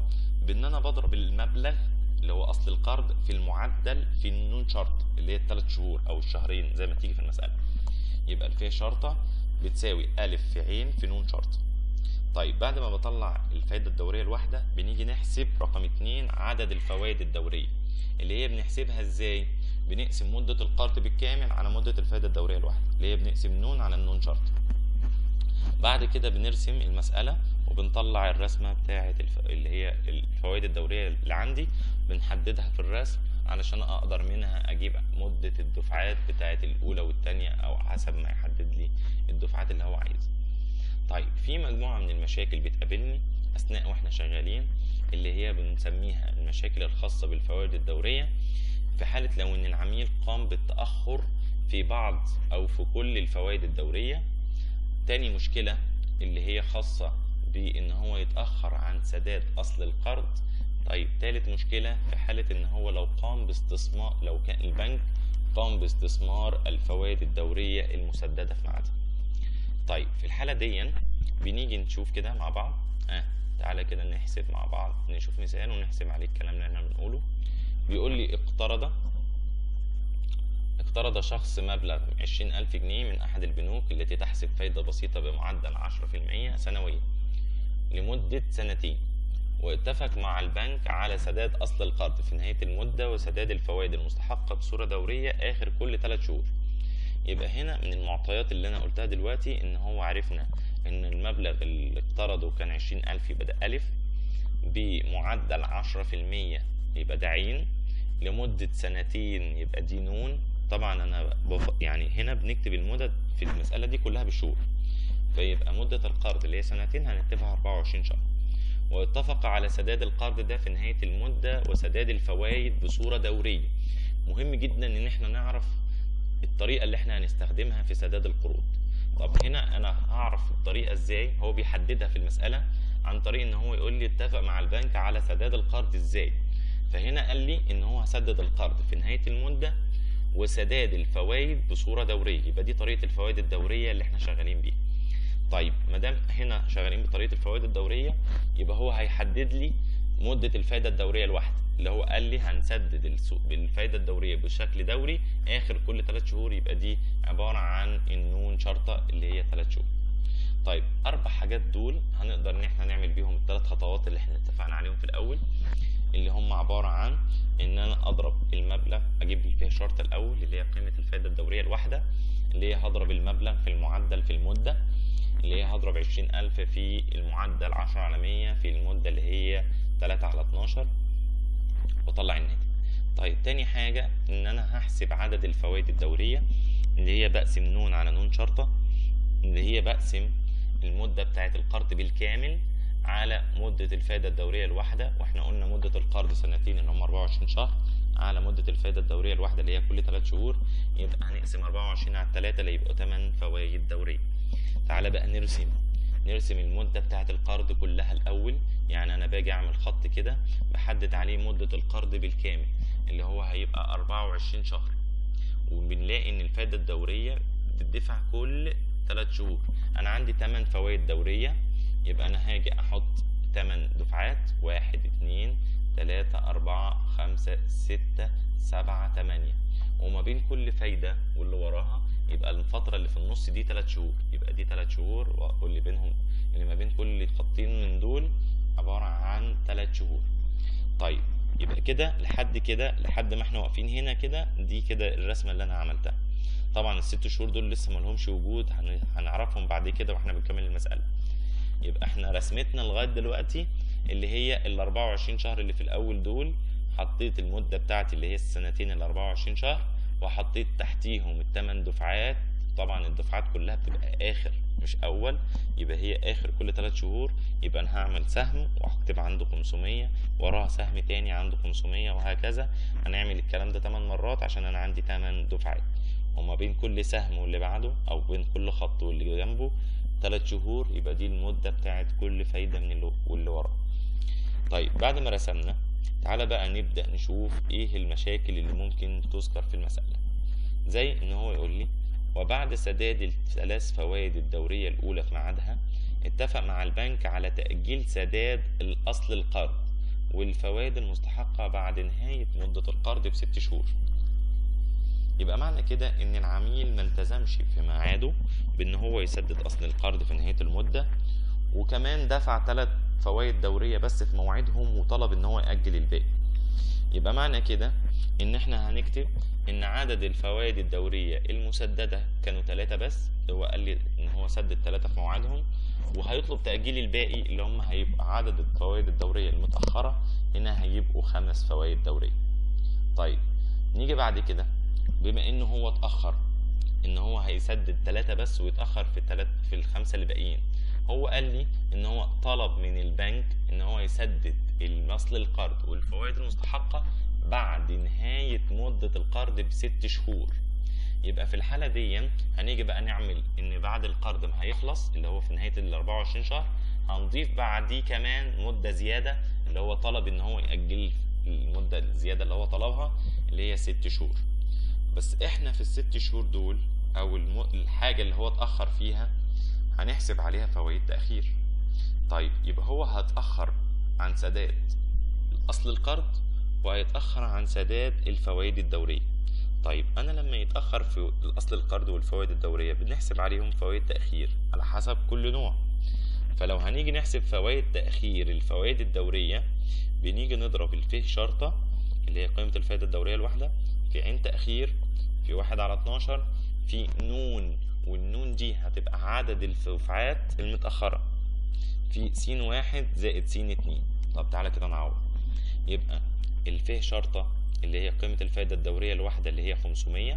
بان انا بضرب المبلغ اللي هو اصل القرض في المعدل في النون شرط اللي هي ال3 شهور او الشهرين زي ما تيجي في المسألة. يبقى الفيه شرطة بتساوي أ في ع في نون شرط. طيب بعد ما بطلع الفايدة الدورية الواحدة بنيجي نحسب رقم 2 عدد الفوائد الدورية، اللي هي بنحسبها ازاي؟ بنقسم مدة القرض بالكامل على مدة الفايدة الدورية الواحدة، اللي هي بنقسم نون على النون شرط. بعد كده بنرسم المسألة وبنطلع الرسمة بتاعة اللي هي الفوائد الدورية اللي عندي، بنحددها في الرسم علشان اقدر منها اجيب مدة الدفعات بتاعة الاولى والتانية او حسب ما يحدد لي الدفعات اللي هو عايزها. طيب في مجموعة من المشاكل بتقابلني اثناء واحنا شغالين، اللي هي بنسميها المشاكل الخاصة بالفوائد الدورية، في حالة لو ان العميل قام بالتأخر في بعض او في كل الفوائد الدورية. تاني مشكلة اللي هي خاصة بان هو يتأخر عن سداد اصل القرض. طيب تالت مشكلة في حالة ان هو لو قام باستثمار، لو كان البنك قام باستثمار الفوائد الدورية المسددة في ميعادها. طيب في الحالة دي بنيجي نشوف كده مع بعض. تعالى كده نحسب مع بعض، نشوف مثال ونحسب عليه الكلام اللي احنا بنقوله. بيقول لي اقترض شخص مبلغ 20,000 جنيه من أحد البنوك التي تحسب فايدة بسيطة بمعدل 10% سنويا لمدة سنتين، واتفق مع البنك على سداد أصل القرض في نهاية المدة وسداد الفوائد المستحقة بصورة دورية آخر كل 3 شهور. يبقى هنا من المعطيات اللي أنا قلتها دلوقتي إن هو عرفنا إن المبلغ اللي اقترضه كان 20,000 يبقى ده ألف، بمعدل 10% يبقى ده عين، لمدة سنتين يبقى دي نون. طبعا أنا يعني هنا بنكتب المدد في المسألة دي كلها بالشهور، فيبقى مدة القرض اللي هي سنتين هنكتبها 24 شهر. واتفق على سداد القرض ده في نهاية المدة وسداد الفوائد بصورة دورية. مهم جدا ان احنا نعرف الطريقة اللي احنا هنستخدمها في سداد القروض. طب هنا انا هعرف الطريقة ازاي؟ هو بيحددها في المسألة عن طريق ان هو يقول لي اتفق مع البنك على سداد القرض ازاي. فهنا قال لي ان هو هسدد القرض في نهاية المدة وسداد الفوائد بصورة دورية، يبقى دي طريقة الفوائد الدورية اللي احنا شغالين بيها. طيب مادام هنا شغالين بطريقة الفوائد الدورية، يبقى هو هيحدد لي مدة الفايدة الدورية الواحدة، اللي هو قال لي هنسدد بالفايدة الدورية بشكل دوري آخر كل 3 شهور، يبقى دي عبارة عن النون شرطة اللي هي 3 شهور. طيب 4 حاجات دول هنقدر ان احنا نعمل بيهم ال3 خطوات اللي احنا اتفقنا عليهم في الأول، اللي هم عبارة عن ان انا اضرب المبلغ، اجيب فيها الشرطة الأول اللي هي قيمة الفايدة الدورية الواحدة، اللي هي هضرب المبلغ في المعدل في المدة، اللي هي هضرب 20,000 في المعدل 10 على 100 في المدة اللي هي 3 على 12 واطلع الناتج. طيب تاني حاجة ان انا هحسب عدد الفوائد الدورية، اللي هي بقسم نون على نون شرطة، اللي هي بقسم المدة بتاعت القرض بالكامل على مدة الفايدة الدورية الواحدة، واحنا قلنا مدة القرض سنتين اللي هم 24 شهر، على مدة الفايدة الدورية الواحدة اللي هي كل 3 شهور، يبقى هنقسم 24 على 3 اللي يبقوا 8 فوائد دورية. تعالى بقى نرسم المدة بتاعت القرض كلها الأول. يعني أنا باجي أعمل خط كده بحدد عليه مدة القرض بالكامل اللي هو هيبقى 24 شهر، وبنلاقي إن الفايدة الدورية بتدفع كل 3 شهور. أنا عندي 8 فوائد دورية، يبقى أنا هاجي أحط 8 دفعات، 1 2 3 4 5 6 7 8، وما بين كل فايدة واللي وراها يبقى الفترة اللي في النص دي 3 شهور، يبقى دي 3 شهور، واللي بينهم اللي ما بين كل خطين من دول عبارة عن 3 شهور. طيب يبقى كده لحد ما احنا واقفين هنا كده، دي كده الرسمة اللي انا عملتها. طبعا ال6 شهور دول لسه ملهمش وجود، هنعرفهم بعد كده واحنا بنكمل المسألة. يبقى احنا رسمتنا لغاية دلوقتي اللي هي ال24 شهر اللي في الاول دول، حطيت المدة بتاعتي اللي هي السنتين ال24 شهر، وحطيت تحتيهم ال8 دفعات. طبعا الدفعات كلها بتبقى اخر مش اول، يبقى هي اخر كل 3 شهور. يبقى انا هعمل سهم وهكتب عنده 500، وراها سهم تاني عنده 500، وهكذا. هنعمل الكلام ده 8 مرات عشان انا عندي 8 دفعات، وما بين كل سهم واللي بعده او بين كل خط واللي جنبه 3 شهور، يبقى دي المدة بتاعت كل فايدة من واللي وراه. طيب بعد ما رسمنا، تعالى بقى نبدأ نشوف ايه المشاكل اللي ممكن تذكر في المسألة. زي ان هو يقول لي وبعد سداد ال3 فوائد الدورية الأولى في ميعادها، اتفق مع البنك على تأجيل سداد الأصل القرض والفوائد المستحقة بعد نهاية مدة القرض ب6 شهور. يبقى معنى كده ان العميل ما التزمش في ميعاده بان هو يسدد اصل القرض في نهاية المدة، وكمان دفع 3 فوائد دورية بس في موعدهم وطلب ان هو يأجل الباقي. يبقى معنى كده ان احنا هنكتب ان عدد الفوائد الدورية المسددة كانوا 3 بس، هو قال لي ان هو سدد 3 في موعدهم، وهيطلب تأجيل الباقي اللي هم هيبقى عدد الفوائد الدورية المتأخرة هنا هيبقوا 5 فوائد دورية. طيب نيجي بعد كده، بما انه هو اتأخر ان هو هيسدد 3 بس ويتأخر في ال5 اللي باقيين، هو قال لي ان هو طلب من البنك ان هو يسدد اصل القرض والفوائد المستحقة بعد نهاية مدة القرض ب6 شهور. يبقى في الحالة دي هنيجي بقى نعمل ان بعد القرض ما هيخلص اللي هو في نهاية ال24 شهر هنضيف بعديه كمان مدة زيادة اللي هو طلب ان هو يأجل المدة الزيادة اللي هو طلبها اللي هي 6 شهور. بس احنا في ال6 شهور دول او الحاجة اللي هو اتأخر فيها هنحسب عليها فوائد تأخير. طيب يبقى هو هتأخر عن سداد اصل القرض وهيتأخر عن سداد الفوائد الدورية. طيب انا لما يتأخر في الاصل القرض والفوائد الدورية بنحسب عليهم فوائد تأخير على حسب كل نوع. فلو هنيجي نحسب فوائد تأخير الفوائد الدورية بنيجي نضرب الف شرطة اللي هي قيمة الفائدة الدورية الواحدة في عين تأخير في 1/12 في نون، والنون دي هتبقى عدد الدفعات المتأخرة في س1 زائد س2. طب تعالى كده نعوض. يبقى الف شرطة اللي هي قيمة الفائدة الدورية الواحدة اللي هي 500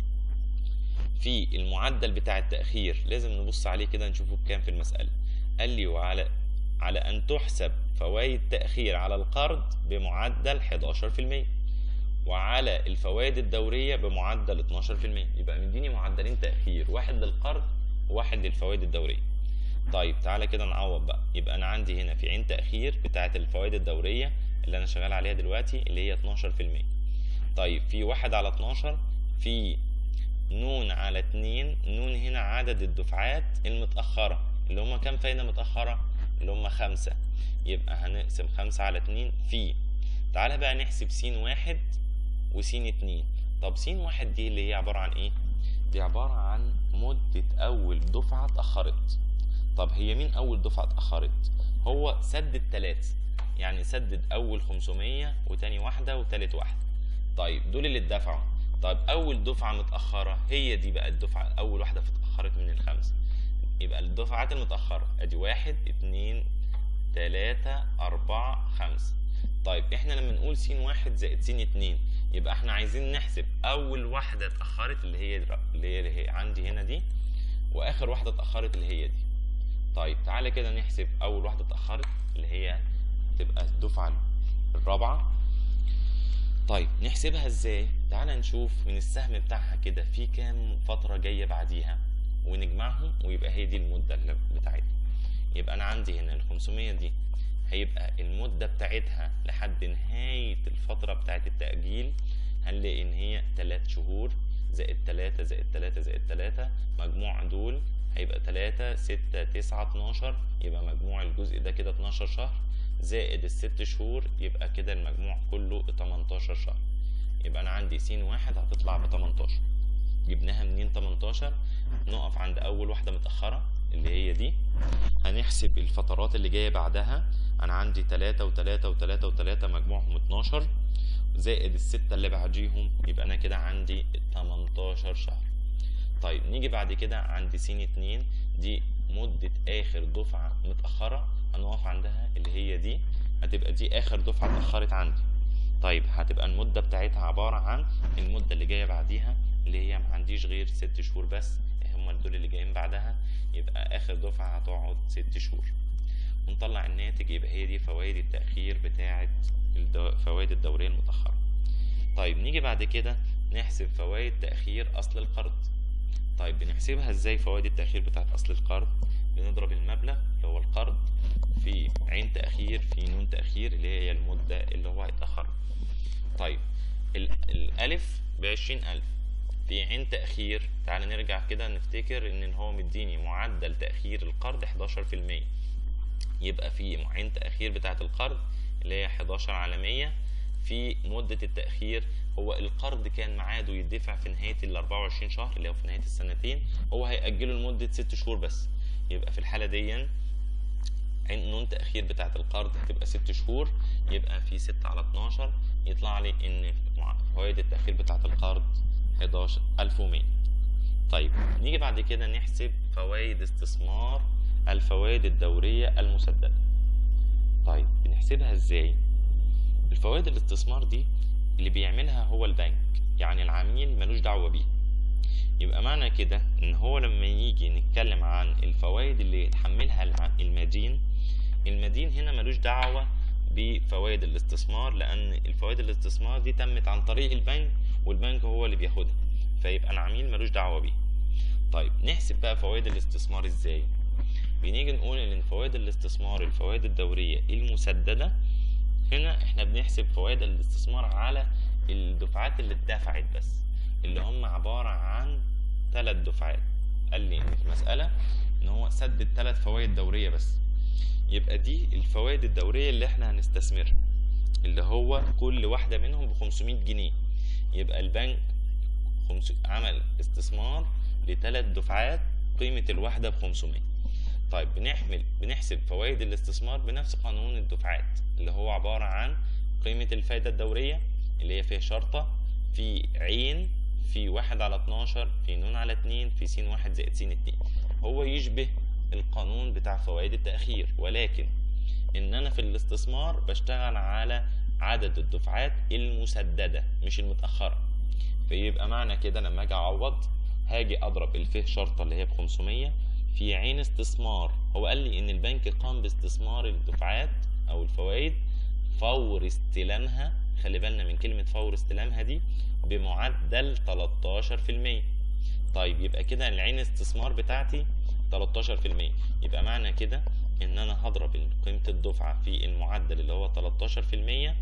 في المعدل بتاع التأخير، لازم نبص عليه كده نشوفه بكام في المسألة. قال لي على أن تحسب فوائد تأخير على القرض بمعدل 11% وعلى الفوائد الدورية بمعدل 12%. يبقى مديني معدلين تأخير، واحد للقرض وواحد للفوائد الدورية. طيب تعالى كده نعوض بقى. يبقى أنا عندي هنا في عين تأخير بتاعة الفوائد الدورية اللي أنا شغال عليها دلوقتي اللي هي 12%. طيب في 1/12 في نون على 2، نون هنا عدد الدفعات المتأخرة اللي هما كام فايدة متأخرة؟ اللي هما 5. يبقى هنقسم 5 على 2 في، تعالى بقى نحسب س1 وس2. طب س1 دي اللي هي عبارة عن ايه؟ دي عبارة عن مدة أول دفعة اتأخرت. طب هي مين أول دفعة اتأخرت؟ هو سدد 3، يعني سدد أول 500 وتاني واحدة وتالت واحدة. طيب دول اللي اتدفعوا. طيب أول دفعة متأخرة هي دي بقى الدفعة أول واحدة اتأخرت من ال5. يبقى الدفعات المتأخرة ادي 1 2 3 4 5. طيب احنا لما نقول س1 زائد س2 يبقى احنا عايزين نحسب اول واحدة اتأخرت اللي هي عندي هنا دي، واخر واحدة اتأخرت اللي هي دي. طيب تعالى كده نحسب اول واحدة اتأخرت اللي هي تبقى الدفعة الرابعة. طيب نحسبها ازاي؟ تعالى نشوف من السهم بتاعها كده في كام فترة جاية بعديها ونجمعهم ويبقى هي دي المدة بتاعتها. يبقى انا عندي هنا ال500 دي هيبقى المدة بتاعتها لحد نهاية الفترة بتاعت التأجيل، هنلاقي ان هي 3 شهور زائد 3 زائد 3 زائد 3، مجموع دول هيبقى 3 6 9 12. يبقى مجموع الجزء ده كده 12 شهر زائد ال6 شهور، يبقى كده المجموع كله 18 شهر. يبقى انا عندي س1 هتطلع ب 18. جبناها منين 18؟ نقف عند اول واحدة متأخرة اللي هي دي، هنحسب الفترات اللي جاية بعدها. انا عندي 3 و3 و3 و3 مجموعهم 12 زائد ال6 اللي بعديهم، يبقى انا كده عندي 18 شهر. طيب نيجي بعد كده عندي س2 دي مدة اخر دفعة متأخرة هنقف عندها اللي هي دي، هتبقى دي اخر دفعة اتأخرت عندي. طيب هتبقى المدة بتاعتها عبارة عن المدة اللي جاية بعديها اللي هي ما عنديش غير 6 شهور بس، هم دول اللي جايين بعدها، يبقى اخر دفعة هتقعد 6 شهور. ونطلع الناتج، يبقى هي دي فوائد التأخير بتاعة فوائد الدورية المتأخرة. طيب نيجي بعد كده نحسب فوائد تأخير أصل القرض. طيب بنحسبها ازاي فوائد التأخير بتاعة أصل القرض؟ بنضرب المبلغ اللي هو القرض في عين تأخير في نون تأخير اللي هي المدة اللي هو هيتأخر. طيب الألف ب20,000 في عين تأخير. تعال نرجع كده نفتكر ان هو مديني معدل تأخير القرض 11%. يبقى في عين تأخير بتاعة القرض اللي هي 11 على 100 في مدة التأخير. هو القرض كان ميعاده يدفع في نهاية ال 24 شهر اللي هو في نهاية السنتين، هو هيأجله لمدة 6 شهور بس. يبقى في الحالة دي نون تأخير بتاعة القرض هتبقى 6 شهور، يبقى في 6 على 12 يطلع لي إن فوائد التأخير بتاعة القرض 11100. طيب نيجي بعد كده نحسب فوائد استثمار الفوائد الدورية المسددة. طيب بنحسبها ازاي؟ الفوائد الاستثمار دي اللي بيعملها هو البنك، يعني العميل ملوش دعوة بيه. يبقى معنى كده ان هو لما يجي نتكلم عن الفوائد اللي يتحملها المدين، المدين هنا ملوش دعوة بفوائد الاستثمار، لان الفوائد الاستثمار دي تمت عن طريق البنك والبنك هو اللي بياخدها، فيبقى العميل ملوش دعوة بيه. طيب نحسب بقى فوائد الاستثمار ازاي؟ بنيجي نقول ان فوائد الاستثمار الفوائد الدورية المسددة، هنا احنا بنحسب فوائد الاستثمار على الدفعات اللي اتدفعت بس، اللي هم عبارة عن 3 دفعات. قال لي ان في مسألة ان هو سدد 3 فوائد دورية بس، يبقى دي الفوائد الدورية اللي احنا هنستثمرها، اللي هو كل واحدة منهم ب500 جنيه. يبقى البنك عمل استثمار ل3 دفعات قيمة الواحدة ب500. طيب بنحسب فوائد الاستثمار بنفس قانون الدفعات، اللي هو عبارة عن قيمة الفائدة الدورية اللي هي فيها شرطة في عين في 1 على 12 في ن على 2 في س 1 زائد س 2. هو يشبه القانون بتاع فوائد التأخير، ولكن ان انا في الاستثمار بشتغل على عدد الدفعات المسددة مش المتأخرة. فيبقى معنى كده لما اجي اعوض هاجي اضرب الفيه شرطة اللي هي ب500 في عين استثمار. هو قال لي ان البنك قام باستثمار الدفعات او الفوائد فور استلامها، خلي بالنا من كلمة فور استلامها دي، بمعدل 13%. طيب يبقى كده العين استثمار بتاعتي 13%، يبقى معنى كده ان انا هضرب قيمة الدفعة في المعدل اللي هو 13%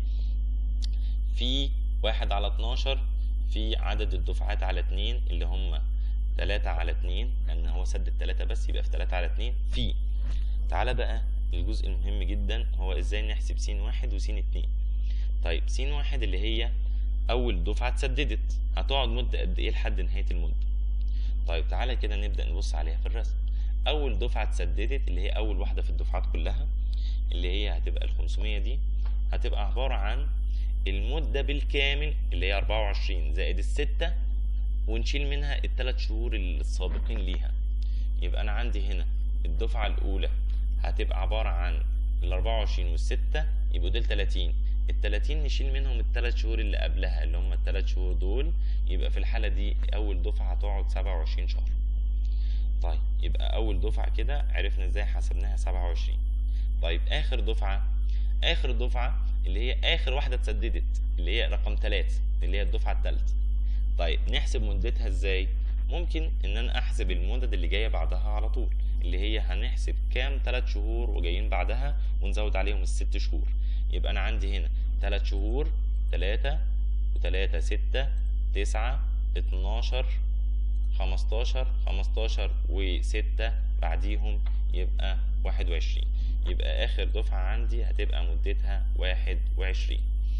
في 1 على 12 في عدد الدفعات على 2 اللي هم 3 على 2، لان هو سدد 3 بس، يبقى في 3 على 2 في. تعالى بقى الجزء المهم جدا، هو ازاي نحسب س 1 وس 2. طيب س 1 اللي هي اول دفعة اتسددت، هتقعد مدة قد ايه لحد نهاية المدة؟ طيب تعالى كده نبدأ نبص عليها في الرسم. اول دفعة اتسددت اللي هي اول واحدة في الدفعات كلها، اللي هي هتبقى ال500 دي، هتبقى عبارة عن المدة بالكامل اللي هي 24 زائد ال6 ونشيل منها ال3 شهور السابقين ليها. يبقى انا عندي هنا الدفعة الاولى هتبقى عبارة عن ال24 وال6 يبقوا دول 30. ال30 نشيل منهم ال3 شهور اللي قبلها اللي هم ال3 شهور دول، يبقى في الحالة دي اول دفعة هتقعد 27 شهر. طيب يبقى اول دفعة كده عرفنا ازاي حسبناها 27. طيب اخر دفعة اللي هي اخر واحدة اتسددت اللي هي رقم 3 اللي هي الدفعة الثالثة. طيب نحسب مدتها ازاي؟ ممكن ان انا احسب المدد اللي جاية بعدها على طول، اللي هي هنحسب كام 3 شهور وجايين بعدها ونزود عليهم ال6 شهور. يبقى انا عندي هنا 3 شهور 3 و3 6 9 12 15 15 و6 بعديهم يبقى 21. يبقى اخر دفعة عندي هتبقى مدتها 21.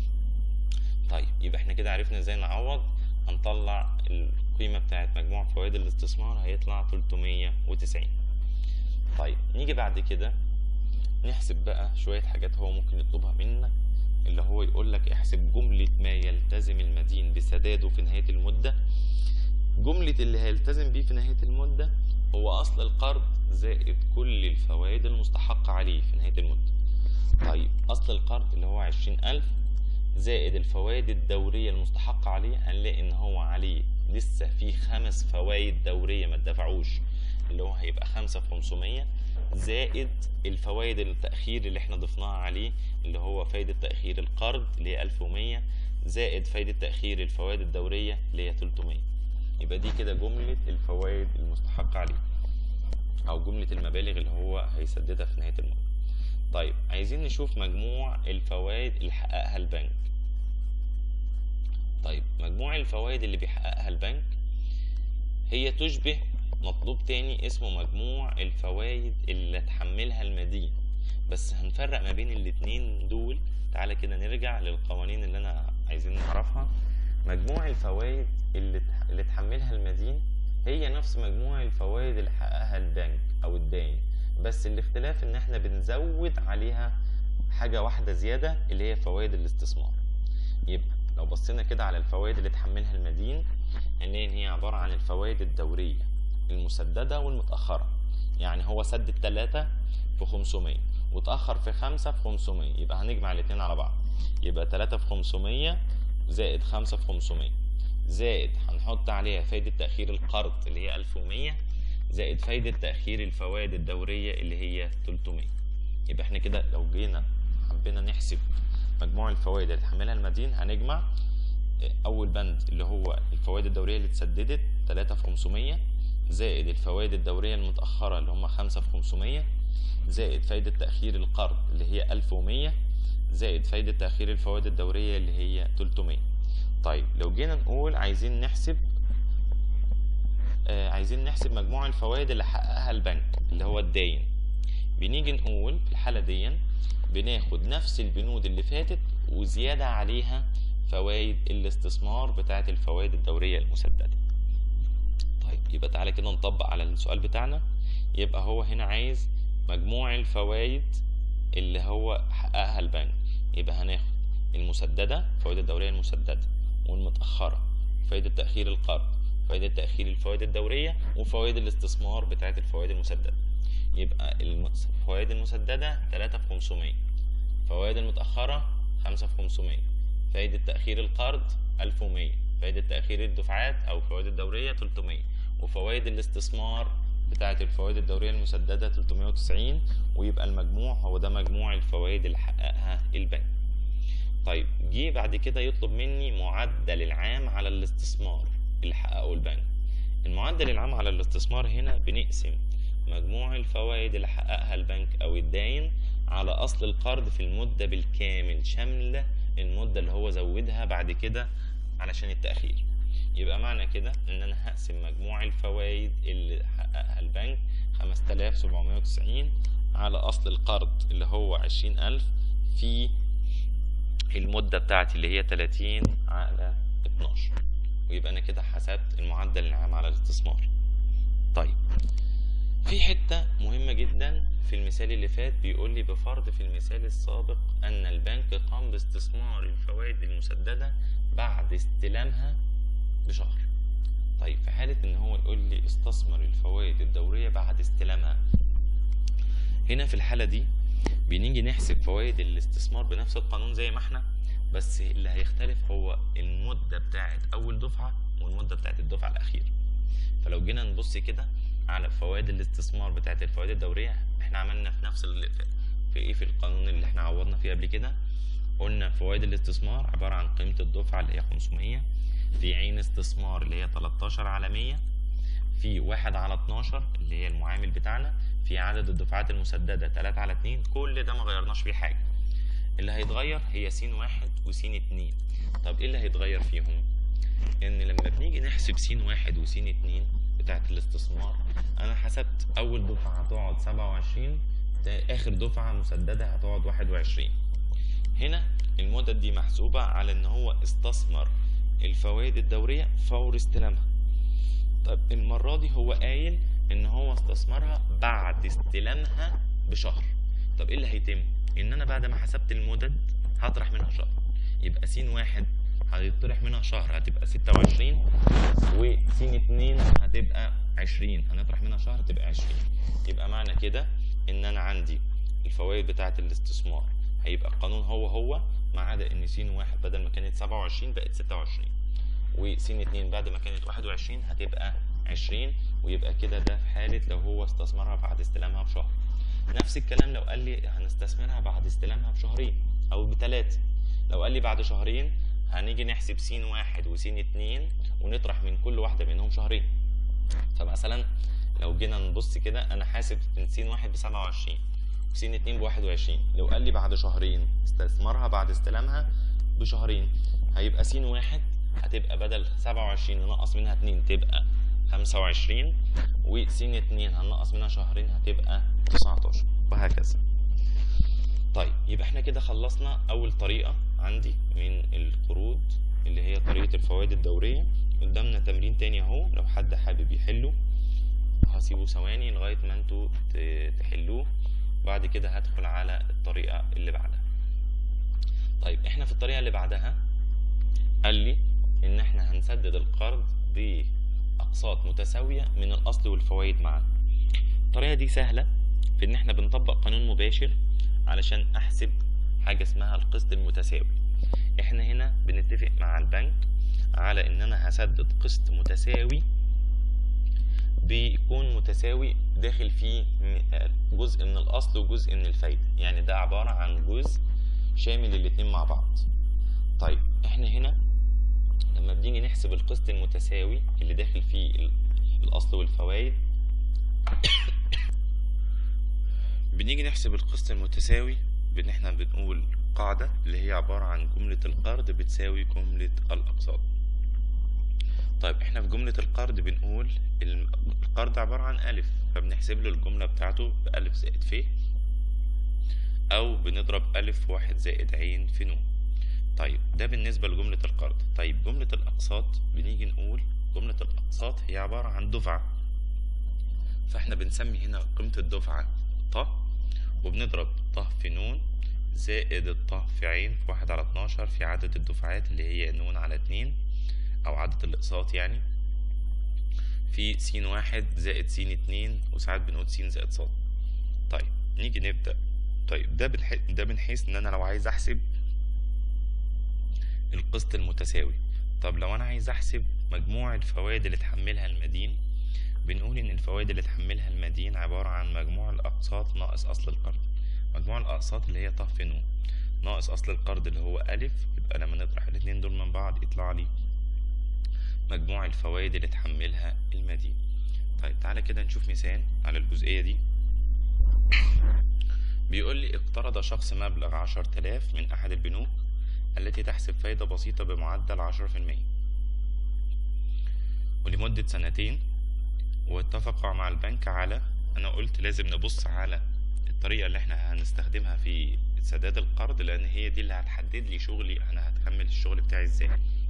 طيب يبقى احنا كده عرفنا ازاي نعوض. هنطلع القيمة بتاعت مجموع فوائد الاستثمار هيطلع 390. طيب نيجي بعد كده نحسب بقى شوية حاجات هو ممكن يطلبها منك، اللي هو يقول لك احسب جملة ما يلتزم المدين بسداده في نهاية المدة. جملة اللي هيلتزم بيه في نهاية المدة هو أصل القرض زائد كل الفوائد المستحقة عليه في نهاية المدة. طيب أصل القرض اللي هو 20,000 زائد الفوائد الدورية المستحقة عليه، هنلاقي إن هو عليه لسه في 5 فوائد دورية ما اتدفعوش، اللي هو هيبقى 5 في 500 زائد الفوائد التأخير اللي احنا ضفناها عليه اللي هو فايدة تأخير القرض اللي هي 1100 زائد فايدة تأخير الفوائد الدورية اللي هي 300. يبقى دي كده جملة الفوائد المستحقة عليه أو جملة المبالغ اللي هو هيسددها في نهاية المدة. طيب عايزين نشوف مجموع الفوائد اللي حققها البنك. طيب مجموع الفوائد اللي بيحققها البنك هي تشبه مطلوب تاني اسمه مجموع الفوائد اللي تحملها المدين. بس هنفرق ما بين الاتنين دول. تعالى كده نرجع للقوانين اللي انا عايزين نعرفها. مجموع الفوائد اللي تحملها المدين هي نفس مجموع الفوائد اللي حققها البنك او الداين، بس الاختلاف ان احنا بنزود عليها حاجة واحدة زيادة اللي هي فوائد الاستثمار. يبقى لو بصينا كده على الفوائد اللي تحملها المدين، هنلاقي ان هي عبارة عن الفوائد الدورية المسددة والمتأخرة. يعني هو سدد 3 في 500 وتأخر في 5 في 500، يبقى هنجمع الاتنين على بعض، يبقى 3 في 500 زائد 5 في 500 زائد هنحط عليها فايدة تأخير القرض اللي هي 1100 زائد فايدة تأخير الفوائد الدورية اللي هي 300. يبقى احنا كده لو جينا حبينا نحسب مجموع الفوائد اللي تحملها المدين، هنجمع أول بند اللي هو الفوائد الدورية اللي اتسددت 3 في 500 زائد الفوائد الدورية المتأخرة اللي هم 5 في 500 زائد فايدة تأخير القرض اللي هي 1100 زائد فايدة تأخير الفوائد الدورية اللي هي 300. طيب لو جينا نقول عايزين نحسب مجموع الفوائد اللي حققها البنك اللي هو الداين، بنيجي نقول في الحالة دي بناخد نفس البنود اللي فاتت وزيادة عليها فوائد الاستثمار بتاعت الفوائد الدورية المسددة. طيب يبقى تعالى كده نطبق على السؤال بتاعنا. يبقى هو هنا عايز مجموع الفوائد اللي هو حققها البنك، يبقى هناخد المسددة الفوائد الدورية المسددة والمتأخرة، فايدة تأخير القرض، فايدة تأخير الفوائد الدورية، وفوائد الاستثمار بتاعت الفوائد المسددة. يبقى الفوائد المسددة 3 في 500، فوائد المتأخرة 5 في 500، فايدة تأخير القرض 1100، فايدة تأخير الدفعات أو الفوائد الدورية 300، وفوائد الاستثمار بتاعت الفوائد الدورية المسددة 390. ويبقى المجموع هو ده مجموع الفوائد اللي حققها البنك. طيب جه بعد كده يطلب مني معدل العام على الاستثمار اللي حققه البنك. المعدل العام على الاستثمار هنا بنقسم مجموع الفوائد اللي حققها البنك أو الداين على أصل القرض في المدة بالكامل شاملة المدة اللي هو زودها بعد كده علشان التأخير. يبقى معنى كده إن أنا هقسم مجموع الفوائد اللي حققها البنك 5790 على أصل القرض اللي هو 20000 في المدة بتاعتي اللي هي 30 على 12، ويبقى أنا كده حسبت المعدل العام على الاستثمار. طيب في حتة مهمة جدا في المثال اللي فات، بيقول لي بفرض في المثال السابق أن البنك قام باستثمار الفوائد المسددة بعد استلامها بشهر. طيب في حالة إن هو يقول لي استثمر الفوائد الدورية بعد استلامها، هنا في الحالة دي بنيجي نحسب فوائد الاستثمار بنفس القانون زي ما احنا، بس اللي هيختلف هو المدة بتاعت أول دفعة والمدة بتاعت الدفعة الأخيرة. فلو جينا نبص كده على فوائد الاستثمار بتاعت الفوائد الدورية، احنا عملنا في نفس في القانون اللي احنا عوضنا فيه قبل كده. قلنا فوائد الاستثمار عبارة عن قيمة الدفعة اللي هي 500 في عين استثمار اللي هي 13 على 100 في 1 على 12 اللي هي المعامل بتاعنا في عدد الدفعات المسددة 3 على 2. كل ده ما غيرناش فيه حاجة، اللي هيتغير هي س 1 وس 2. طب ايه اللي هيتغير فيهم؟ ان لما بنيجي نحسب س 1 وس 2 بتاعت الاستثمار، انا حسبت اول دفعة هتقعد 27، اخر دفعة مسددة هتقعد 21. هنا المدد دي محسوبة على ان هو استثمر الفوائد الدورية فور استلامها. طب المرة دي هو قايل ان هو استثمرها بعد استلامها بشهر. طب ايه اللي هيتم؟ ان انا بعد ما حسبت المدد هطرح منها شهر، يبقى س 1 هيطرح منها شهر هتبقى 26، وس 2 هتبقى 20 هنطرح منها شهر تبقى 20. يبقى معنى كده ان انا عندي الفوائد بتاعة الاستثمار هيبقى القانون هو ما عدا ان س 1 بدل ما كانت 27 بقت 26، وس 2 بعد ما كانت 21 هتبقى 20. ويبقى كده ده في حالة لو هو استثمرها بعد استلامها بشهر. نفس الكلام لو قال لي هنستثمرها بعد استلامها بشهرين او ب3. لو قال لي بعد شهرين هنيجي نحسب س 1 وس 2 ونطرح من كل واحدة منهم شهرين. فمثلا لو جينا نبص كده انا حاسب من س 1 ب 27 وس 2 ب 21. لو قال لي بعد شهرين استثمرها بعد استلامها بشهرين، هيبقى س 1 هتبقى بدل 27 ننقص منها 2 تبقى 25، وس 2 هننقص منها شهرين هتبقى 19، وهكذا. طيب يبقى احنا كده خلصنا اول طريقة عندي من القروض اللي هي طريقة الفوائد الدورية. قدامنا تمرين تاني اهو، لو حد حابب يحله هسيبه ثواني لغاية ما انتوا تحلوه، بعد كده هدخل على الطريقة اللي بعدها. طيب احنا في الطريقة اللي بعدها قال لي ان احنا هنسدد القرض بأقساط متساوية من الأصل والفوائد معا. الطريقة دي سهلة في ان احنا بنطبق قانون مباشر علشان احسب حاجة اسمها القسط المتساوي. احنا هنا بنتفق مع البنك على ان انا هسدد قسط متساوي بيكون متساوي داخل فيه جزء من الاصل وجزء من الفايدة، يعني ده عبارة عن جزء شامل الاتنين مع بعض. طيب احنا هنا لما بنيجي نحسب القسط المتساوي اللي داخل فيه الاصل والفوائد، بنيجي نحسب القسط المتساوي بان احنا بنقول قاعدة اللي هي عبارة عن جملة القرض بتساوي جملة الأقساط. طيب احنا في جملة القرض بنقول القرض عبارة عن ألف، فبنحسب له الجملة بتاعته بألف زائد ف، أو بنضرب ألف واحد زائد عين في نون. طيب ده بالنسبة لجملة القرض. طيب جملة الأقساط بنيجي نقول جملة الأقساط هي عبارة عن دفعة، فاحنا بنسمي هنا قيمة الدفعة ط، وبنضرب ط في نون زائد الط في عين في 1 على 12 في عدد الدفعات اللي هي نون على 2 أو عدد الأقساط يعني، في س 1 زائد س 2 وساعات بنقول س زائد ص. طيب نيجي نبدأ. طيب ده من حيث إن أنا لو عايز أحسب القسط المتساوي. طب لو أنا عايز أحسب مجموع الفوائد اللي تحملها المدين، بنقول إن الفوائد اللي تحملها المدين عبارة عن مجموع الأقساط ناقص أصل القرض. مجموع الأقساط اللي هي ط في نون ناقص أصل القرض اللي هو ألف، يبقى لما نطرح الاتنين دول من بعض يطلع لي مجموع الفوائد اللي تحملها المدين. طيب تعالى كده نشوف مثال على الجزئية دي. بيقول لي اقترض شخص مبلغ 10,000 من أحد البنوك التي تحسب فايدة بسيطة بمعدل 10% ولمدة 2 سنين، واتفقوا مع البنك على، أنا قلت لازم نبص على الطريقة اللي احنا هنستخدمها في سداد القرض، لأن هي دي اللي هتحدد لي شغلي أنا هتكمل الشغل بتاعي ازاي.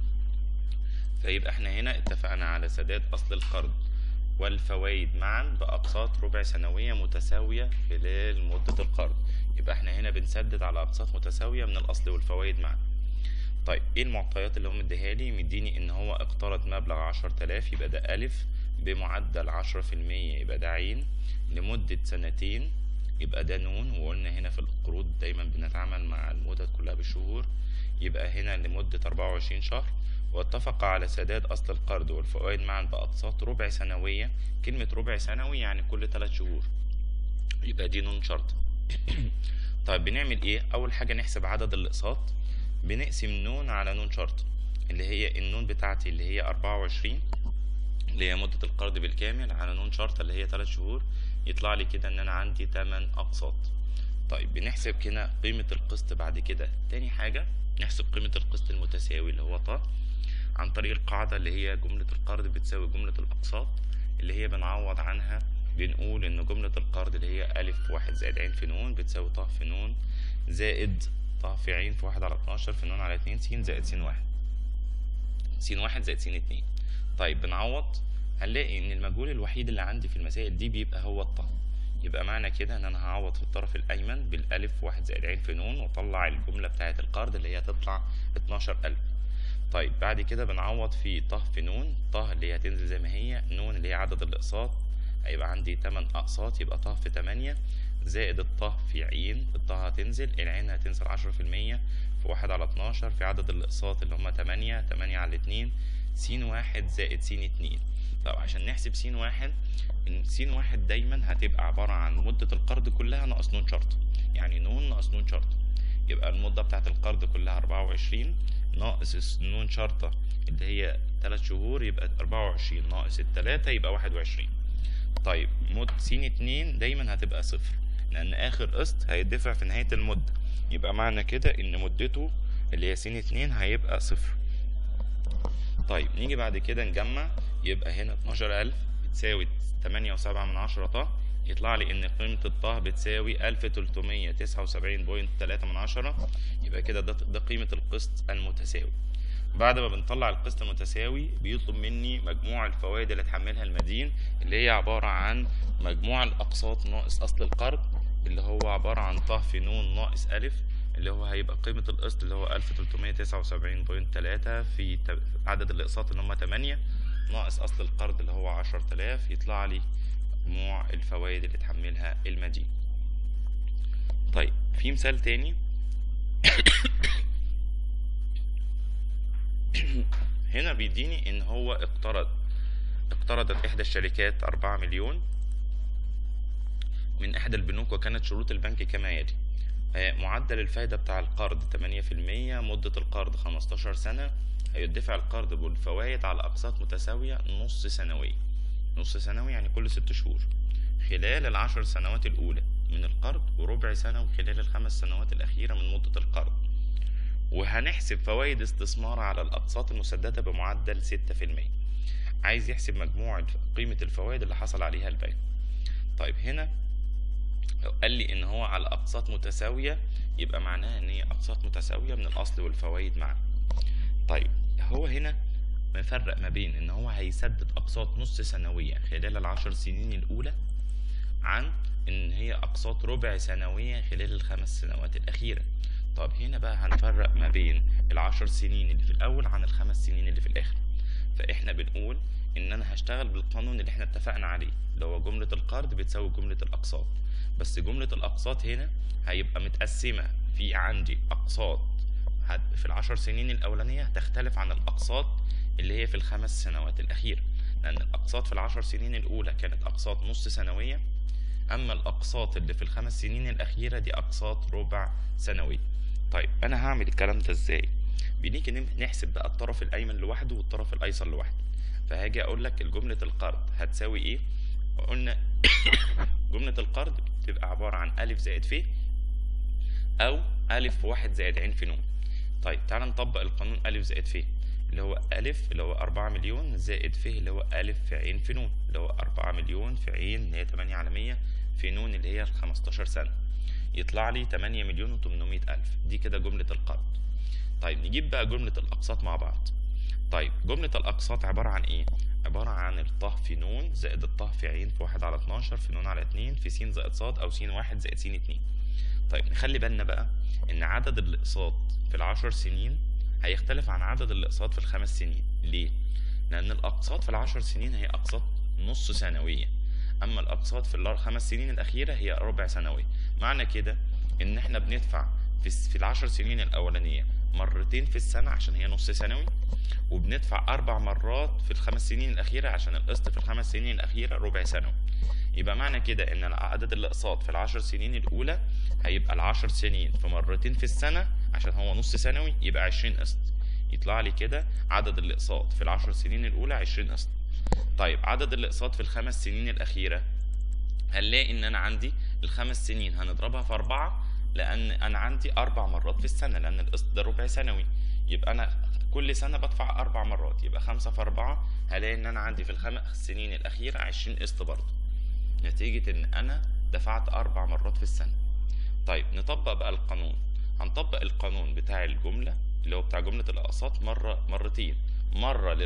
فيبقى احنا هنا اتفقنا على سداد أصل القرض والفوائد معا بأقساط ربع سنوية متساوية خلال مدة القرض. يبقى احنا هنا بنسدد على أقساط متساوية من الأصل والفوائد معا. طيب ايه المعطيات اللي هو مديها لي؟ مديني ان هو اقترض مبلغ 10,000 يبقى ده ألف، بمعدل 10% يبقى ده عين، لمدة 2 سنين يبقى ده نون، وقلنا هنا في القروض دايما بنتعامل مع المدد كلها بالشهور، يبقى هنا لمدة 24 شهر. واتفق على سداد أصل القرض والفوائد معا بأقساط ربع سنوية. كلمة ربع سنوي يعني كل 3 شهور، يبقى دي نون شرط. طيب بنعمل ايه؟ أول حاجة نحسب عدد الأقساط، بنقسم نون على نون شرط اللي هي النون بتاعتي اللي هي 24 اللي هي مدة القرض بالكامل على نون شرط اللي هي 3 شهور، يطلع لي كده ان انا عندي 8 اقساط. طيب بنحسب كده قيمة القسط. بعد كده تاني حاجة نحسب قيمة القسط المتساوي اللي هو ط، عن طريق القاعدة اللي هي جملة القرض بتساوي جملة الأقساط، اللي هي بنعوض عنها بنقول ان جملة القرض اللي هي ألف واحد زائد عين في نون بتساوي ط في نون زائد ط في عين في 1 على 12 في نون على 2 س زائد س 1، س 1 زائد س 2. طيب بنعوض هنلاقي ان المجهول الوحيد اللي عندي في المسائل دي بيبقى هو الط. يبقى معنى كده ان انا هعوض في الطرف الايمن بالالف واحد زائد عين في نون واطلع الجملة بتاعة القرض اللي هي هتطلع 12,000. طيب بعد كده بنعوض في ط في نون، ط اللي هي هتنزل زي ما هي، نون اللي هي عدد الاقساط، هيبقى عندي 8 اقساط يبقى ط في 8 زائد الط في عين، الط هتنزل، العين هتنزل 10% في 1 على 12 في عدد الاقساط اللي هما 8 على 2 س 1 زائد س 2. طب عشان نحسب س 1، س 1 دايما هتبقى عبارة عن مدة القرض كلها ناقص نون شرط، يعني نون ناقص نون شرط، يبقى المدة بتاعت القرض كلها 24 ناقص نون شرطة اللي هي 3 شهور يبقى 24 ناقص 3 يبقى 21. طيب س 2 دايما هتبقى 0 لأن آخر قسط هيدفع في نهاية المدة، يبقى معنى كده إن مدته اللي هي س 2 هيبقى 0. طيب نيجي بعد كده نجمع، يبقى هنا 12,000 بتساوي 8.7 ط يطلع لي ان قيمة الطه بتساوي 1379.3، يبقى كده ده قيمة القسط المتساوي. بعد ما بنطلع القسط المتساوي بيطلب مني مجموع الفوائد اللي اتحملها المدين، اللي هي عبارة عن مجموع الأقساط ناقص أصل القرض، اللي هو عبارة عن ط في ن ناقص أ، اللي هو هيبقى قيمة القسط اللي هو 1379.3 في عدد الأقساط اللي هم 8 ناقص أصل القرض اللي هو 10000، يطلع لي مجموع الفوائد اللي اتحملها المدين. طيب في مثال تاني. هنا بيديني ان هو اقترضت احدى الشركات 4 مليون من احدى البنوك، وكانت شروط البنك كما يلي: معدل الفايدة بتاع القرض 8%، مدة القرض 15 سنة، هيدفع القرض بالفوائد على اقساط متساوية نص سنوية. نص سنوي يعني كل 6 شهور خلال ال10 سنوات الاولى من القرض، وربع سنوي خلال ال5 سنوات الاخيرة من مدة القرض. وهنحسب فوائد استثمار على الأقساط المسددة بمعدل 6%. عايز يحسب مجموع قيمة الفوائد اللي حصل عليها البنك. طيب هنا لو قال لي إن هو على أقساط متساوية، يبقى معناها إن هي أقساط متساوية من الأصل والفوائد معا. طيب هو هنا مفرق ما بين إن هو هيسدد أقساط نص سنوية خلال ال10 سنين الأولى، عن إن هي أقساط ربع سنوية خلال ال5 سنوات الأخيرة. طب هنا بقى هنفرق ما بين ال10 سنين اللي في الأول عن ال5 سنين اللي في الآخر. فإحنا بنقول إن أنا هشتغل بالقانون اللي إحنا اتفقنا عليه، اللي هو جملة القرض بتساوي جملة الأقساط. بس جملة الأقساط هنا هيبقى متقسمة في عندي أقساط في ال10 سنين الأولانية هتختلف عن الأقساط اللي هي في ال5 سنوات الأخيرة، لأن الأقساط في ال10 سنين الأولى كانت أقساط نص سنوية، أما الأقساط اللي في ال5 سنين الأخيرة دي أقساط ربع سنوية. طيب أنا هعمل الكلام ده إزاي؟ بنيجي نحسب بقى الطرف الأيمن لوحده والطرف الأيسر لوحده. فهاجي أقول لك الجملة القرض هتساوي إيه؟ وقلنا جملة القرض بتبقى عبارة عن أ زائد ف، أو أ في 1 زائد ع في ن. طيب تعال نطبق القانون أ زائد ف، اللي هو أ اللي هو 4 مليون زائد ف اللي هو أ في ع في ن، اللي هو 4 مليون في ع اللي هي 8 على 100 في ن اللي هي 15 سنة، يطلع لي 8 مليون و800 ألف. دي كده جملة القرض. طيب نجيب بقى جملة الأقساط مع بعض. طيب جملة الأقساط عبارة عن إيه؟ عبارة عن الطه في ن زائد الطه في ع في 1 على 12 في ن على 2 في س زائد ص أو س 1 زائد س 2. طيب نخلي بالنا بقى إن عدد الأقساط في ال10 سنين هيختلف عن عدد الأقساط في ال5 سنين. ليه؟ لأن الأقساط في ال10 سنين هي أقساط نص سنوية، أما الأقساط في ال5 سنين الأخيرة هي ربع سنوية. معنى كده إن إحنا بندفع في ال10 سنين الأولانية مرتين في السنة عشان هي نص سنوي، وبندفع 4 مرات في ال5 سنين الأخيرة عشان القسط في ال5 سنين الأخيرة ربع سنوي. يبقى معنى كده إن عدد الأقساط في ال10 سنين الأولى هيبقى ال10 سنين في مرتين في السنة عشان هو نص سنوي، يبقى 20 قسط. يطلع لي كده عدد الأقساط في ال10 سنين الأولى 20 قسط. طيب عدد الأقساط في ال5 سنين الأخيرة، هنلاقي إن أنا عندي ال5 سنين هنضربها في 4، لأن أنا عندي 4 مرات في السنة، لأن القسط ده ربع سنوي. يبقى أنا كل سنة بدفع 4 مرات، يبقى 5 في 4 هلاقي إن أنا عندي في ال5 سنين الأخيرة 20 قسط برضه، نتيجة إن أنا دفعت 4 مرات في السنة. طيب نطبق بقى القانون. هنطبق القانون بتاع الجملة اللي هو بتاع جملة الأقساط مرتين، مرة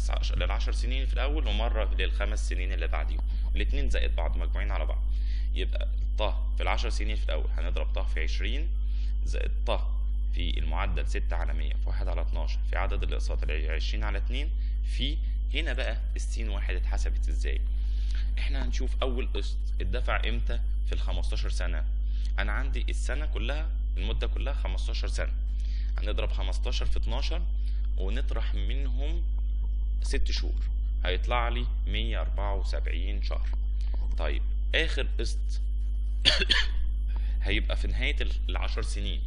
لل10 سنين في الأول، ومرة لل5 سنين اللي بعديهم، الاتنين زائد بعض مجموعين على بعض. يبقى طه في ال10 سنين في الأول هنضرب طه في 20 زائد طه في المعدل 6 على 100 في 1 على 12 في عدد الأقساط 20 على 2 في هنا بقى السين 1 اتحسبت ازاي؟ احنا هنشوف أول قسط اتدفع امتى في ال15 سنة. أنا عندي السنة كلها المدة كلها 15 سنة، هنضرب 15 في 12 ونطرح منهم 6 شهور، هيطلع لي 174 شهر. طيب آخر قسط هيبقى في نهاية ال10 سنين،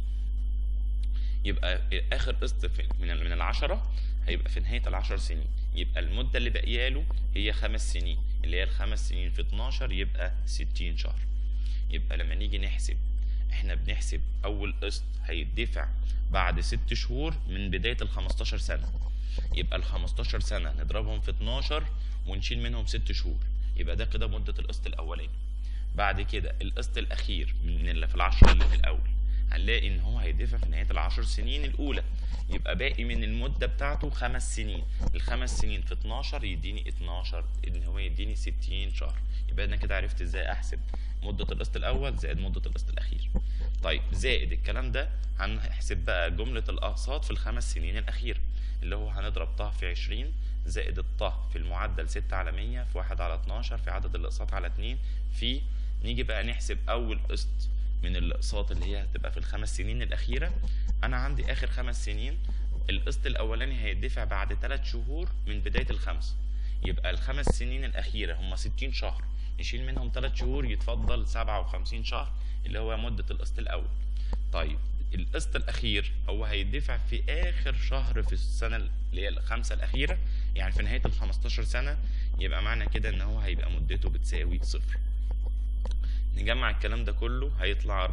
يبقى آخر قسط من ال10 هيبقى في نهاية ال10 سنين، يبقى المدة اللي باقية له هي 5 سنين، اللي هي ال5 سنين في 12 يبقى 60 شهر. يبقى لما نيجي نحسب، احنا بنحسب أول قسط هيدفع بعد 6 شهور من بداية ال15 سنة، يبقى ال15 سنة نضربهم في 12 ونشيل منهم 6 شهور، يبقى ده كده مدة القسط الأولاني. بعد كده القسط الاخير من اللي في العشرة اللي في الاول هنلاقي ان هو هيدفع في نهاية العشر سنين الاولى، يبقى باقي من المدة بتاعته 5 سنين. الخمس سنين في 12 يديني 12، ان هو يديني 60 شهر. يبقى انا كده عرفت ازاي احسب مدة القسط الاول زائد مدة القسط الاخير. طيب زائد الكلام ده هنحسب بقى جملة الاقساط في الخمس سنين الاخيرة، اللي هو هنضرب ط في 20 زائد الط في المعدل 6 على 100 في 1 على 12 في عدد الاقساط على 2 في. نيجي بقى نحسب اول قسط من الاقساط اللي هي هتبقى في الخمس سنين الاخيرة. انا عندي اخر 5 سنين القسط الاولاني هيدفع بعد 3 شهور من بداية الخمس، يبقى الخمس سنين الاخيرة هم 60 شهر، نشيل منهم 3 شهور يتفضل 57 شهر اللي هو مدة القسط الاول. طيب القسط الاخير هو هيدفع في اخر شهر في السنة اللي هي الخمسة الاخيرة، يعني في نهاية ال15 سنة. يبقى معنى كده ان هو هيبقى مدته بتساوي 0. نجمع الكلام ده كله هيطلع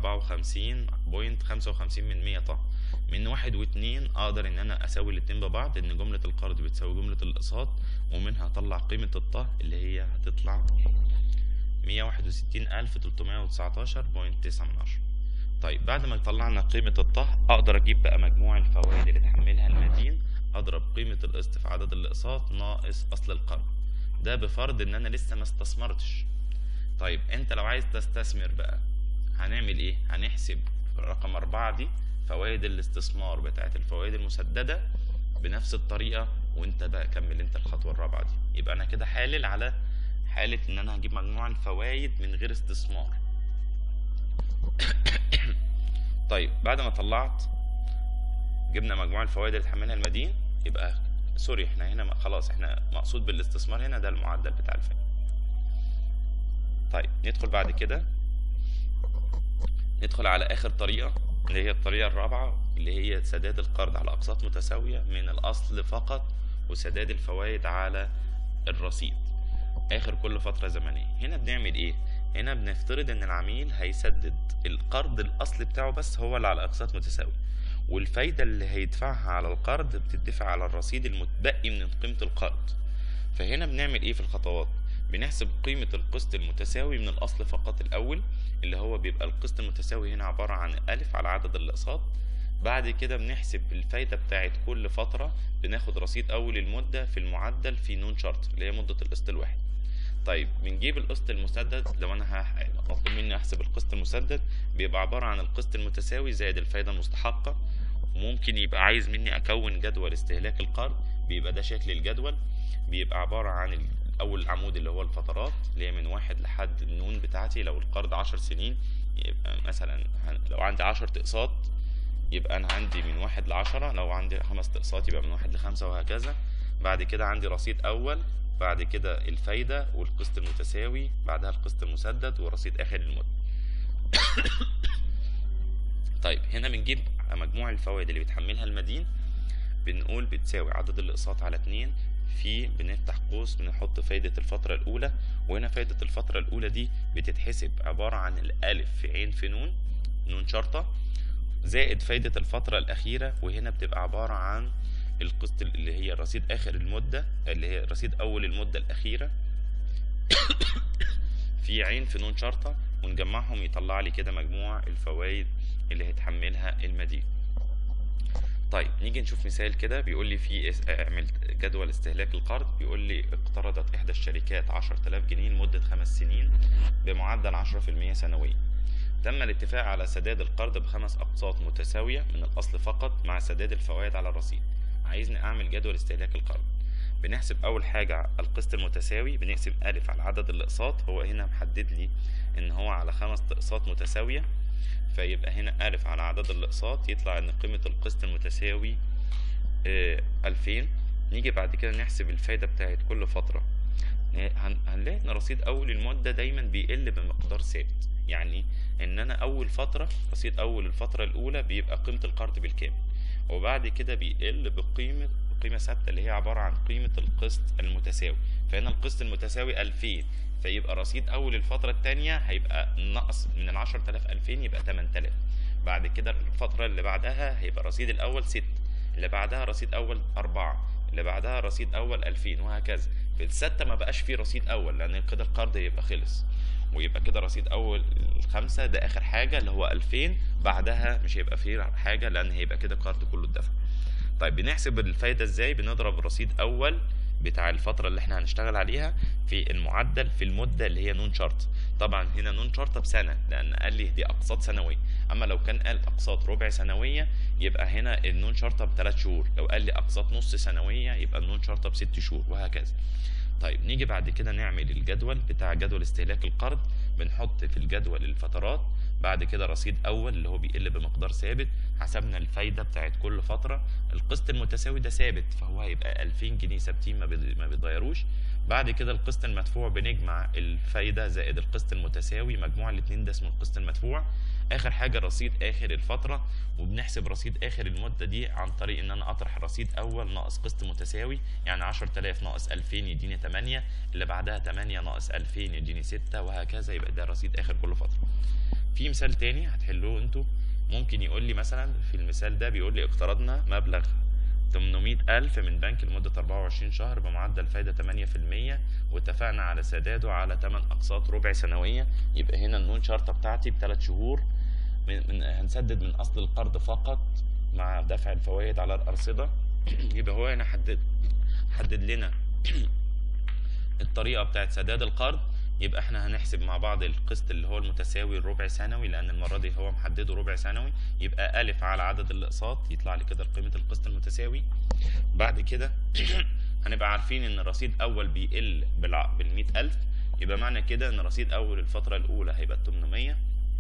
54.55% طن. من 1 و2 اقدر ان انا اساوي الاتنين ببعض، ان جملة القرض بتساوي جملة الاقساط، ومنها اطلع قيمة الط اللي هي هتطلع 161,319.9. طيب بعد ما طلعنا قيمة الط اقدر اجيب بقى مجموع الفوائد اللي تحملها المدين، اضرب قيمة القسط في عدد الاقساط ناقص اصل القرض، ده بفرض ان انا لسه ما استثمرتش. طيب انت لو عايز تستثمر بقى هنعمل ايه؟ هنحسب رقم 4 دي فوائد الاستثمار بتاعت الفوائد المسددة بنفس الطريقة، وانت بقى كمل انت الخطوة الرابعة دي. يبقى انا كده حالل على حالة ان انا هجيب مجموع الفوائد من غير استثمار. طيب بعد ما طلعت جبنا مجموع الفوائد اللي تحملها المدين، يبقى سوري احنا هنا خلاص احنا مقصود بالاستثمار هنا ده المعدل بتاع الفائدة. طيب ندخل بعد كده ندخل على اخر طريقة اللي هي الطريقة الرابعة، اللي هي سداد القرض على اقساط متساوية من الاصل فقط، وسداد الفوائد على الرصيد اخر كل فترة زمنية. هنا بنعمل ايه؟ هنا بنفترض ان العميل هيسدد القرض الاصل بتاعه بس هو اللي على اقساط متساوية، والفايدة اللي هيدفعها على القرض بتدفع على الرصيد المتبقي من قيمة القرض. فهنا بنعمل ايه في الخطوات؟ بنحسب قيمة القسط المتساوي من الأصل فقط الأول، اللي هو بيبقى القسط المتساوي هنا عبارة عن ألف على عدد الأقساط. بعد كده بنحسب الفايدة بتاعت كل فترة، بناخد رصيد أول المدة في المعدل في نون شرط اللي هي مدة القسط الواحد. طيب بنجيب القسط المسدد. لو أنا مطلوب مني أحسب القسط المسدد بيبقى عبارة عن القسط المتساوي زائد الفايدة المستحقة. وممكن يبقى عايز مني أكون جدول استهلاك القرض، بيبقى ده شكل الجدول، بيبقى عبارة عن اول عمود اللي هو الفترات اللي هي من 1 لحد النون بتاعتي. لو القرض 10 سنين يبقى مثلا لو عندي 10 اقساط يبقى انا عندي من 1 ل10، لو عندي 5 اقساط يبقى من 1 ل5 وهكذا. بعد كده عندي رصيد اول، بعد كده الفايدة والقسط المتساوي، بعدها القسط المسدد ورصيد اخر المدة. طيب هنا بنجيب مجموع الفوائد اللي بيتحملها المدين، بنقول بتساوي عدد الاقساط على 2 في بنفتح قوس بنحط فايدة الفترة الأولى. وهنا فايدة الفترة الأولى دي بتتحسب عبارة عن الألف في عين في نون شرطة زائد فايدة الفترة الأخيرة، وهنا بتبقى عبارة عن القسط اللي هي رصيد آخر المدة اللي هي رصيد أول المدة الأخيرة في عين في نون شرطة، ونجمعهم يطلع لي كده مجموع الفوائد اللي هيتحملها المدين. طيب نيجي نشوف مثال كده. بيقول لي في اعمل جدول استهلاك القرض. بيقول لي اقترضت احدى الشركات 10,000 جنيه لمدة 5 سنين بمعدل 10% سنويا. تم الاتفاق على سداد القرض ب5 اقساط متساوية من الاصل فقط مع سداد الفوائد على الرصيد. عايزني اعمل جدول استهلاك القرض. بنحسب اول حاجة القسط المتساوي، بنقسم ألف على عدد الاقساط. هو هنا محدد لي ان هو على 5 اقساط متساوية، فيبقى هنا ألف على عدد الأقساط يطلع إن قيمة القسط المتساوي 2000. نيجي بعد كده نحسب الفايدة بتاعت كل فترة. هنلاقي إن رصيد أول المدة دايما بيقل بمقدار ثابت، يعني إن أنا أول فترة رصيد أول الفترة الأولى بيبقى قيمة القرض بالكامل، وبعد كده بيقل قيمة ثابتة اللي هي عبارة عن قيمة القسط المتساوي. فهنا القسط المتساوي 2000، فيبقى رصيد أول الفترة التانية هيبقى نقص من 10,000 2000 يبقى 8000. بعد كده الفترة اللي بعدها هيبقى رصيد الأول 6، اللي بعدها رصيد أول 4، اللي بعدها رصيد أول 2000 وهكذا. في الستة ما بقاش فيه رصيد أول لأن كده القرض هيبقى خلص. ويبقى كده رصيد اول 5 ده اخر حاجه اللي هو 2000، بعدها مش هيبقى فيه حاجه لان هيبقى كده القرض كله اتدفع. طيب بنحسب الفايده ازاي؟ بنضرب رصيد اول بتاع الفتره اللي احنا هنشتغل عليها في المعدل في المده اللي هي نون شرط. طبعا هنا نون شرطه بسنه لان قال لي دي اقساط سنويه، اما لو كان قال اقساط ربع سنويه يبقى هنا النون شرطه ب3 شهور، لو قال لي اقساط نص سنويه يبقى النون شرطه ب6 شهور وهكذا. طيب نيجي بعد كده نعمل الجدول بتاع جدول استهلاك القرض، بنحط في الجدول الفترات، بعد كده رصيد اول اللي هو بيقل بمقدار ثابت، حسبنا الفايده بتاعت كل فتره، القسط المتساوي ده ثابت فهو هيبقى 2000 جنيه ثابتين ما بيتغيروش. بعد كده القسط المدفوع بنجمع الفايده زائد القسط المتساوي، مجموع الاثنين ده اسمه القسط المدفوع. اخر حاجه رصيد اخر الفتره، وبنحسب رصيد اخر المده دي عن طريق ان انا اطرح رصيد اول ناقص قسط متساوي، يعني 10000 ناقص 2000 يديني 8، اللي بعدها 8 ناقص 2000 يديني 6، وهكذا يبقى ده رصيد اخر كل فتره. في مثال تاني هتحلوه انتوا، ممكن يقول لي مثلا في المثال ده بيقول لي اقترضنا مبلغ 800,000 من بنك لمدة 24 شهر بمعدل فايدة 8%، واتفقنا على سداده على 8 أقساط ربع سنوية. يبقى هنا النون شرطة بتاعتي ب3 شهور، هنسدد من أصل القرض فقط مع دفع الفوائد على الأرصدة. يبقى هو هنا حدد لنا الطريقة بتاعت سداد القرض. يبقى احنا هنحسب مع بعض القسط اللي هو المتساوي الربع سنوي، لان المره دي هو محدده ربع سنوي، يبقى الف على عدد الاقساط يطلع لي كده قيمه القسط المتساوي. بعد كده هنبقى عارفين ان رصيد اول بيقل بال100,000، يبقى معنى كده ان رصيد اول الفتره الاولى هيبقى 800،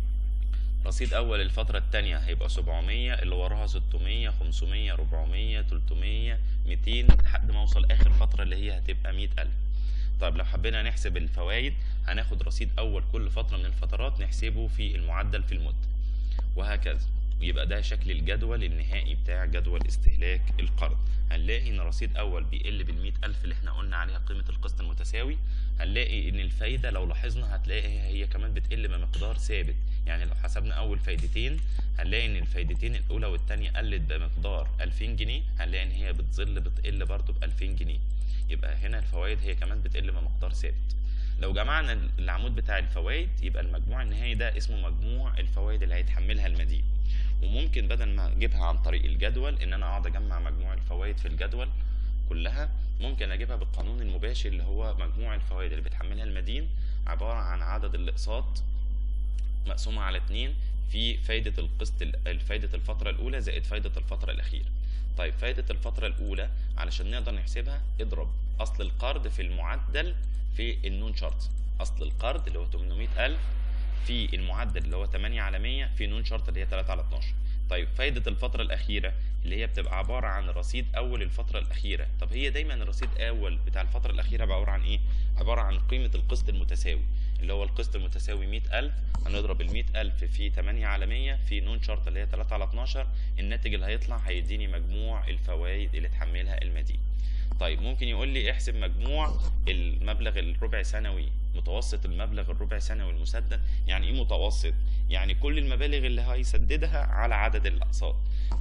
رصيد اول الفتره الثانيه هيبقى 700، اللي وراها 600 500 400 300 200 لحد ما اوصل اخر فتره اللي هي هتبقى 100,000. طيب لو حبينا نحسب الفوائد هناخد رصيد اول كل فتره من الفترات نحسبه في المعدل في المده وهكذا، ويبقى ده شكل الجدول النهائي بتاع جدول استهلاك القرض. هنلاقي ان رصيد اول بيقل بال100,000 اللي احنا قلنا عليها قيمه القسط المتساوي. هنلاقي ان الفايده لو لاحظنا هتلاقي هي كمان بتقل بمقدار ثابت، يعني لو حسبنا اول فايدتين هنلاقي ان الفايدتين الاولى والثانيه قلت بمقدار 2000 جنيه، هنلاقي ان هي بتقل برضو ب2000 جنيه. يبقى هنا الفوائد هي كمان بتقل بمقدار ثابت. لو جمعنا العمود بتاع الفوائد يبقى المجموع النهائي ده اسمه مجموع الفوائد اللي هيتحملها المدين. وممكن بدل ما اجيبها عن طريق الجدول ان انا اقعد اجمع مجموع الفوائد في الجدول كلها، ممكن اجيبها بالقانون المباشر اللي هو مجموع الفوائد اللي بتحملها المدين عبارة عن عدد الاقساط مقسومة على 2 في فايدة القسط فايدة الفترة الأولى زائد فايدة الفترة الأخيرة. طيب فايدة الفترة الأولى علشان نقدر نحسبها اضرب أصل القرض في المعدل في النون شرط، أصل القرض اللي هو 800,000 في المعدل اللي هو 8 على 100 في نون شرط اللي هي 3 على 12. طيب فايدة الفترة الأخيرة اللي هي بتبقى عبارة عن رصيد أول الفترة الأخيرة. طب هي دايما الرصيد أول بتاع الفترة الأخيرة عبارة عن إيه؟ عبارة عن قيمة القسط المتساوي اللي هو القسط المتساوي 100,000، هنضرب ال100,000 في 8 على 100 في نون شرط اللي هي 3 على 12، الناتج اللي هيطلع هيديني مجموع الفوائد اللي اتحملها المدين. طيب ممكن يقول لي احسب مجموع المبلغ الربع سنوي، متوسط المبلغ الربع سنوي المسدد. يعني ايه متوسط؟ يعني كل المبالغ اللي هيسددها على عدد الاقساط.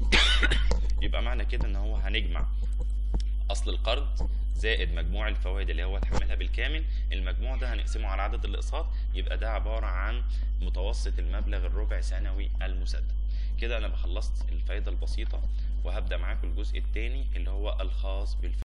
يبقى معنى كده ان هو هنجمع اصل القرض زائد مجموع الفوائد اللي هو اتحملها بالكامل، المجموع ده هنقسمه على عدد الاقساط، يبقى ده عبارة عن متوسط المبلغ الربع سنوي المسدد. كده انا خلصت الفايدة البسيطة، وهبدأ معاكم الجزء الثاني اللي هو الخاص بالفوائد.